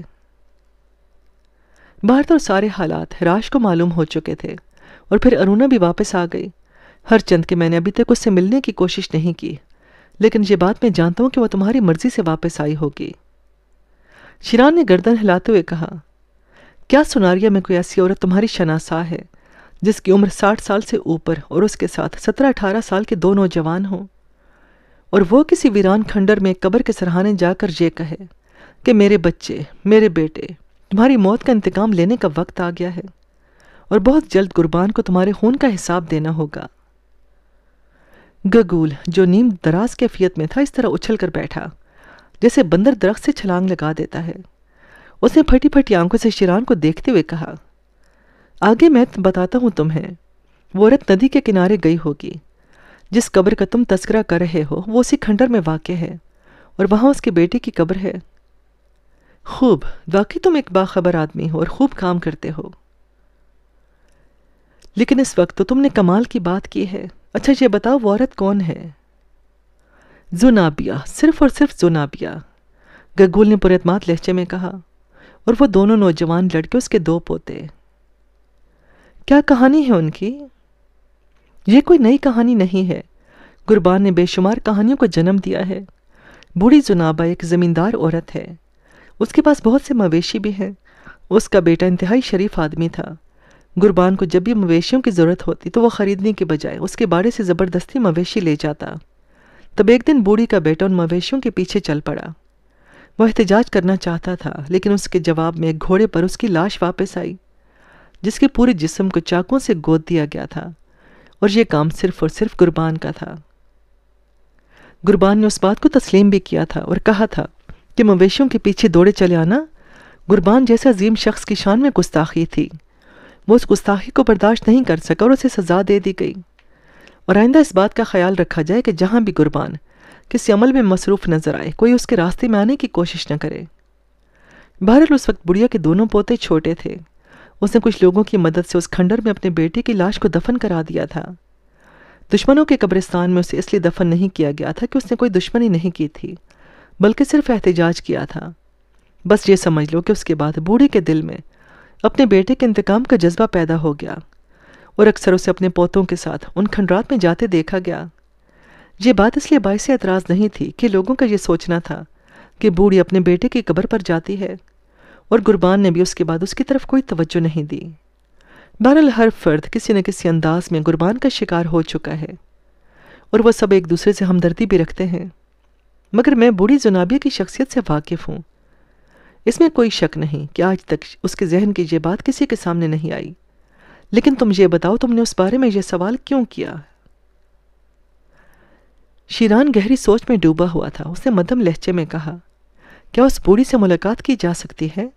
S1: باہر تو سارے حالات راش کو معلوم ہو چکے تھے، اور پھر ارونا بھی واپس آ گئی۔ ہر چند کہ میں نے ابھی تک اس سے ملنے کی کوشش نہیں کی، لیکن یہ بات میں جانتا ہوں کہ وہ تمہاری مرضی سے واپس آئی ہوگی۔ شیران نے گردن ہلاتے ہوئے کہا، کیا سناریا میں کوئی ایسی عورت تمہاری شناسا ہے جس کی عمر 60 سال سے اوپر اور اس کے ساتھ 17-18 سال کے دو نوجوان ہوں، اور وہ کسی ویران کھنڈر میں قبر کے سرہانے جا کر یہ کہے کہ میرے بچے، میرے بیٹے، تمہاری موت کا انتقام لینے کا وقت آ گیا ہے، اور بہت جلد قربان کو تمہارے خون کا حساب دینا ہوگا۔ گگول جو نیم دراز کیفیت میں تھا اس طرح اچھل کر بیٹھا جیسے بندر درخت سے چھلانگ لگا دیتا ہے۔ اس نے پھٹی پھٹی آنکھوں سے شیران کو دیکھتے ہوئے کہا، آگے میں بتاتا ہوں تمہیں۔ وہ عورت ندی کے کنارے گئی ہوگی۔ جس قبر کا تم تذکرہ کر رہے ہو وہ اسی کھنڈر میں واقع ہے، اور وہاں اس کے بیٹے کی قبر ہے۔ خوب، واقعی تم ایک باخبر آدمی ہو اور خوب کام کرتے ہو، لیکن اس وقت تو تم نے کمال کی بات کی ہے۔ اچھا یہ بتاؤ وہ عورت کون ہے؟ زنابیہ، صرف اور صرف زنابیہ، گگول نے پر اعتماد لہجے میں کہا، اور وہ دونوں نوجوان لڑکے اس کے دو پوتے۔ کیا کہانی ہے ان کی؟ یہ کوئی نئی کہانی نہیں ہے۔ قربان نے بے شمار کہانیوں کو جنم دیا ہے۔ بوڑھی زنابہ ایک زمیندار عورت ہے۔ اس کے پاس بہت سے مویشی بھی ہیں۔ اس کا بیٹا انتہائی شریف آدمی تھا۔ قربان کو جب بھی مویشیوں کی ضرورت ہوتی تو وہ خریدنے کے بجائے اس کے باڑے سے زبردستی مویشی لے جاتا۔ تب ایک دن بوڑھی کا بیٹا ان مویشیوں کے پیچھے چل پڑا۔ وہ احتجاج کرنا چاہتا تھا، لیکن اس کے جواب میں ایک گھوڑے پر اس کی لاش واپس آئی جس کے پورے جسم کو چاقوں سے گود دیا گیا تھا، اور یہ کام صرف اور صرف قربان کا تھا۔ قربان نے اس بات کو تسلیم بھی کیا تھا اور کہا تھا کہ مویشیوں کے پیچھے دوڑے چلے آنا قربان جیسے عظیم شخص کی شان میں گستاخی تھی۔ وہ اس گستاخی کو برداشت نہیں کر سکا اور اسے سزا دے دی گئی، اور آئندہ اس بات کا خیال رکھا جائے کہ جہاں بھی قربان کسی عمل میں مصروف نظر آئے کوئی اس کے راستے میں آنے کی کوشش نہ کرے۔ بہرحال اس وقت بڑھیا کے دونوں پوتے چھوٹے تھے۔ اس نے کچھ لوگوں کی مدد سے اس کھنڈر میں اپنے بیٹے کی لاش کو دفن کرا دیا تھا۔ دشمنوں کے قبرستان میں اسے اس لیے دفن نہیں کیا گیا تھا کہ اس نے کوئی دشمنی نہیں کی تھی، بلکہ صرف احتجاج کیا تھا۔ بس یہ سمجھ لو کہ اس کے بعد بوڑھی کے دل میں اپنے بیٹے کے انتقام کا جذبہ پیدا ہو گیا، اور اکثر اسے اپنے پوتوں کے ساتھ ان کھنڈرات میں جاتے دیکھا گیا۔ یہ بات اس لیے باعث اعتراض نہیں تھی کہ لوگوں کا یہ سوچنا تھا کہ بوڑھی اپنے بیٹے کی قبر پر جاتی ہے، اور قربان نے بھی اس کے بعد اس کی طرف کوئی توجہ نہیں دی۔ بہرحال ہر فرد کسی نہ کسی انداز میں قربان کا شکار ہو چکا ہے، اور وہ سب ایک دوسرے سے ہمدردی بھی رکھتے ہیں، مگر میں بوڑھی زنابیہ کی شخصیت سے واقف ہوں۔ اس میں کوئی شک نہیں کہ آج تک اس کے ذہن کی یہ بات کسی کے سامنے نہیں آئی، لیکن تم یہ بتاؤ تم نے اس بارے میں یہ سوال کیوں کیا؟ شیران گہری سوچ میں ڈوبا ہوا تھا۔ اس نے مدھم لہجے میں کہا، کیا اس بوڑھی سے ملاقات کی جا سکتی ہے؟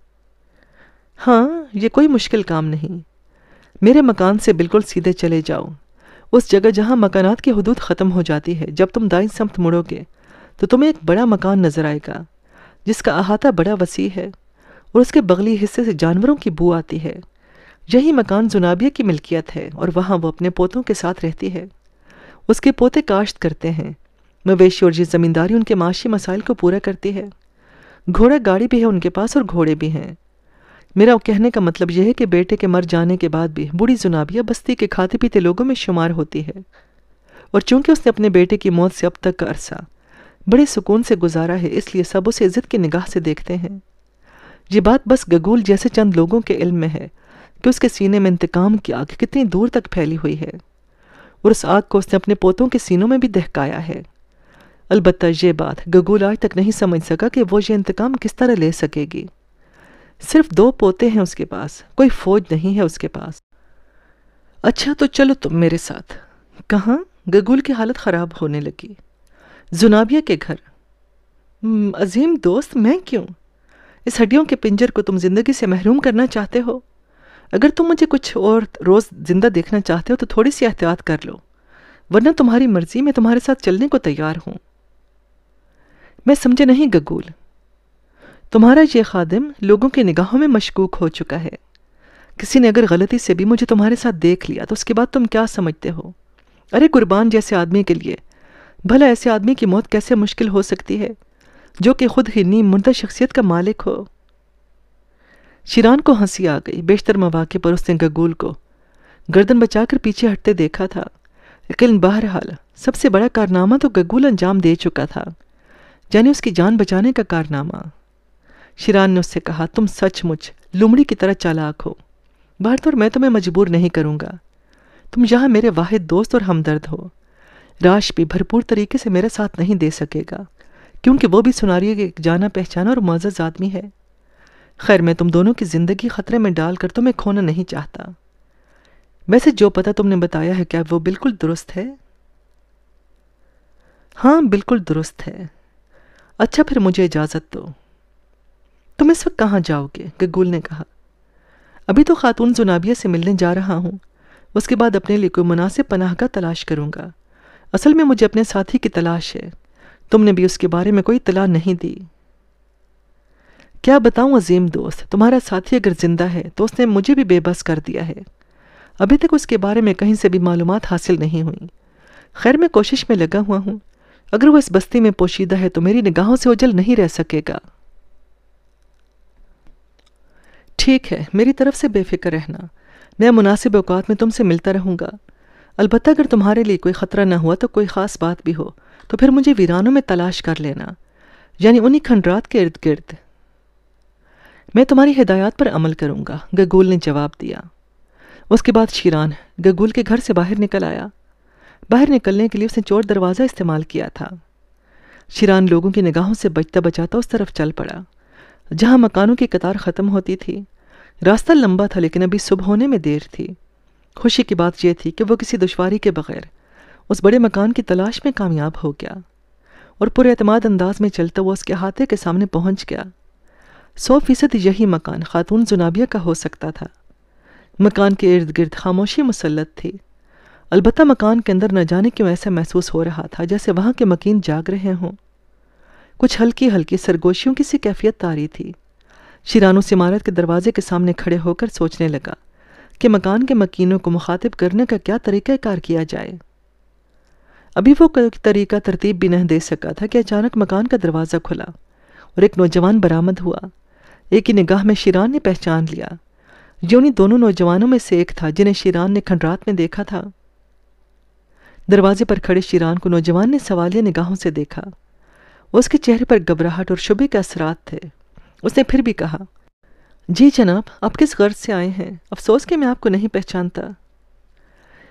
S1: ہاں، یہ کوئی مشکل کام نہیں۔ میرے مکان سے بالکل سیدھے چلے جاؤ، اس جگہ جہاں مکانات کی حدود ختم ہو جاتی ہے۔ جب تم دائیں سمت مڑو گے تو تمہیں ایک بڑا مکان نظر آئے گا جس کا احاطہ بڑا وسیع ہے اور اس کے بغلی حصے سے جانوروں کی بو آتی ہے۔ یہی مکان زنابیہ کی ملکیت ہے اور وہاں وہ اپنے پوتوں کے ساتھ رہتی ہے۔ اس کے پوتے کاشت کرتے ہیں، مویشی اور یہ زمینداری ان کے معاشی مسائل کو پورا کرتی ہے۔ گھوڑا گاڑی بھی ہے ان کے پاس اور گھوڑے بھی ہیں۔ میرا کہنے کا مطلب یہ ہے کہ بیٹے کے مر جانے کے بعد بھی بوڑھی زنابیہ بستی کے کھاتے پیتے لوگوں میں شمار ہوتی ہے، اور چونکہ اس نے اپنے بیٹے کی موت سے اب تک کا عرصہ بڑے سکون سے گزارا ہے، اس لیے سب اسے عزت کی نگاہ سے دیکھتے ہیں۔ یہ بات بس گگول جیسے چند لوگوں کے علم میں ہے کہ اس کے سینے میں انتقام کی آگ کتنی دور تک پھیلی ہوئی ہے، اور اس آگ کو اس نے اپنے پوتوں کے سینوں میں بھی دہکایا ہے۔ البتہ یہ بات گگول آج تک نہیں سمجھ سکا کہ وہ یہ انتقام کس طرح لے سکے گی۔ صرف 2 پوتے ہیں اس کے پاس، کوئی فوج نہیں ہے اس کے پاس۔ اچھا تو چلو تم میرے ساتھ۔ کہاں؟ گگول کی حالت خراب ہونے لگی۔ زنابیہ کے گھر۔ عظیم دوست، میں کیوں؟ اس ہڈیوں کے پنجر کو تم زندگی سے محروم کرنا چاہتے ہو؟ اگر تم مجھے کچھ اور روز زندہ دیکھنا چاہتے ہو تو تھوڑی سی احتیاط کر لو، ورنہ تمہاری مرضی، میں تمہارے ساتھ چلنے کو تیار ہوں۔ میں سمجھے نہیں گگول۔ تمہارا یہ خادم لوگوں کی نگاہوں میں مشکوک ہو چکا ہے۔ کسی نے اگر غلطی سے بھی مجھے تمہارے ساتھ دیکھ لیا تو اس کے بعد تم کیا سمجھتے ہو؟ ارے قربان جیسے آدمی کے لیے بھلا ایسے آدمی کی موت کیسے مشکل ہو سکتی ہے جو کہ خود ہی نیم مردہ شخصیت کا مالک ہو؟ شیران کو ہنسی آ گئی۔ بیشتر مواقع پر اس نے گگول کو گردن بچا کر پیچھے ہٹتے دیکھا تھا، لیکن بہرحال سب سے بڑا کارنامہ تو گگول انجام دے چکا تھا، یعنی اس کی جان بچانے کا کارنامہ۔ شیران نے اس سے کہا، تم سچ مچ لومڑی کی طرح چالاک ہو۔ بہرطور میں تمہیں مجبور نہیں کروں گا، تم یہاں میرے واحد دوست اور ہمدرد ہو۔ راش بھی بھرپور طریقے سے میرا ساتھ نہیں دے سکے گا، کیونکہ وہ بھی سناریے کا ایک جانا پہچانا اور معزز آدمی ہے۔ خیر، میں تم دونوں کی زندگی خطرے میں ڈال کر تمہیں کھونا نہیں چاہتا۔ ویسے جو پتہ تم نے بتایا ہے کیا وہ بالکل درست ہے؟ ہاں، بالکل درست ہے۔ اچھا پھر مجھے اجازت دو۔ تم اس وقت کہاں جاؤ گے؟ گگول نے کہا۔ ابھی تو خاتون زنابیہ سے ملنے جا رہا ہوں، اس کے بعد اپنے لیے کوئی مناسب پناہ گاہ تلاش کروں گا۔ اصل میں مجھے اپنے ساتھی کی تلاش ہے، تم نے بھی اس کے بارے میں کوئی اطلاع نہیں دی۔ کیا بتاؤں عظیم دوست، تمہارا ساتھی اگر زندہ ہے تو اس نے مجھے بھی بے بس کر دیا ہے۔ ابھی تک اس کے بارے میں کہیں سے بھی معلومات حاصل نہیں ہوئیں۔ خیر، میں کوشش میں لگا ہوا ہوں، اگر وہ اس بستی میں پوشیدہ ہے تو میری نگاہوں سے اوجھل نہیں رہ سکے گا۔ ٹھیک ہے، میری طرف سے بے فکر رہنا، میں مناسب اوقات میں تم سے ملتا رہوں گا۔ البتہ اگر تمہارے لیے کوئی خطرہ نہ ہوا تو کوئی خاص بات بھی ہو تو پھر مجھے ویرانوں میں تلاش کر لینا، یعنی انہی کھنڈرات کے ارد گرد۔ میں تمہاری ہدایات پر عمل کروں گا، گگول نے جواب دیا۔ اس کے بعد شیران گگول کے گھر سے باہر نکل آیا۔ باہر نکلنے کے لیے اس نے چور دروازہ استعمال کیا تھا۔ شیران لوگوں کی نگاہوں سے بچتا بچاتا اس طرف چل پڑا جہاں مکانوں کی قطار ختم ہوتی تھی۔ راستہ لمبا تھا لیکن ابھی صبح ہونے میں دیر تھی۔ خوشی کی بات یہ تھی کہ وہ کسی دشواری کے بغیر اس بڑے مکان کی تلاش میں کامیاب ہو گیا، اور پورے اعتماد انداز میں چلتا وہ اس کے احاطے کے سامنے پہنچ گیا۔ 100% یہی مکان خاتون زنابیہ کا ہو سکتا تھا۔ مکان کے ارد گرد خاموشی مسلط تھی، البتہ مکان کے اندر نہ جانے کیوں ایسا محسوس ہو رہا تھا جیسے وہاں کے مکین جاگ رہے ہوں۔ کچھ ہلکی ہلکی سرگوشیوں کی سی کیفیت طاری تھی۔ شیران اس عمارت کے دروازے کے سامنے کھڑے ہو کر سوچنے لگا کہ مکان کے مکینوں کو مخاطب کرنے کا کیا طریقہ کار کیا جائے۔ ابھی وہ کوئی طریقہ ترتیب بھی نہ دے سکا تھا کہ اچانک مکان کا دروازہ کھلا اور ایک نوجوان برآمد ہوا۔ ایک ہی نگاہ میں شیران نے پہچان لیا، یہ انہی دونوں نوجوانوں میں سے ایک تھا جنہیں شیران نے کھنڈرات میں دیکھا تھا۔ دروازے پر کھڑے شیران کو نوجوان نے سوالیہ نگاہوں سے دیکھا۔ اس کے چہرے پر گھبراہٹ اور شبے کے اثرات تھے۔ اس نے پھر بھی کہا، جی جناب، آپ کس غرض سے آئے ہیں؟ افسوس کہ میں آپ کو نہیں پہچانتا۔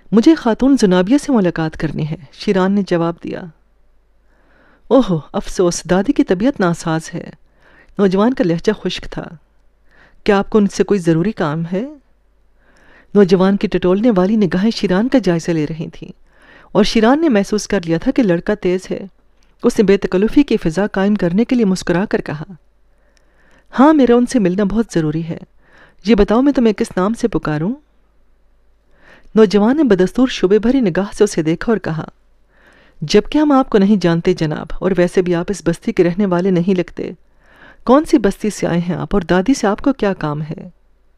S1: مجھے خاتون زنابیہ سے ملاقات کرنی ہے، شیران نے جواب دیا۔ اوہ افسوس، دادی کی طبیعت ناساز ہے۔ نوجوان کا لہجہ خشک تھا۔ کیا آپ کو ان سے کوئی ضروری کام ہے؟ نوجوان کی ٹٹولنے والی نگاہیں شیران کا جائزہ لے رہی تھیں، اور شیران نے محسوس کر لیا تھا کہ لڑکا تیز ہے۔ اس نے بے تکلفی کی فضا قائم کرنے کے لیے مسکرا کر کہا، ہاں میرا ان سے ملنا بہت ضروری ہے۔ یہ بتاؤ میں تمہیں کس نام سے پکاروں؟ نوجوان نے بدستور شبے بھری نگاہ سے اسے دیکھا اور کہا، جبکہ ہم آپ کو نہیں جانتے جناب، اور ویسے بھی آپ اس بستی کے رہنے والے نہیں لگتے۔ کون سی بستی سے آئے ہیں آپ، اور دادی سے آپ کو کیا کام ہے؟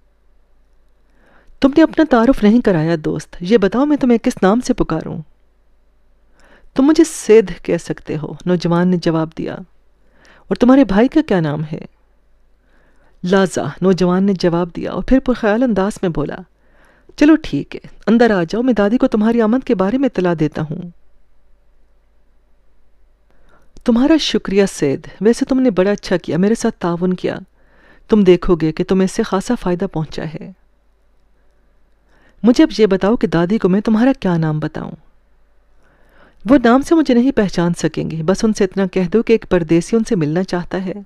S1: تم نے اپنا تعارف نہیں کرایا دوست، یہ بتاؤ میں تمہیں کس نام سے پکاروں؟ تم مجھے سیدھ کہہ سکتے ہو، نوجوان نے جواب دیا۔ اور تمہارے بھائی کا کیا نام ہے؟ لازا، نوجوان نے جواب دیا، اور پھر پرخیال انداز میں بولا، چلو ٹھیک ہے، اندر آ جاؤ، میں دادی کو تمہاری آمد کے بارے میں اطلاع دیتا ہوں۔ تمہارا شکریہ سید، ویسے تم نے بڑا اچھا کیا، میرے ساتھ تعاون کیا۔ تم دیکھو گے کہ تمہیں اس سے خاصا فائدہ پہنچا ہے۔ مجھے اب یہ بتاؤ کہ دادی کو میں تمہارا کیا نام بتاؤں؟ وہ نام سے مجھے نہیں پہچان سکیں گے، بس ان سے اتنا کہہ دو کہ ایک پردیسی ان سے ملنا چاہتا ہے۔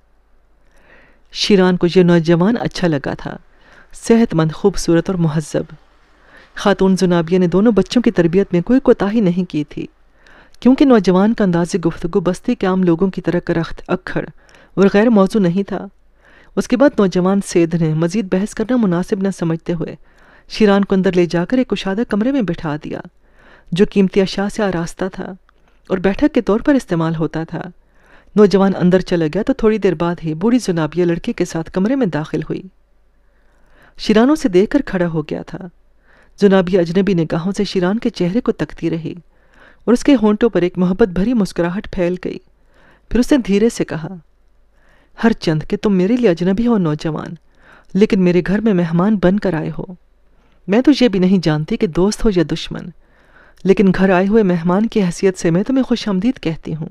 S1: شیران کو یہ نوجوان اچھا لگا تھا، صحت مند، خوبصورت اور مہذب۔ خاتون زنابیہ نے دونوں بچوں کی تربیت میں کوئی کوتاہی نہیں کی تھی، کیونکہ نوجوان کا انداز گفتگو بستی کے عام لوگوں کی طرح کرخت، اکھڑ اور غیر موضوع نہیں تھا۔ اس کے بعد نوجوان سید نے مزید بحث کرنا مناسب نہ سمجھتے ہوئے شیران کو اندر لے جا کر ایک کشادہ کمرے میں بٹھا دیا، جو قیمتی اشیاء سے آراستہ تھا اور بیٹھک کے طور پر استعمال ہوتا تھا۔ نوجوان اندر چلا گیا تو تھوڑی دیر بعد ہی بوڑھی زنابیہ لڑکے کے ساتھ کمرے میں داخل ہوئی۔ شیران اسے دیکھ کر کھڑا ہو گیا تھا۔ زنابیہ اجنبی نگاہوں سے شیران کے چہرے کو تکتی رہی، اور اس کے ہونٹوں پر ایک محبت بھری مسکراہٹ پھیل گئی۔ پھر اس نے دھیرے سے کہا، ہر چند کہ تم میرے لیے اجنبی ہو نوجوان، لیکن میرے گھر میں مہمان بن کر آئے ہو۔ میں تو یہ بھی نہیں جانتی کہ دوست ہو یا دشمن، لیکن گھر آئے ہوئے مہمان کی حیثیت سے میں تمہیں خوش آمدید کہتی ہوں۔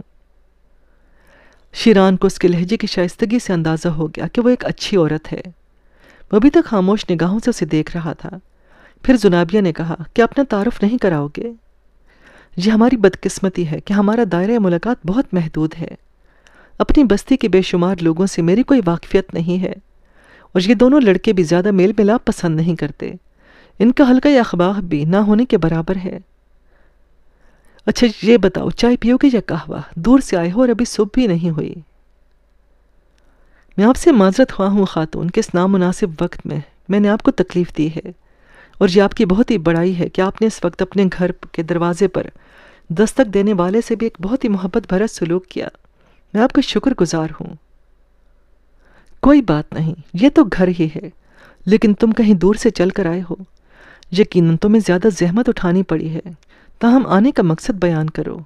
S1: شیران کو اس کے لہجے کی شائستگی سے اندازہ ہو گیا کہ وہ ایک اچھی عورت ہے۔ وہ ابھی تک خاموش نگاہوں سے اسے دیکھ رہا تھا۔ پھر زنابیہ نے کہا، کیا اپنا تعارف نہیں کراؤ گے؟ یہ ہماری بدقسمتی ہے کہ ہمارا دائرہ ملاقات بہت محدود ہے۔ اپنی بستی کے بے شمار لوگوں سے میری کوئی واقفیت نہیں ہے، اور یہ دونوں لڑکے بھی زیادہ میل ملاپ پسند نہیں کرتے۔ ان کا حلقہ یا اخبار بھی نہ ہونے کے برابر ہے۔ اچھا یہ بتاؤ، چائے پیو گے یا قہوہ؟ دور سے آئے ہو اور ابھی صبح بھی نہیں ہوئی۔ میں آپ سے معذرت خواہ ہوں خاتون کہ اس نامناسب وقت میں نے آپ کو تکلیف دی ہے، اور یہ آپ کی بہت ہی بڑائی ہے کہ آپ نے اس وقت اپنے گھر کے دروازے پر دستک دینے والے سے بھی ایک بہت ہی محبت بھرا سلوک کیا۔ میں آپ کا شکر گزار ہوں۔ کوئی بات نہیں، یہ تو گھر ہی ہے، لیکن تم کہیں دور سے چل کر آئے ہو، یقیناً تمہیں زیادہ زحمت اٹھانی پڑی ہے، تاہم آنے کا مقصد بیان کرو۔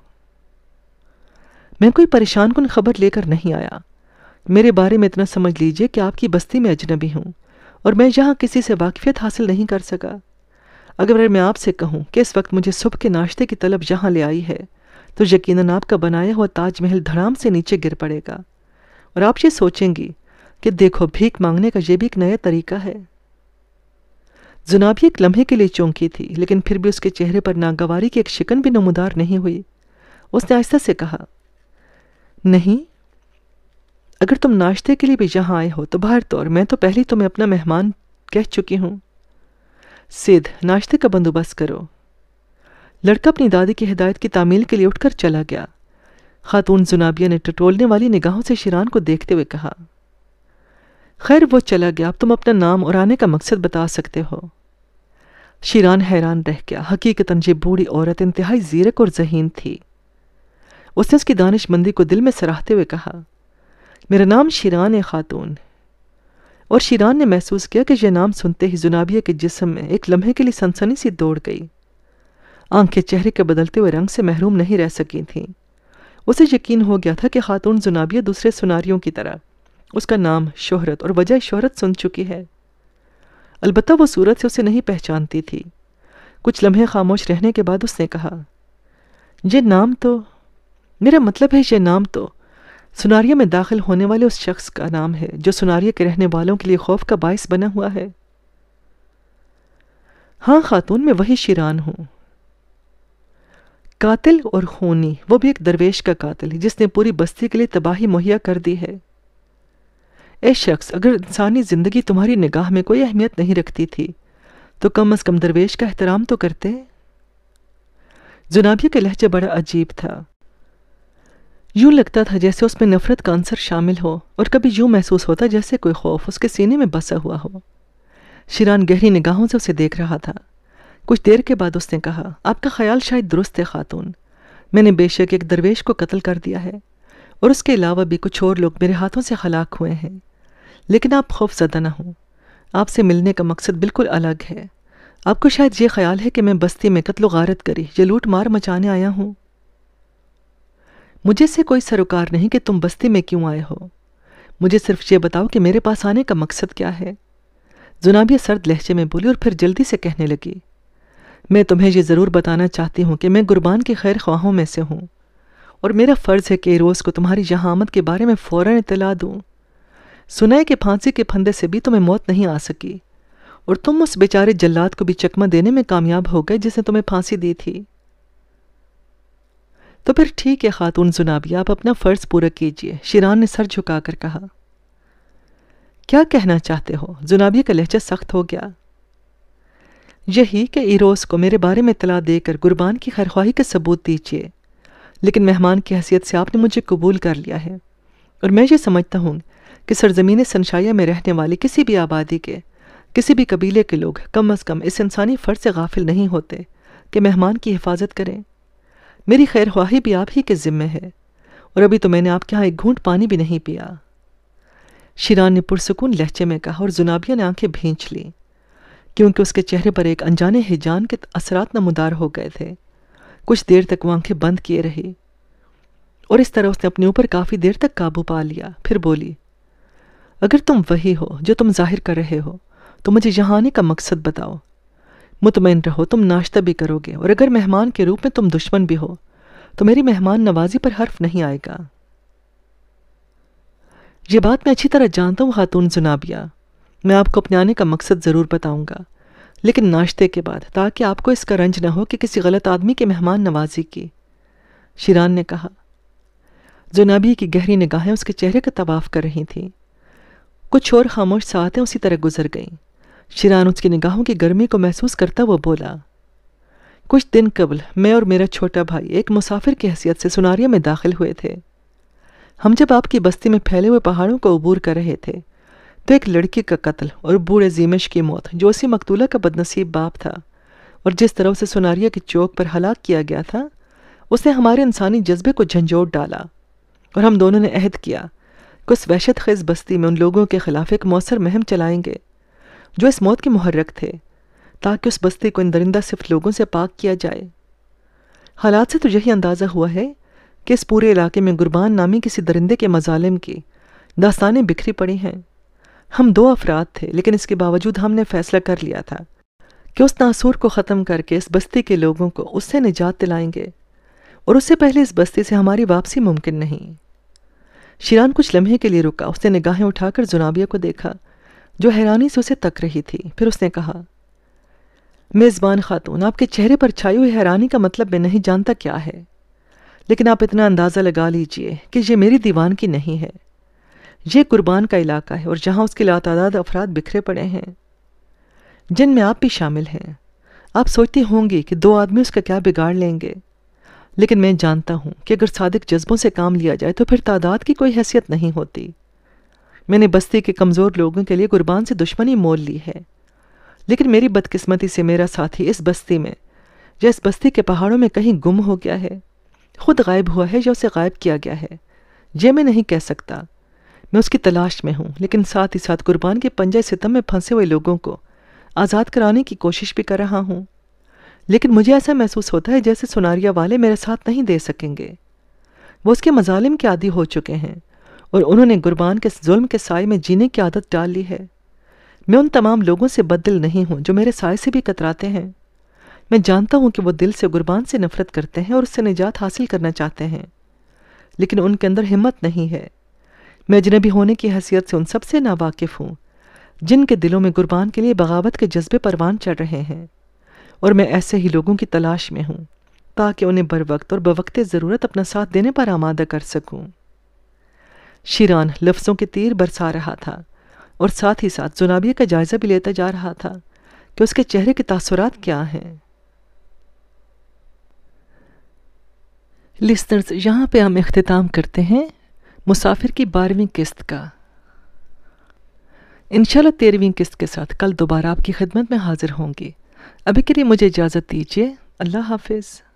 S1: میں کوئی پریشان کن خبر لے کر نہیں آیا۔ میرے بارے میں اتنا سمجھ لیجئے کہ آپ کی بستی میں اجنبی ہوں، اور میں یہاں کسی سے واقفیت حاصل نہیں کر سکا۔ اگر میں آپ سے کہوں کہ اس وقت مجھے صبح کے ناشتے کی طلب یہاں لے آئی ہے، تو یقیناً آپ کا بنایا ہوا تاج محل دھڑام سے نیچے گر پڑے گا، اور آپ یہ سوچیں گی کہ دیکھو بھیک مانگنے کا یہ بھی ایک نیا طریقہ ہے۔ زنابیہ ایک لمحے کے لیے چونکی تھی، لیکن پھر بھی اس کے چہرے پر ناگواری کی ایک شکن بھی نمودار نہیں ہوئی۔ اس نے آہستہ سے کہا، نہیں، اگر تم ناشتے کے لیے بھی یہاں آئے ہو تو باہر طور میں تو پہلے تمہیں اپنا مہمان کہہ چکی ہوں۔ سید، ناشتے کا بندوبست کرو۔ لڑکا اپنی دادی کی ہدایت کی تعمیل کے لیے اٹھ کر چلا گیا۔ خاتون زنابیہ نے ٹٹولنے والی نگاہوں سے شیران کو دیکھتے ہوئے کہا، خیر وہ چلا گیا، اب تم اپنا نام اور آنے کا مقصد بتا سکتے ہو۔ شیران حیران رہ گیا۔ حقیقتاً یہ بوڑھی عورت انتہائی زیرک اور ذہین تھی۔ اس نے اس کی دانش مندی کو دل میں سراہتے ہوئے کہا، میرا نام شیران ہے خاتون۔ اور شیران نے محسوس کیا کہ یہ نام سنتے ہی زنابیہ کے جسم میں ایک لمحے کے لیے سنسنی سی دوڑ گئی۔ آنکھیں چہرے کے بدلتے ہوئے رنگ سے محروم نہیں رہ سکی تھیں۔ اسے یقین ہو گیا تھا کہ خاتون زنابیہ دوسرے سناریوں کی طرح اس کا نام، شہرت اور وجہ شہرت سن چکی ہے، البتہ وہ صورت سے اسے نہیں پہچانتی تھی۔ کچھ لمحے خاموش رہنے کے بعد اس نے کہا، یہ نام تو، میرا مطلب ہے یہ نام تو سناریہ میں داخل ہونے والے اس شخص کا نام ہے جو سناریہ کے رہنے والوں کے لیے خوف کا باعث بنا ہوا ہے۔ ہاں خاتون، میں وہی شیران ہوں۔ قاتل اور خونی، وہ بھی ایک درویش کا قاتل جس نے پوری بستی کے لیے تباہی مہیا کر دی ہے۔ اے شخص، اگر انسانی زندگی تمہاری نگاہ میں کوئی اہمیت نہیں رکھتی تھی تو کم از کم درویش کا احترام تو کرتے۔ جنابیہ کا لہجہ بڑا عجیب تھا، یوں لگتا تھا جیسے اس میں نفرت کا عنصر شامل ہو، اور کبھی یوں محسوس ہوتا جیسے کوئی خوف اس کے سینے میں بسا ہوا ہو۔ شیران گہری نگاہوں سے اسے دیکھ رہا تھا۔ کچھ دیر کے بعد اس نے کہا، آپ کا خیال شاید درست ہے خاتون، میں نے بے شک ایک درویش کو قتل کر دیا ہے، اور اس کے علاوہ بھی کچھ اور لوگ میرے ہاتھوں سے ہلاک ہوئے ہیں، لیکن آپ خوف زدہ نہ ہوں، آپ سے ملنے کا مقصد بالکل الگ ہے۔ آپ کو شاید یہ خیال ہے کہ میں بستی میں قتل و غارت کری یا لوٹ مار مچانے آیا ہوں۔ مجھے سے کوئی سروکار نہیں کہ تم بستی میں کیوں آئے ہو، مجھے صرف یہ بتاؤ کہ میرے پاس آنے کا مقصد کیا ہے۔ جنابیہ سرد لہجے میں بولی اور پھر جلدی سے کہنے لگی، میں تمہیں یہ ضرور بتانا چاہتی ہوں کہ میں قربان کے خیر خواہوں میں سے ہوں، اور میرا فرض ہے کہ ایروز کو تمہاری یہاں آمد کے بارے میں فوراً اطلاع دوں۔ سنا ہے کہ پھانسی کے پھندے سے بھی تمہیں موت نہیں آ سکی، اور تم اس بیچارے جلاد کو بھی چکمہ دینے میں کامیاب ہو گئے جس نے تمہیں پھانسی دی تھی۔ تو پھر ٹھیک ہے خاتون جنابیہ، آپ اپنا فرض پورا کیجئے، شیران نے سر جھکا کر کہا۔ کیا کہنا چاہتے ہو؟ جنابیہ کا لہجہ سخت ہو گیا۔ یہی کہ ایروز کو میرے بارے میں اطلاع دے کر قربان کی خیرخواہی کا ثبوت دیجیے، لیکن مہمان کی حیثیت سے آپ نے مجھے قبول کر لیا ہے، اور میں یہ سمجھتا ہوں کہ سرزمین سنشایہ میں رہنے والی کسی بھی آبادی کے، کسی بھی قبیلے کے لوگ کم از کم اس انسانی فرض سے غافل نہیں ہوتے کہ مہمان کی حفاظت کریں۔ میری خیرخواہی بھی آپ ہی کے ذمے ہے، اور ابھی تو میں نے آپ کے ہاں ایک گھونٹ پانی بھی نہیں پیا۔ شیران نے پرسکون لہجے میں کہا، اور جنابیہ نے آنکھیں بھینچ لیں، کیونکہ اس کے چہرے پر ایک انجانے ہیجان کے اثرات نمودار ہو گئے تھے۔ کچھ دیر تک وہ آنکھیں بند کیے رہی، اور اس طرح اس نے اپنے اوپر کافی دیر تک قابو پا لیا۔ پھر بولی، اگر تم وہی ہو جو تم ظاہر کر رہے ہو تو مجھے یہاں آنے کا مقصد بتاؤ۔ مطمئن رہو، تم ناشتہ بھی کرو گے، اور اگر مہمان کے روپ میں تم دشمن بھی ہو تو میری مہمان نوازی پر حرف نہیں آئے گا۔ یہ بات میں اچھی طرح جانتا ہوں خاتون جنابیہ، میں آپ کو اپنے آنے کا مقصد ضرور بتاؤں گا، لیکن ناشتے کے بعد، تاکہ آپ کو اس کا رنج نہ ہو کہ کسی غلط آدمی کے مہمان نوازی کی، شیران نے کہا۔ جنابیہ کی گہری نگاہیں اس کے چہرے کا طواف کر رہی تھیں۔ کچھ اور خاموش ساعتیں اسی طرح گزر گئیں۔ شیران اس کی نگاہوں کی گرمی کو محسوس کرتا وہ بولا، کچھ دن قبل میں اور میرا چھوٹا بھائی ایک مسافر کی حیثیت سے سناریہ میں داخل ہوئے تھے۔ ہم جب آپ کی بستی میں پھیلے ہوئے پہاڑوں کو عبور کر رہے تھے تو ایک لڑکی کا قتل اور بوڑھے زیمش کی موت، جو اسی مقتولہ کا بدنصیب باپ تھا اور جس طرح اسے سناریہ کی چوک پر ہلاک کیا گیا تھا، اس نے ہمارے انسانی جذبے کو جھنجھوڑ ڈالا، اور ہم دونوں نے عہد کیا کہ اس وحشت خیز بستی میں ان لوگوں کے خلاف ایک مؤثر مہم چلائیں گے جو اس موت کے محرک تھے، تاکہ اس بستی کو ان درندہ صفت لوگوں سے پاک کیا جائے۔ حالات سے تو یہی اندازہ ہوا ہے کہ اس پورے علاقے میں قربان نامی کسی درندے کے مظالم کی داستانیں بکھری پڑی ہیں۔ ہم 2 افراد تھے، لیکن اس کے باوجود ہم نے فیصلہ کر لیا تھا کہ اس ناسور کو ختم کر کے اس بستی کے لوگوں کو اس سے نجات دلائیں گے، اور اس سے پہلے اس بستی سے ہماری واپسی ممکن نہیں۔ شیران کچھ لمحے کے لیے رکا، اس نے نگاہیں اٹھا کر جنابیہ کو دیکھا جو حیرانی سے اسے تک رہی تھی۔ پھر اس نے کہا، میزبان خاتون، آپ کے چہرے پر چھائی ہوئی حیرانی کا مطلب میں نہیں جانتا کیا ہے، لیکن آپ اتنا اندازہ لگا لیجئے کہ یہ میری دیوان کی نہیں ہے، یہ قربان کا علاقہ ہے، اور جہاں اس کے لاتعداد افراد بکھرے پڑے ہیں، جن میں آپ بھی شامل ہیں۔ آپ سوچتی ہوں گی کہ 2 آدمی اس کا کیا بگاڑ لیں گے، لیکن میں جانتا ہوں کہ اگر صادق جذبوں سے کام لیا جائے تو پھر تعداد کی کوئی حیثیت نہیں ہوتی۔ میں نے بستی کے کمزور لوگوں کے لیے قربان سے دشمنی مول لی ہے، لیکن میری بدقسمتی سے میرا ساتھی اس بستی میں یا اس بستی کے پہاڑوں میں کہیں گم ہو گیا ہے، خود غائب ہوا ہے یا اسے غائب کیا گیا ہے، یہ میں نہیں کہہ سکتا۔ میں اس کی تلاش میں ہوں، لیکن ساتھ ہی ساتھ قربان کے پنجہ ستم میں پھنسے ہوئے لوگوں کو آزاد کرانے کی کوشش بھی کر رہا ہوں، لیکن مجھے ایسا محسوس ہوتا ہے جیسے سناریہ والے میرے ساتھ نہیں دے سکیں گے۔ وہ اس کے مظالم کے عادی ہو چکے ہیں، اور انہوں نے قربان کے ظلم کے سائے میں جینے کی عادت ڈال لی ہے۔ میں ان تمام لوگوں سے بددل نہیں ہوں جو میرے سائے سے بھی کتراتے ہیں۔ میں جانتا ہوں کہ وہ دل سے قربان سے نفرت کرتے ہیں اور اس سے نجات حاصل کرنا چاہتے ہیں، لیکن ان کے اندر ہمت نہیں ہے۔ میں اجنبی ہونے کی حیثیت سے ان سب سے ناواقف ہوں جن کے دلوں میں قربان کے لیے بغاوت کے جذبے پروان چڑھ رہے ہیں، اور میں ایسے ہی لوگوں کی تلاش میں ہوں تاکہ انہیں بر وقت اور بوقت ضرورت اپنا ساتھ دینے پر آمادہ کر سکوں۔ شیران لفظوں کے تیر برسا رہا تھا اور ساتھ ہی ساتھ زنابیہ کا جائزہ بھی لیتا جا رہا تھا کہ اس کے چہرے کے تاثرات کیا ہیں۔ لسنرز، یہاں پہ ہم اختتام کرتے ہیں مسافر کی 12ویں قسط کا۔ انشاءاللہ 13ویں قسط کے ساتھ کل دوبارہ آپ کی خدمت میں حاضر ہوں گی۔ ابھی کے لیے مجھے اجازت دیجیے۔ اللہ حافظ۔